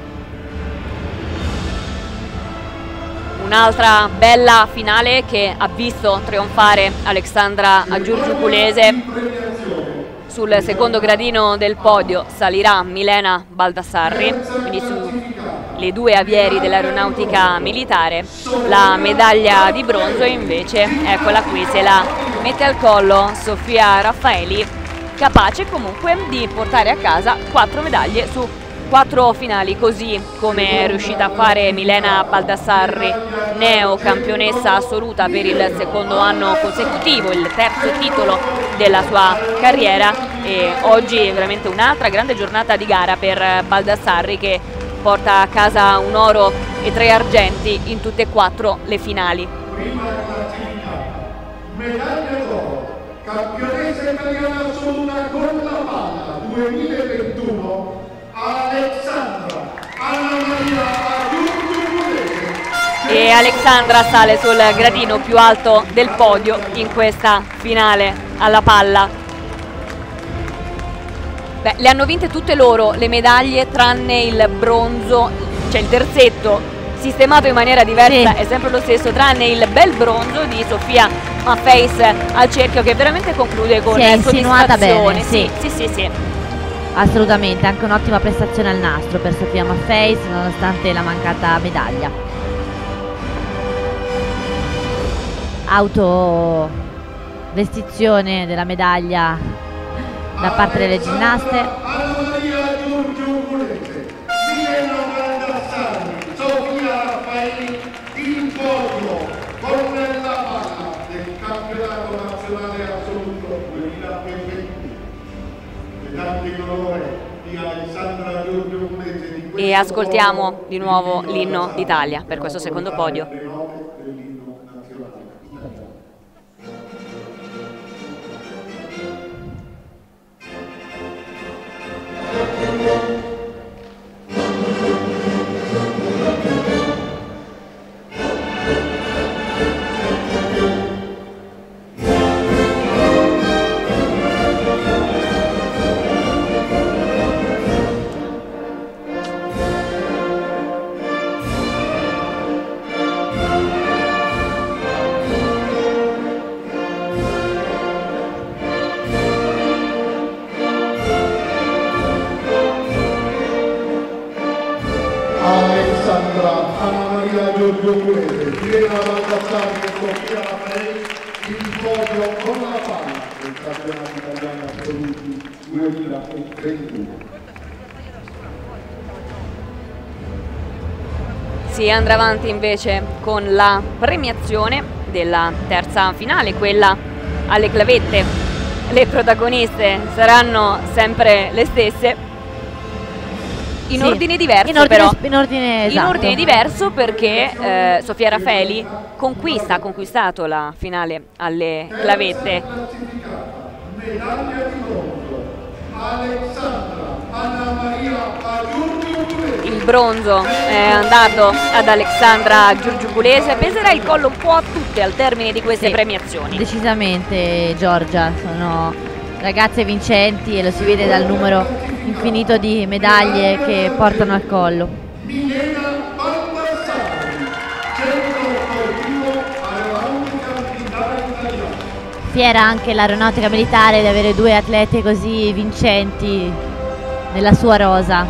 Un'altra bella finale che ha visto trionfare Alexandra Giurgiuculese. Sul secondo gradino del podio salirà Milena Baldassarri, quindi sulle due avieri dell'aeronautica militare. La medaglia di bronzo invece, eccola qui, se la mette al collo Sofia Raffaeli, capace comunque di portare a casa quattro medaglie su quattro finali, così come è riuscita a fare Milena Baldassarri, neo campionessa assoluta per il secondo anno consecutivo, il terzo titolo della sua carriera, e oggi è veramente un'altra grande giornata di gara per Baldassarri, che porta a casa un oro e tre argenti in tutte e quattro le finali. Medaglia d'oro, campionessa italiana assoluta con la palla duemilaventuno, Alexandra Anna Maria Giurgiuculese. E Alexandra sale sul gradino più alto del podio in questa finale alla palla. Beh, le hanno vinte tutte loro le medaglie tranne il bronzo, cioè il terzetto sistemato in maniera diversa, sì, è sempre lo stesso, tranne il bel bronzo di Sofia Maffeis al cerchio, che veramente conclude con soddisfazione. Bene, sì. Sì, sì, sì, sì. Assolutamente, anche un'ottima prestazione al nastro per Sofia Maffeis nonostante la mancata medaglia. Autovestizione della medaglia da parte delle ginnaste. Anna Maria Giurgiuculese, Milena Baldassarri, Sofia Raffaeli, il podio con la palla del campionato nazionale assoluto duemilaventuno. Medaglia di onore di Alexandra Giurgiuculese. E ascoltiamo di nuovo l'inno d'Italia per questo secondo podio. Anna Maria Giurgiuculese, Milena Baldassarri e Sofia Raffaeli, il podio con la palla del campionato italiano assoluti duemilaventuno. Si andrà avanti invece con la premiazione della terza finale, quella alle clavette. Le protagoniste saranno sempre le stesse, in Sì, ordine diverso in ordine, però. in ordine, In esatto. ordine diverso perché eh, Sofia Raffaeli conquista, ha conquistato la finale alle clavette. Medaglia di bronzo, Alexandra Anna Maria Giurgiuculese. Il bronzo è andato ad Alexandra Giurgiuculese, peserà il collo un po' a tutte al termine di queste Sì, premiazioni. Decisamente, Giorgia, sono ragazze vincenti e lo si vede dal numero infinito di medaglie che portano al collo. Milena Baldassari, centro sportivo aeronautica militare italiana. Fiera anche l'aeronautica militare di avere due atlete così vincenti nella sua rosa.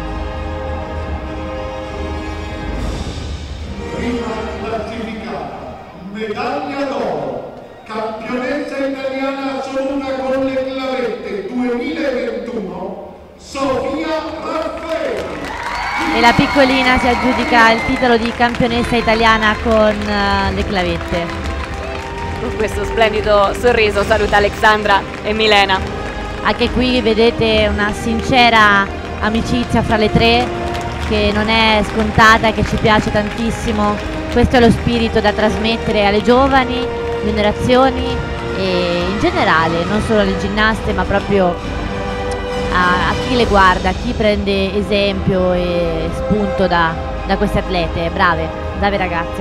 Prima classificata, medaglia d'oro, campionessa italiana assoluta con le clavette duemilaventuno, Sofia Raffaeli. E la piccolina si aggiudica il titolo di campionessa italiana con eh, le clavette. Con questo splendido sorriso saluta Alexandra e Milena. Anche qui vedete una sincera amicizia fra le tre che non è scontata e che ci piace tantissimo. Questo è lo spirito da trasmettere alle giovani generazioni e in generale, non solo alle ginnaste, ma proprio a, a chi le guarda, a chi prende esempio e spunto da, da queste atlete. Brave, brave ragazze.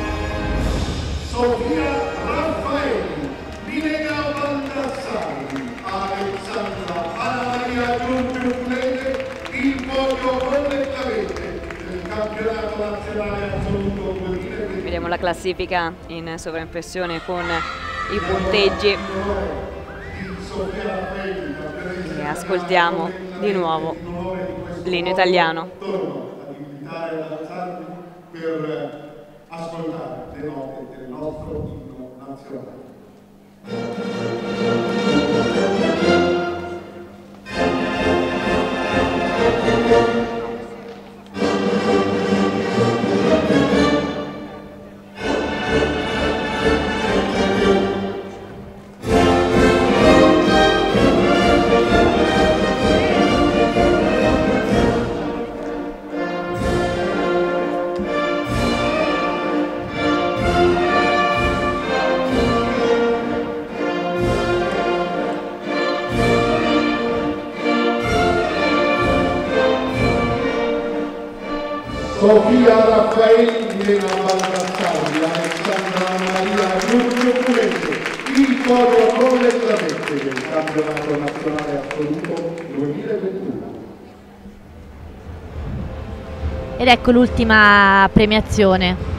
Sofia Raffaeli, Milena Baldassari, Alexandra Anna Maria Giurgiuculese, il podio con le clavette del campionato nazionale assoluto duemilaventi. Vediamo la classifica in sovraimpressione con i punteggi e ascoltiamo di nuovo l'inno italiano. Torno ad invitare ad alzarvi per ascoltare le note del nostro inno nazionale. Sofia Raffaeli, Milena Baldassari, Alexandra Maria Giurgiuculese, il podio con le clavette del campionato nazionale assoluto duemilaventuno. Ed ecco l'ultima premiazione.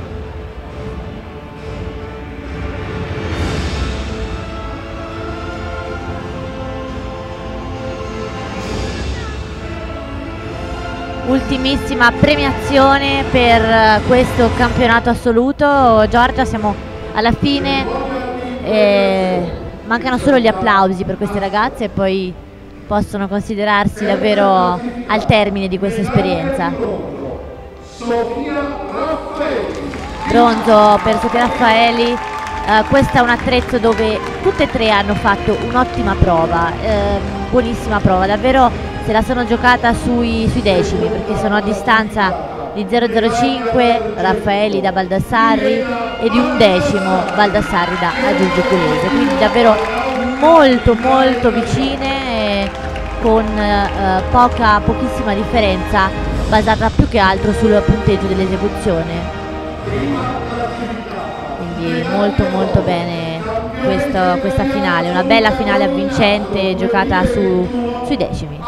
Ultimissima premiazione per eh, questo campionato assoluto. Giorgia, siamo alla fine, eh, mancano solo gli applausi per queste ragazze e poi possono considerarsi davvero al termine di questa esperienza. Sofia Raffaeli. Bronzo per Sofia Raffaeli. Eh, questo è un attrezzo dove tutte e tre hanno fatto un'ottima prova, eh, buonissima prova, davvero se la sono giocata sui, sui decimi, perché sono a distanza di zero virgola zero cinque Raffaeli da Baldassarri e di un decimo Baldassarri da Giurgiuculese, quindi davvero molto molto vicine e con eh, poca pochissima differenza basata più che altro sul punteggio dell'esecuzione. Quindi molto molto bene questo, questa finale, una bella finale avvincente giocata su, sui decimi.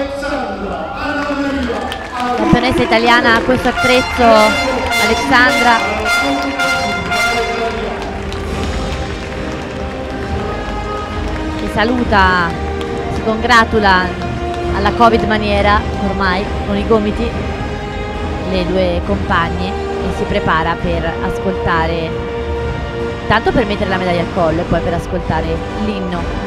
Campionessa italiana a questo attrezzo Alexandra. Si saluta, si congratula alla Covid maniera ormai con i gomiti le due compagne e si prepara per ascoltare, tanto per mettere la medaglia al collo e poi per ascoltare l'inno.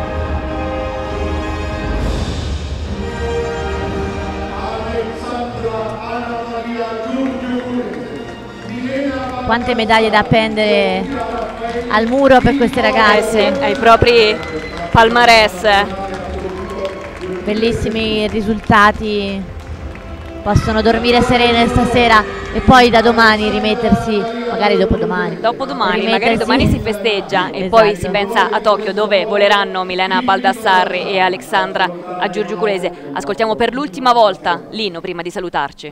Alexandra quante medaglie da appendere al muro per queste ragazze. Eh sì, ai propri palmarès. Bellissimi risultati, possono dormire serene stasera e poi da domani rimettersi, magari dopodomani. Dopodomani, rimettersi... magari domani si festeggia e esatto. Poi si pensa a Tokyo, dove voleranno Milena Baldassarri e Alexandra Giurgiuculese. Ascoltiamo per l'ultima volta l'inno prima di salutarci.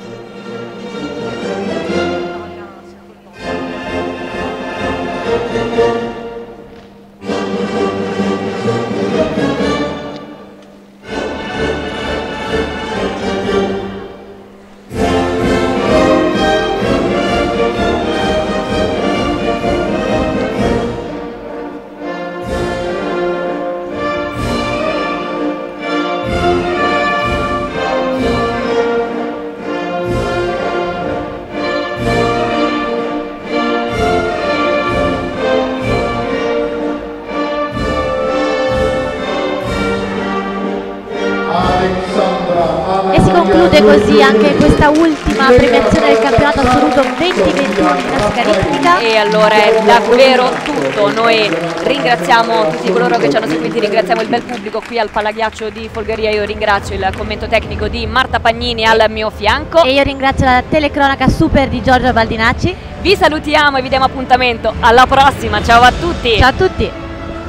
Conclude così anche questa ultima premiazione del campionato assoluto venti ventuno di ginnastica ritmica. E allora è davvero tutto, noi ringraziamo tutti coloro che ci hanno seguiti, ringraziamo il bel pubblico qui al Palaghiaccio di Folgaria, io ringrazio il commento tecnico di Marta Pagnini al mio fianco e io ringrazio la telecronaca super di Giorgio Baldinacci. Vi salutiamo e vi diamo appuntamento alla prossima, ciao a tutti! Ciao a tutti!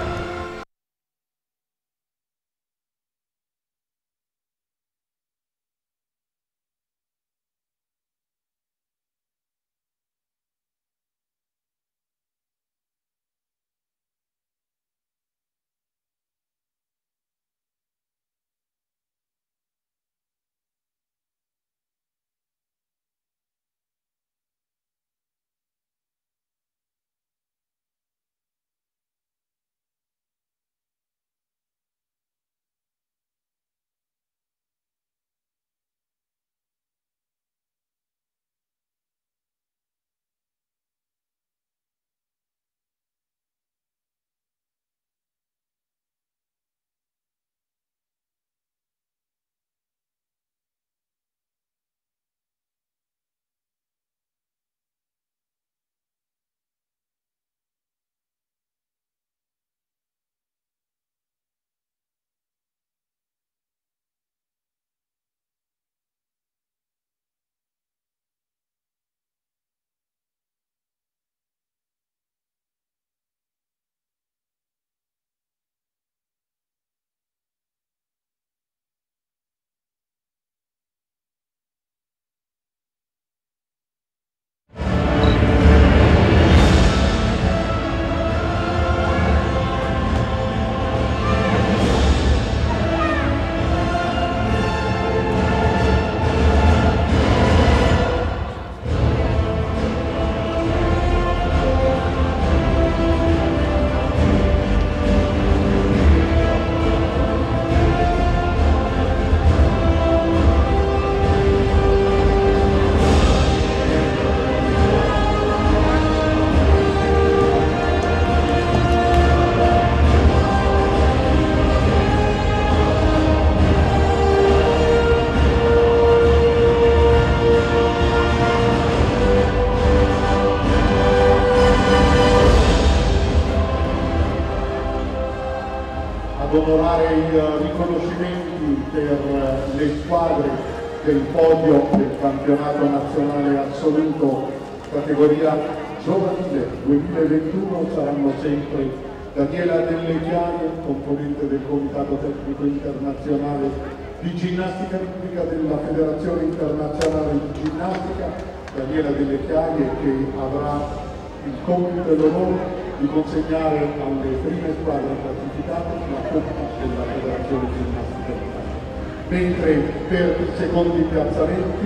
onorare i riconoscimenti per le squadre del podio del campionato nazionale assoluto categoria giovanile duemilaventuno saranno sempre Daniela Delle Chiaie, componente del Comitato Tecnico Internazionale di Ginnastica Ritmica della Federazione Internazionale di Ginnastica, Daniela Delle Chiaie che avrà il compito e l'onore di consegnare alle prime squadre classificate la Coppa della Federazione Ginnastica Ritmica. Mentre per i secondi piazzamenti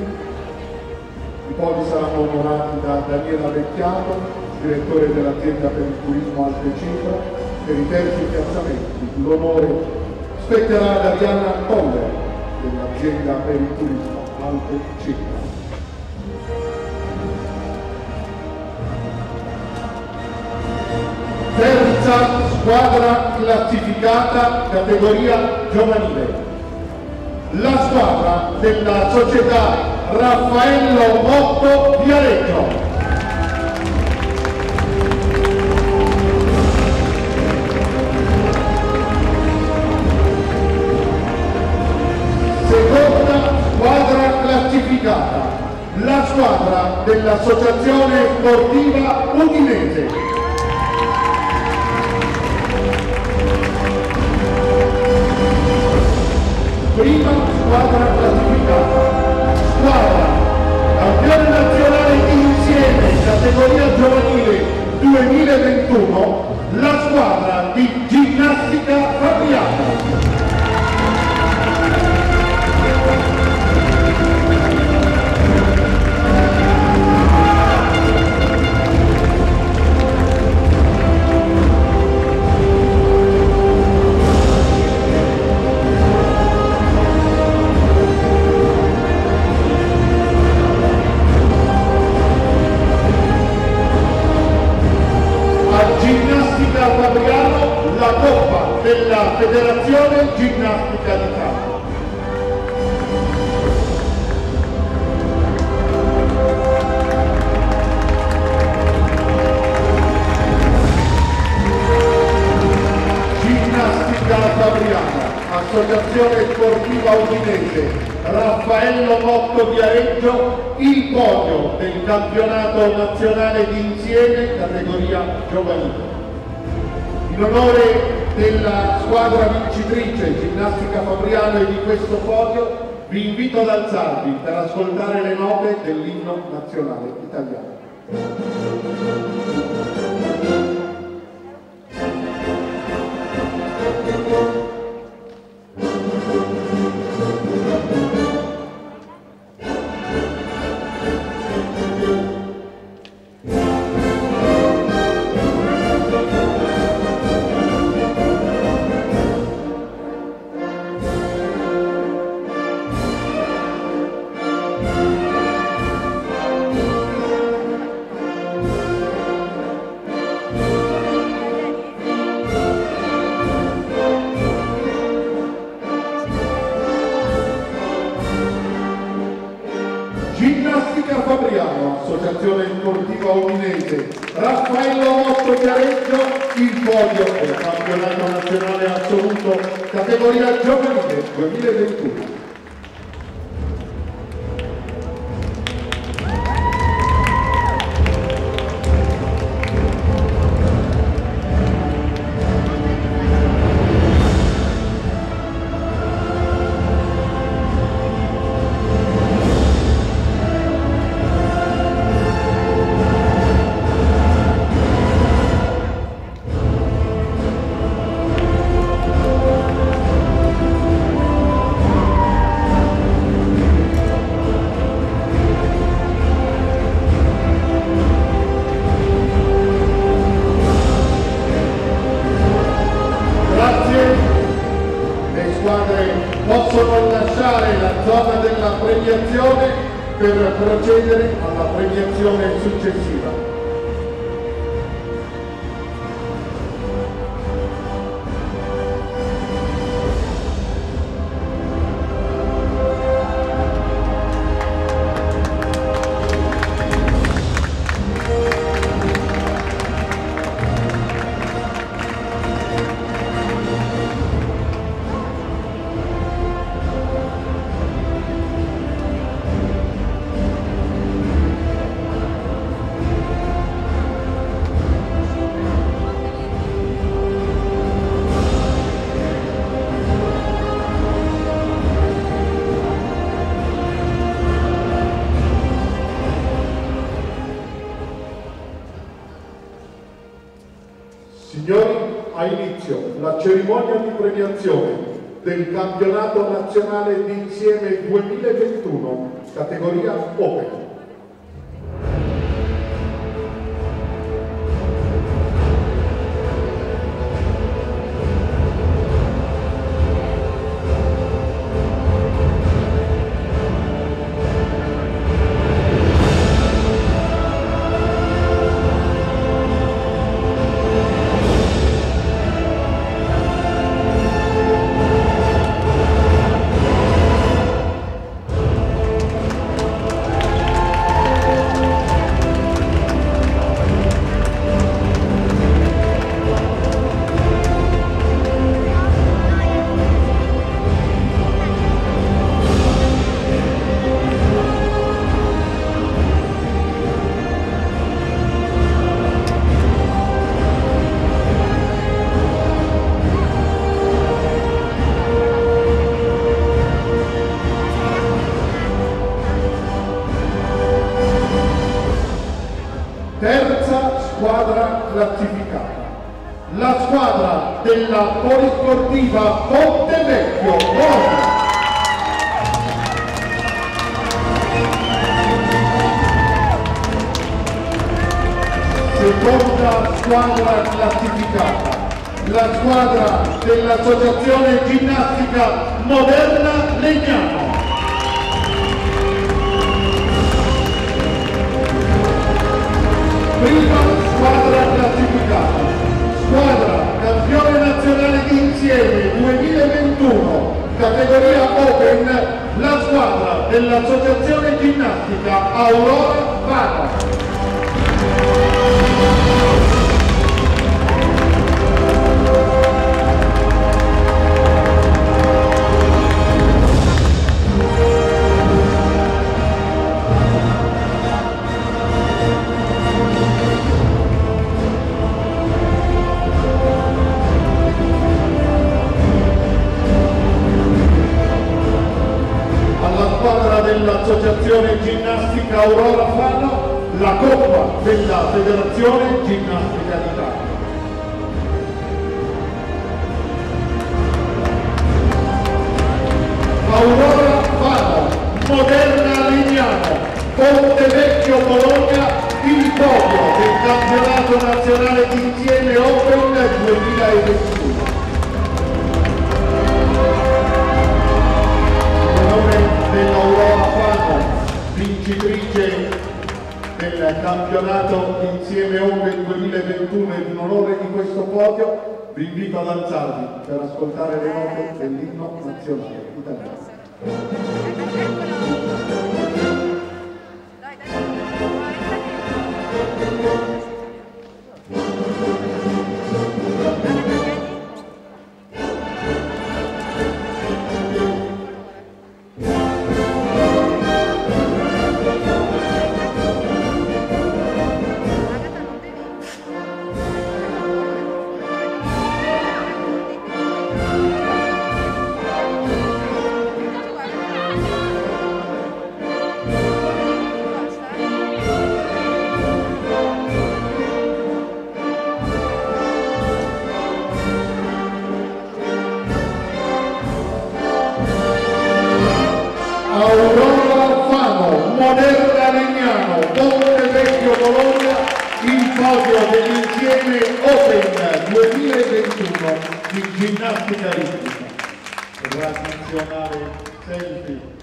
i podi saranno onorati da Daniela Vecchiato, direttore dell'azienda per il turismo Alte Cifra. Per i terzi piazzamenti l'onore spetterà ad Arianna Toller dell'azienda per il turismo Alte Cifra. Terza squadra classificata categoria giovanile. La squadra della società Raffaello Motto Viareggio. la squadra dell'Associazione Sportiva Udinese. Prima squadra classificata, squadra campione nazionale di insieme categoria giovanile duemilaventuno, la squadra di Ginnastica Fabriano. Ginnastica Fabriano, la coppa della Federazione Ginnastica d'Italia. Ginnastica Fabriano, Associazione Sportiva Udinese, Raffaello Motto Viareggio, il podio del campionato nazionale di insieme categoria giovanile. In onore della squadra vincitrice Ginnastica Fabriano e di questo podio vi invito ad alzarvi per ascoltare le note dell'inno nazionale italiano. Ginnastica Fabriano, Associazione Sportiva Udinese, Raffaello Motto Viareggio, il podio del campionato nazionale assoluto categoria giovanile duemilaventuno. Possono lasciare la zona della premiazione per procedere alla premiazione successiva. Signori, ha inizio la cerimonia di premiazione del campionato nazionale di insieme duemilaventuno, categoria Open. della Polisportiva Montevecchio Bologna. Seconda squadra classificata, la squadra dell'Associazione Ginnastica Moderna Legnano. Prima squadra classificata, squadra campione nazionale di insieme duemilaventuno, categoria Open, la squadra dell'Associazione Ginnastica Aurora Fano. Dell'Associazione Ginnastica Aurora Fano, la Coppa della Federazione Ginnastica d'Italia. Aurora Fano, Moderna Legnano, Montevecchio Bologna, il podio del campionato nazionale di insieme Open duemilaventuno. Dell'Aurora Fano, vincitrice del campionato insieme Open duemilaventuno, ed in onore di questo podio vi invito ad alzarvi per ascoltare le note dell'inno nazionale italiano. Aurora Fano, Moderna Legnano, Montevecchio Bologna, il podio dell'insieme Open duemilaventuno di ginnastica ritmica. Tradizionale selfie